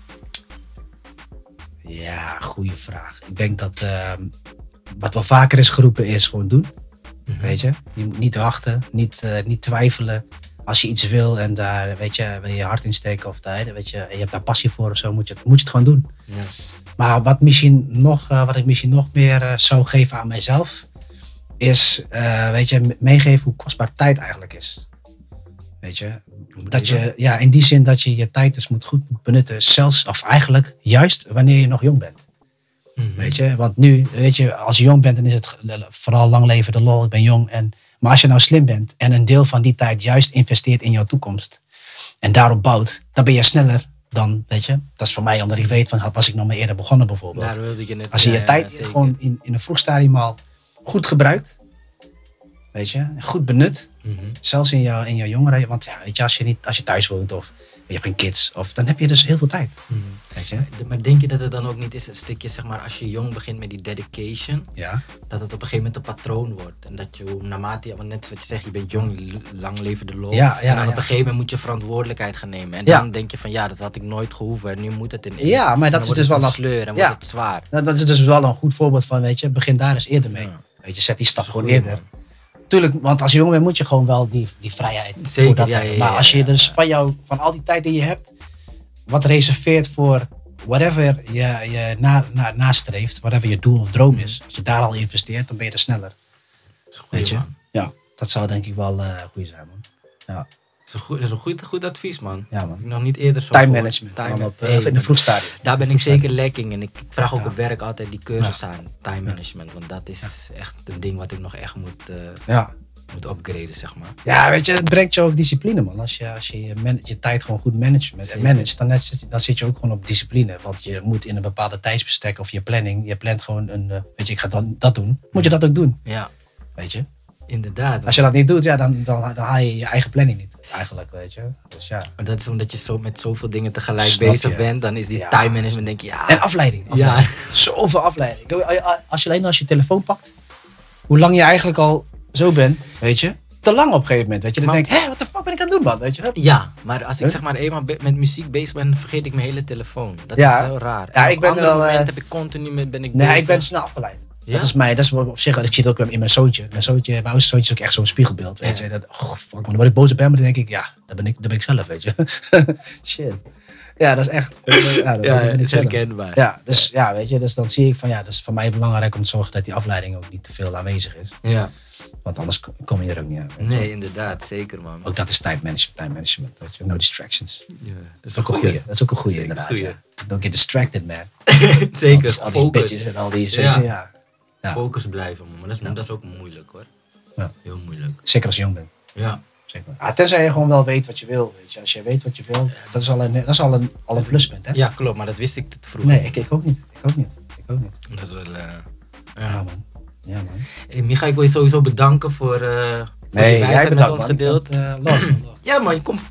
ja, goede vraag. Ik denk dat ehm, wat wel vaker is geroepen is gewoon doen. Mhm. Weet je, je moet niet wachten, niet, eh, niet twijfelen. als je iets wil en daar weet je, wil je hart in steken of daar, weet je, en je hebt daar passie voor of zo, moet je het, moet je het gewoon doen. Ja. Maar wat, misschien nog, uh, wat ik misschien nog meer uh, zou geven aan mijzelf, is uh, weet je, meegeven hoe kostbaar tijd eigenlijk is. Weet je, dat je, ja, in die zin dat je je tijd dus moet goed benutten, zelfs, of eigenlijk juist wanneer je nog jong bent. Mm-hmm. Weet je, want nu, weet je, als je jong bent, dan is het vooral lang leven de lol, ik ben jong. En, maar als je nou slim bent en een deel van die tijd juist investeert in jouw toekomst en daarop bouwt, dan ben je sneller dan, weet je. Dat is voor mij omdat ik weet van, was ik nog maar eerder begonnen bijvoorbeeld. Daar wilde je net, als je je ja, tijd ja, gewoon in, in een vroeg stadium al goed gebruikt, weet je, goed benut, mm-hmm. zelfs in jouw, in jouw jongeren, want ja, weet je, als je, niet, als je thuis woont of je hebt geen kids, of, dan heb je dus heel veel tijd. Mm-hmm. Weet je? Maar denk je dat het dan ook niet is een stukje, zeg maar, als je jong begint met die dedication, ja. dat het op een gegeven moment een patroon wordt. En dat je, naarmate, want net wat je zegt, je bent jong, lang leven de lol. Ja, ja, en dan ja. op een gegeven moment moet je verantwoordelijkheid gaan nemen. En ja. dan denk je van, ja, dat had ik nooit gehoeven. En nu moet het ineens. Ja, maar dat is dus wel een sleur en ja. wordt het zwaar. Nou, dat is dus wel een goed voorbeeld van, weet je, begin daar eens eerder mee. Ja. Weet je, zet die stap gewoon eerder. Man. Tuurlijk, want als je jong bent moet je gewoon wel die, die vrijheid Zeker, voor dat ja, hebben. ja, Maar ja, als je ja, dus ja. van, jou, van al die tijd die je hebt, wat reserveert voor whatever je, je na, na, nastreeft, whatever je doel of droom is. Als je daar al investeert, dan ben je er sneller. Dat is goed, weet je? Man. Ja, dat zou denk ik wel uh, goed zijn, man. Ja. Dat is een goed, dat is een goed, goed advies, man. Ja, man. Ik nog niet eerder zo Time gehoord. management, Time man, op, hey, uh, in een vroeg stadium. Daar ben ik zeker lekking in. Ik vraag ook ja. op werk altijd die cursus ja. aan. Time management, want dat is ja. echt een ding wat ik nog echt moet... Uh, ja. moet upgraden, zeg maar. Ja, weet je, het brengt je ook discipline, man. Als je als je, je, man, je tijd gewoon goed manage, manage dan, net, dan zit je ook gewoon op discipline. Want je moet in een bepaalde tijdsbestek of je planning, je plant gewoon een, uh, weet je, ik ga dan dat doen. Moet je dat ook doen. Ja. Weet je? Inderdaad. Als je dat niet doet, ja, dan, dan, dan haal je je eigen planning niet, eigenlijk, weet je. Dus ja. Maar dat is omdat je zo met zoveel dingen tegelijk Snap bezig je. bent, dan is die Ja. time management, denk je, ja. En afleiding. afleiding. Ja. Zoveel afleiding. Als je alleen als je telefoon pakt, hoe lang je eigenlijk al zo bent, weet je. Te lang op een gegeven moment, weet je. Dan Maar, denk je, hé, wat de fuck ben ik aan het doen, man, weet je. Ja, maar als ik Huh? zeg maar eenmaal be- met muziek bezig ben, vergeet ik mijn hele telefoon. Dat Ja. is heel raar. Ja, En ik op ben andere wel, uh, momenten heb ik continu met, ben ik Nee, bezig. ik ben snel afgeleid. Ja? Dat is mij, dat is op zich, ik zie het ook in mijn zoontje. Mijn zoontje, mijn oudste zoontje is ook echt zo'n spiegelbeeld, weet Ja. je. Dat, oh, fuck man, dan word ik boos op hem, maar dan denk ik, ja, dat ben ik, dat ben ik zelf, weet je. Shit. Ja, dat is echt, ja, dat, Ja, dat ja, ben ik is zelf. herkenbaar. Ja, dus ja, weet je, dus dan zie ik van, ja, dat is voor mij belangrijk om te zorgen dat die afleiding ook niet te veel aanwezig is. Ja. Want anders kom je er ook niet uit. weet je. Nee, inderdaad, zeker, man. Ook dat is time management, time management, weet je. No distractions. Ja, Dat is ook een goeie. Dat is ook een goeie, Zeker, inderdaad. goeie. Ja. Don't get distracted, man. Zeker, Al die focus. bitches en al die, Ja. weet je, ja. Ja. Focus blijven, man. Maar dat is, Ja. dat is ook moeilijk, hoor. Ja. Heel moeilijk. Zeker als je jong bent. Ja. Zeker. Ah, tenzij je gewoon wel weet wat je wil. Weet je. Als je weet wat je wil, dat is al een, dat is al een, al een pluspunt. Hè? Ja, klopt, maar dat wist ik te vroeger. Nee, ik, ik ook niet. Ik ook niet. Ik ook niet. Dat is wel... uh, Ja, ja. man. Ja, man. Hey, Micha, ik wil je sowieso bedanken voor, uh, voor Nee, die wijsheid jij met bedankt, ons man. gedeeld. Ik vond, uh, love, man, love. Ja, man, je komt...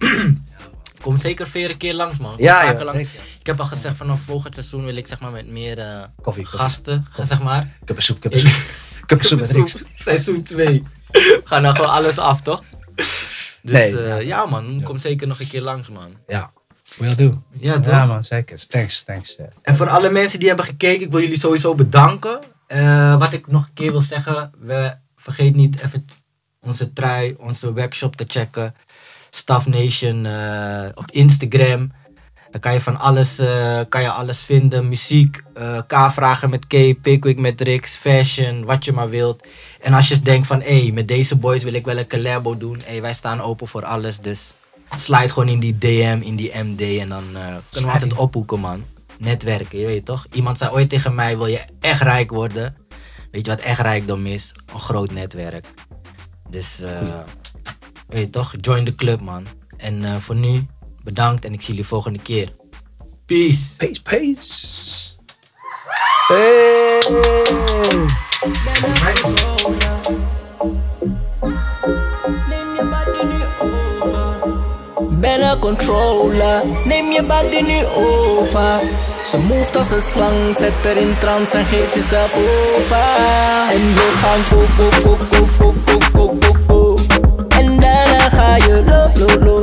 Kom zeker weer een keer langs, man. Kom Ja, vaker joh, langs. zeker. Ik heb al gezegd, vanaf volgend seizoen wil ik zeg maar met meer uh, Koffie, koffie. gasten, zeg maar. Kuppensoep, kuppensoep. Kuppensoep met niks. Seizoen twee. We gaan dan gewoon alles af, toch? Dus Nee, uh, ja. ja, man, kom zeker nog een keer langs, man. Ja, will do. Ja, toch? Ja, man, zeker. Thanks, thanks. Uh. En voor alle mensen die hebben gekeken, ik wil jullie sowieso bedanken. Uh, wat ik nog een keer wil zeggen, we vergeet niet even onze trui, onze webshop te checken. Staff Nation uh, op Instagram. Dan kan je van alles, uh, kan je alles vinden. Muziek, uh, K-vragen met K, Pickwick met Rix, fashion, wat je maar wilt. En als je denkt van, hé, hey, met deze boys wil ik wel een collabo doen. Hey, wij staan open voor alles, dus slide gewoon in die D M, in die M D. En dan uh, kunnen we altijd ophoeken, man. Netwerken, je weet toch? Iemand zei ooit tegen mij, wil je echt rijk worden? Weet je wat echt rijkdom is? Een groot netwerk. Dus, uh, weet je toch? Join the club, man. En uh, voor nu, bedankt en ik zie jullie volgende keer. Peace. Peace, peace. Hey. Ben een controller, neem je body nu over. Ze move als een slang, zet er in trance en geef jezelf over. En we gaan go, go, go, go, go, go, go, go, go. En daarna ga je lo, lo, lo.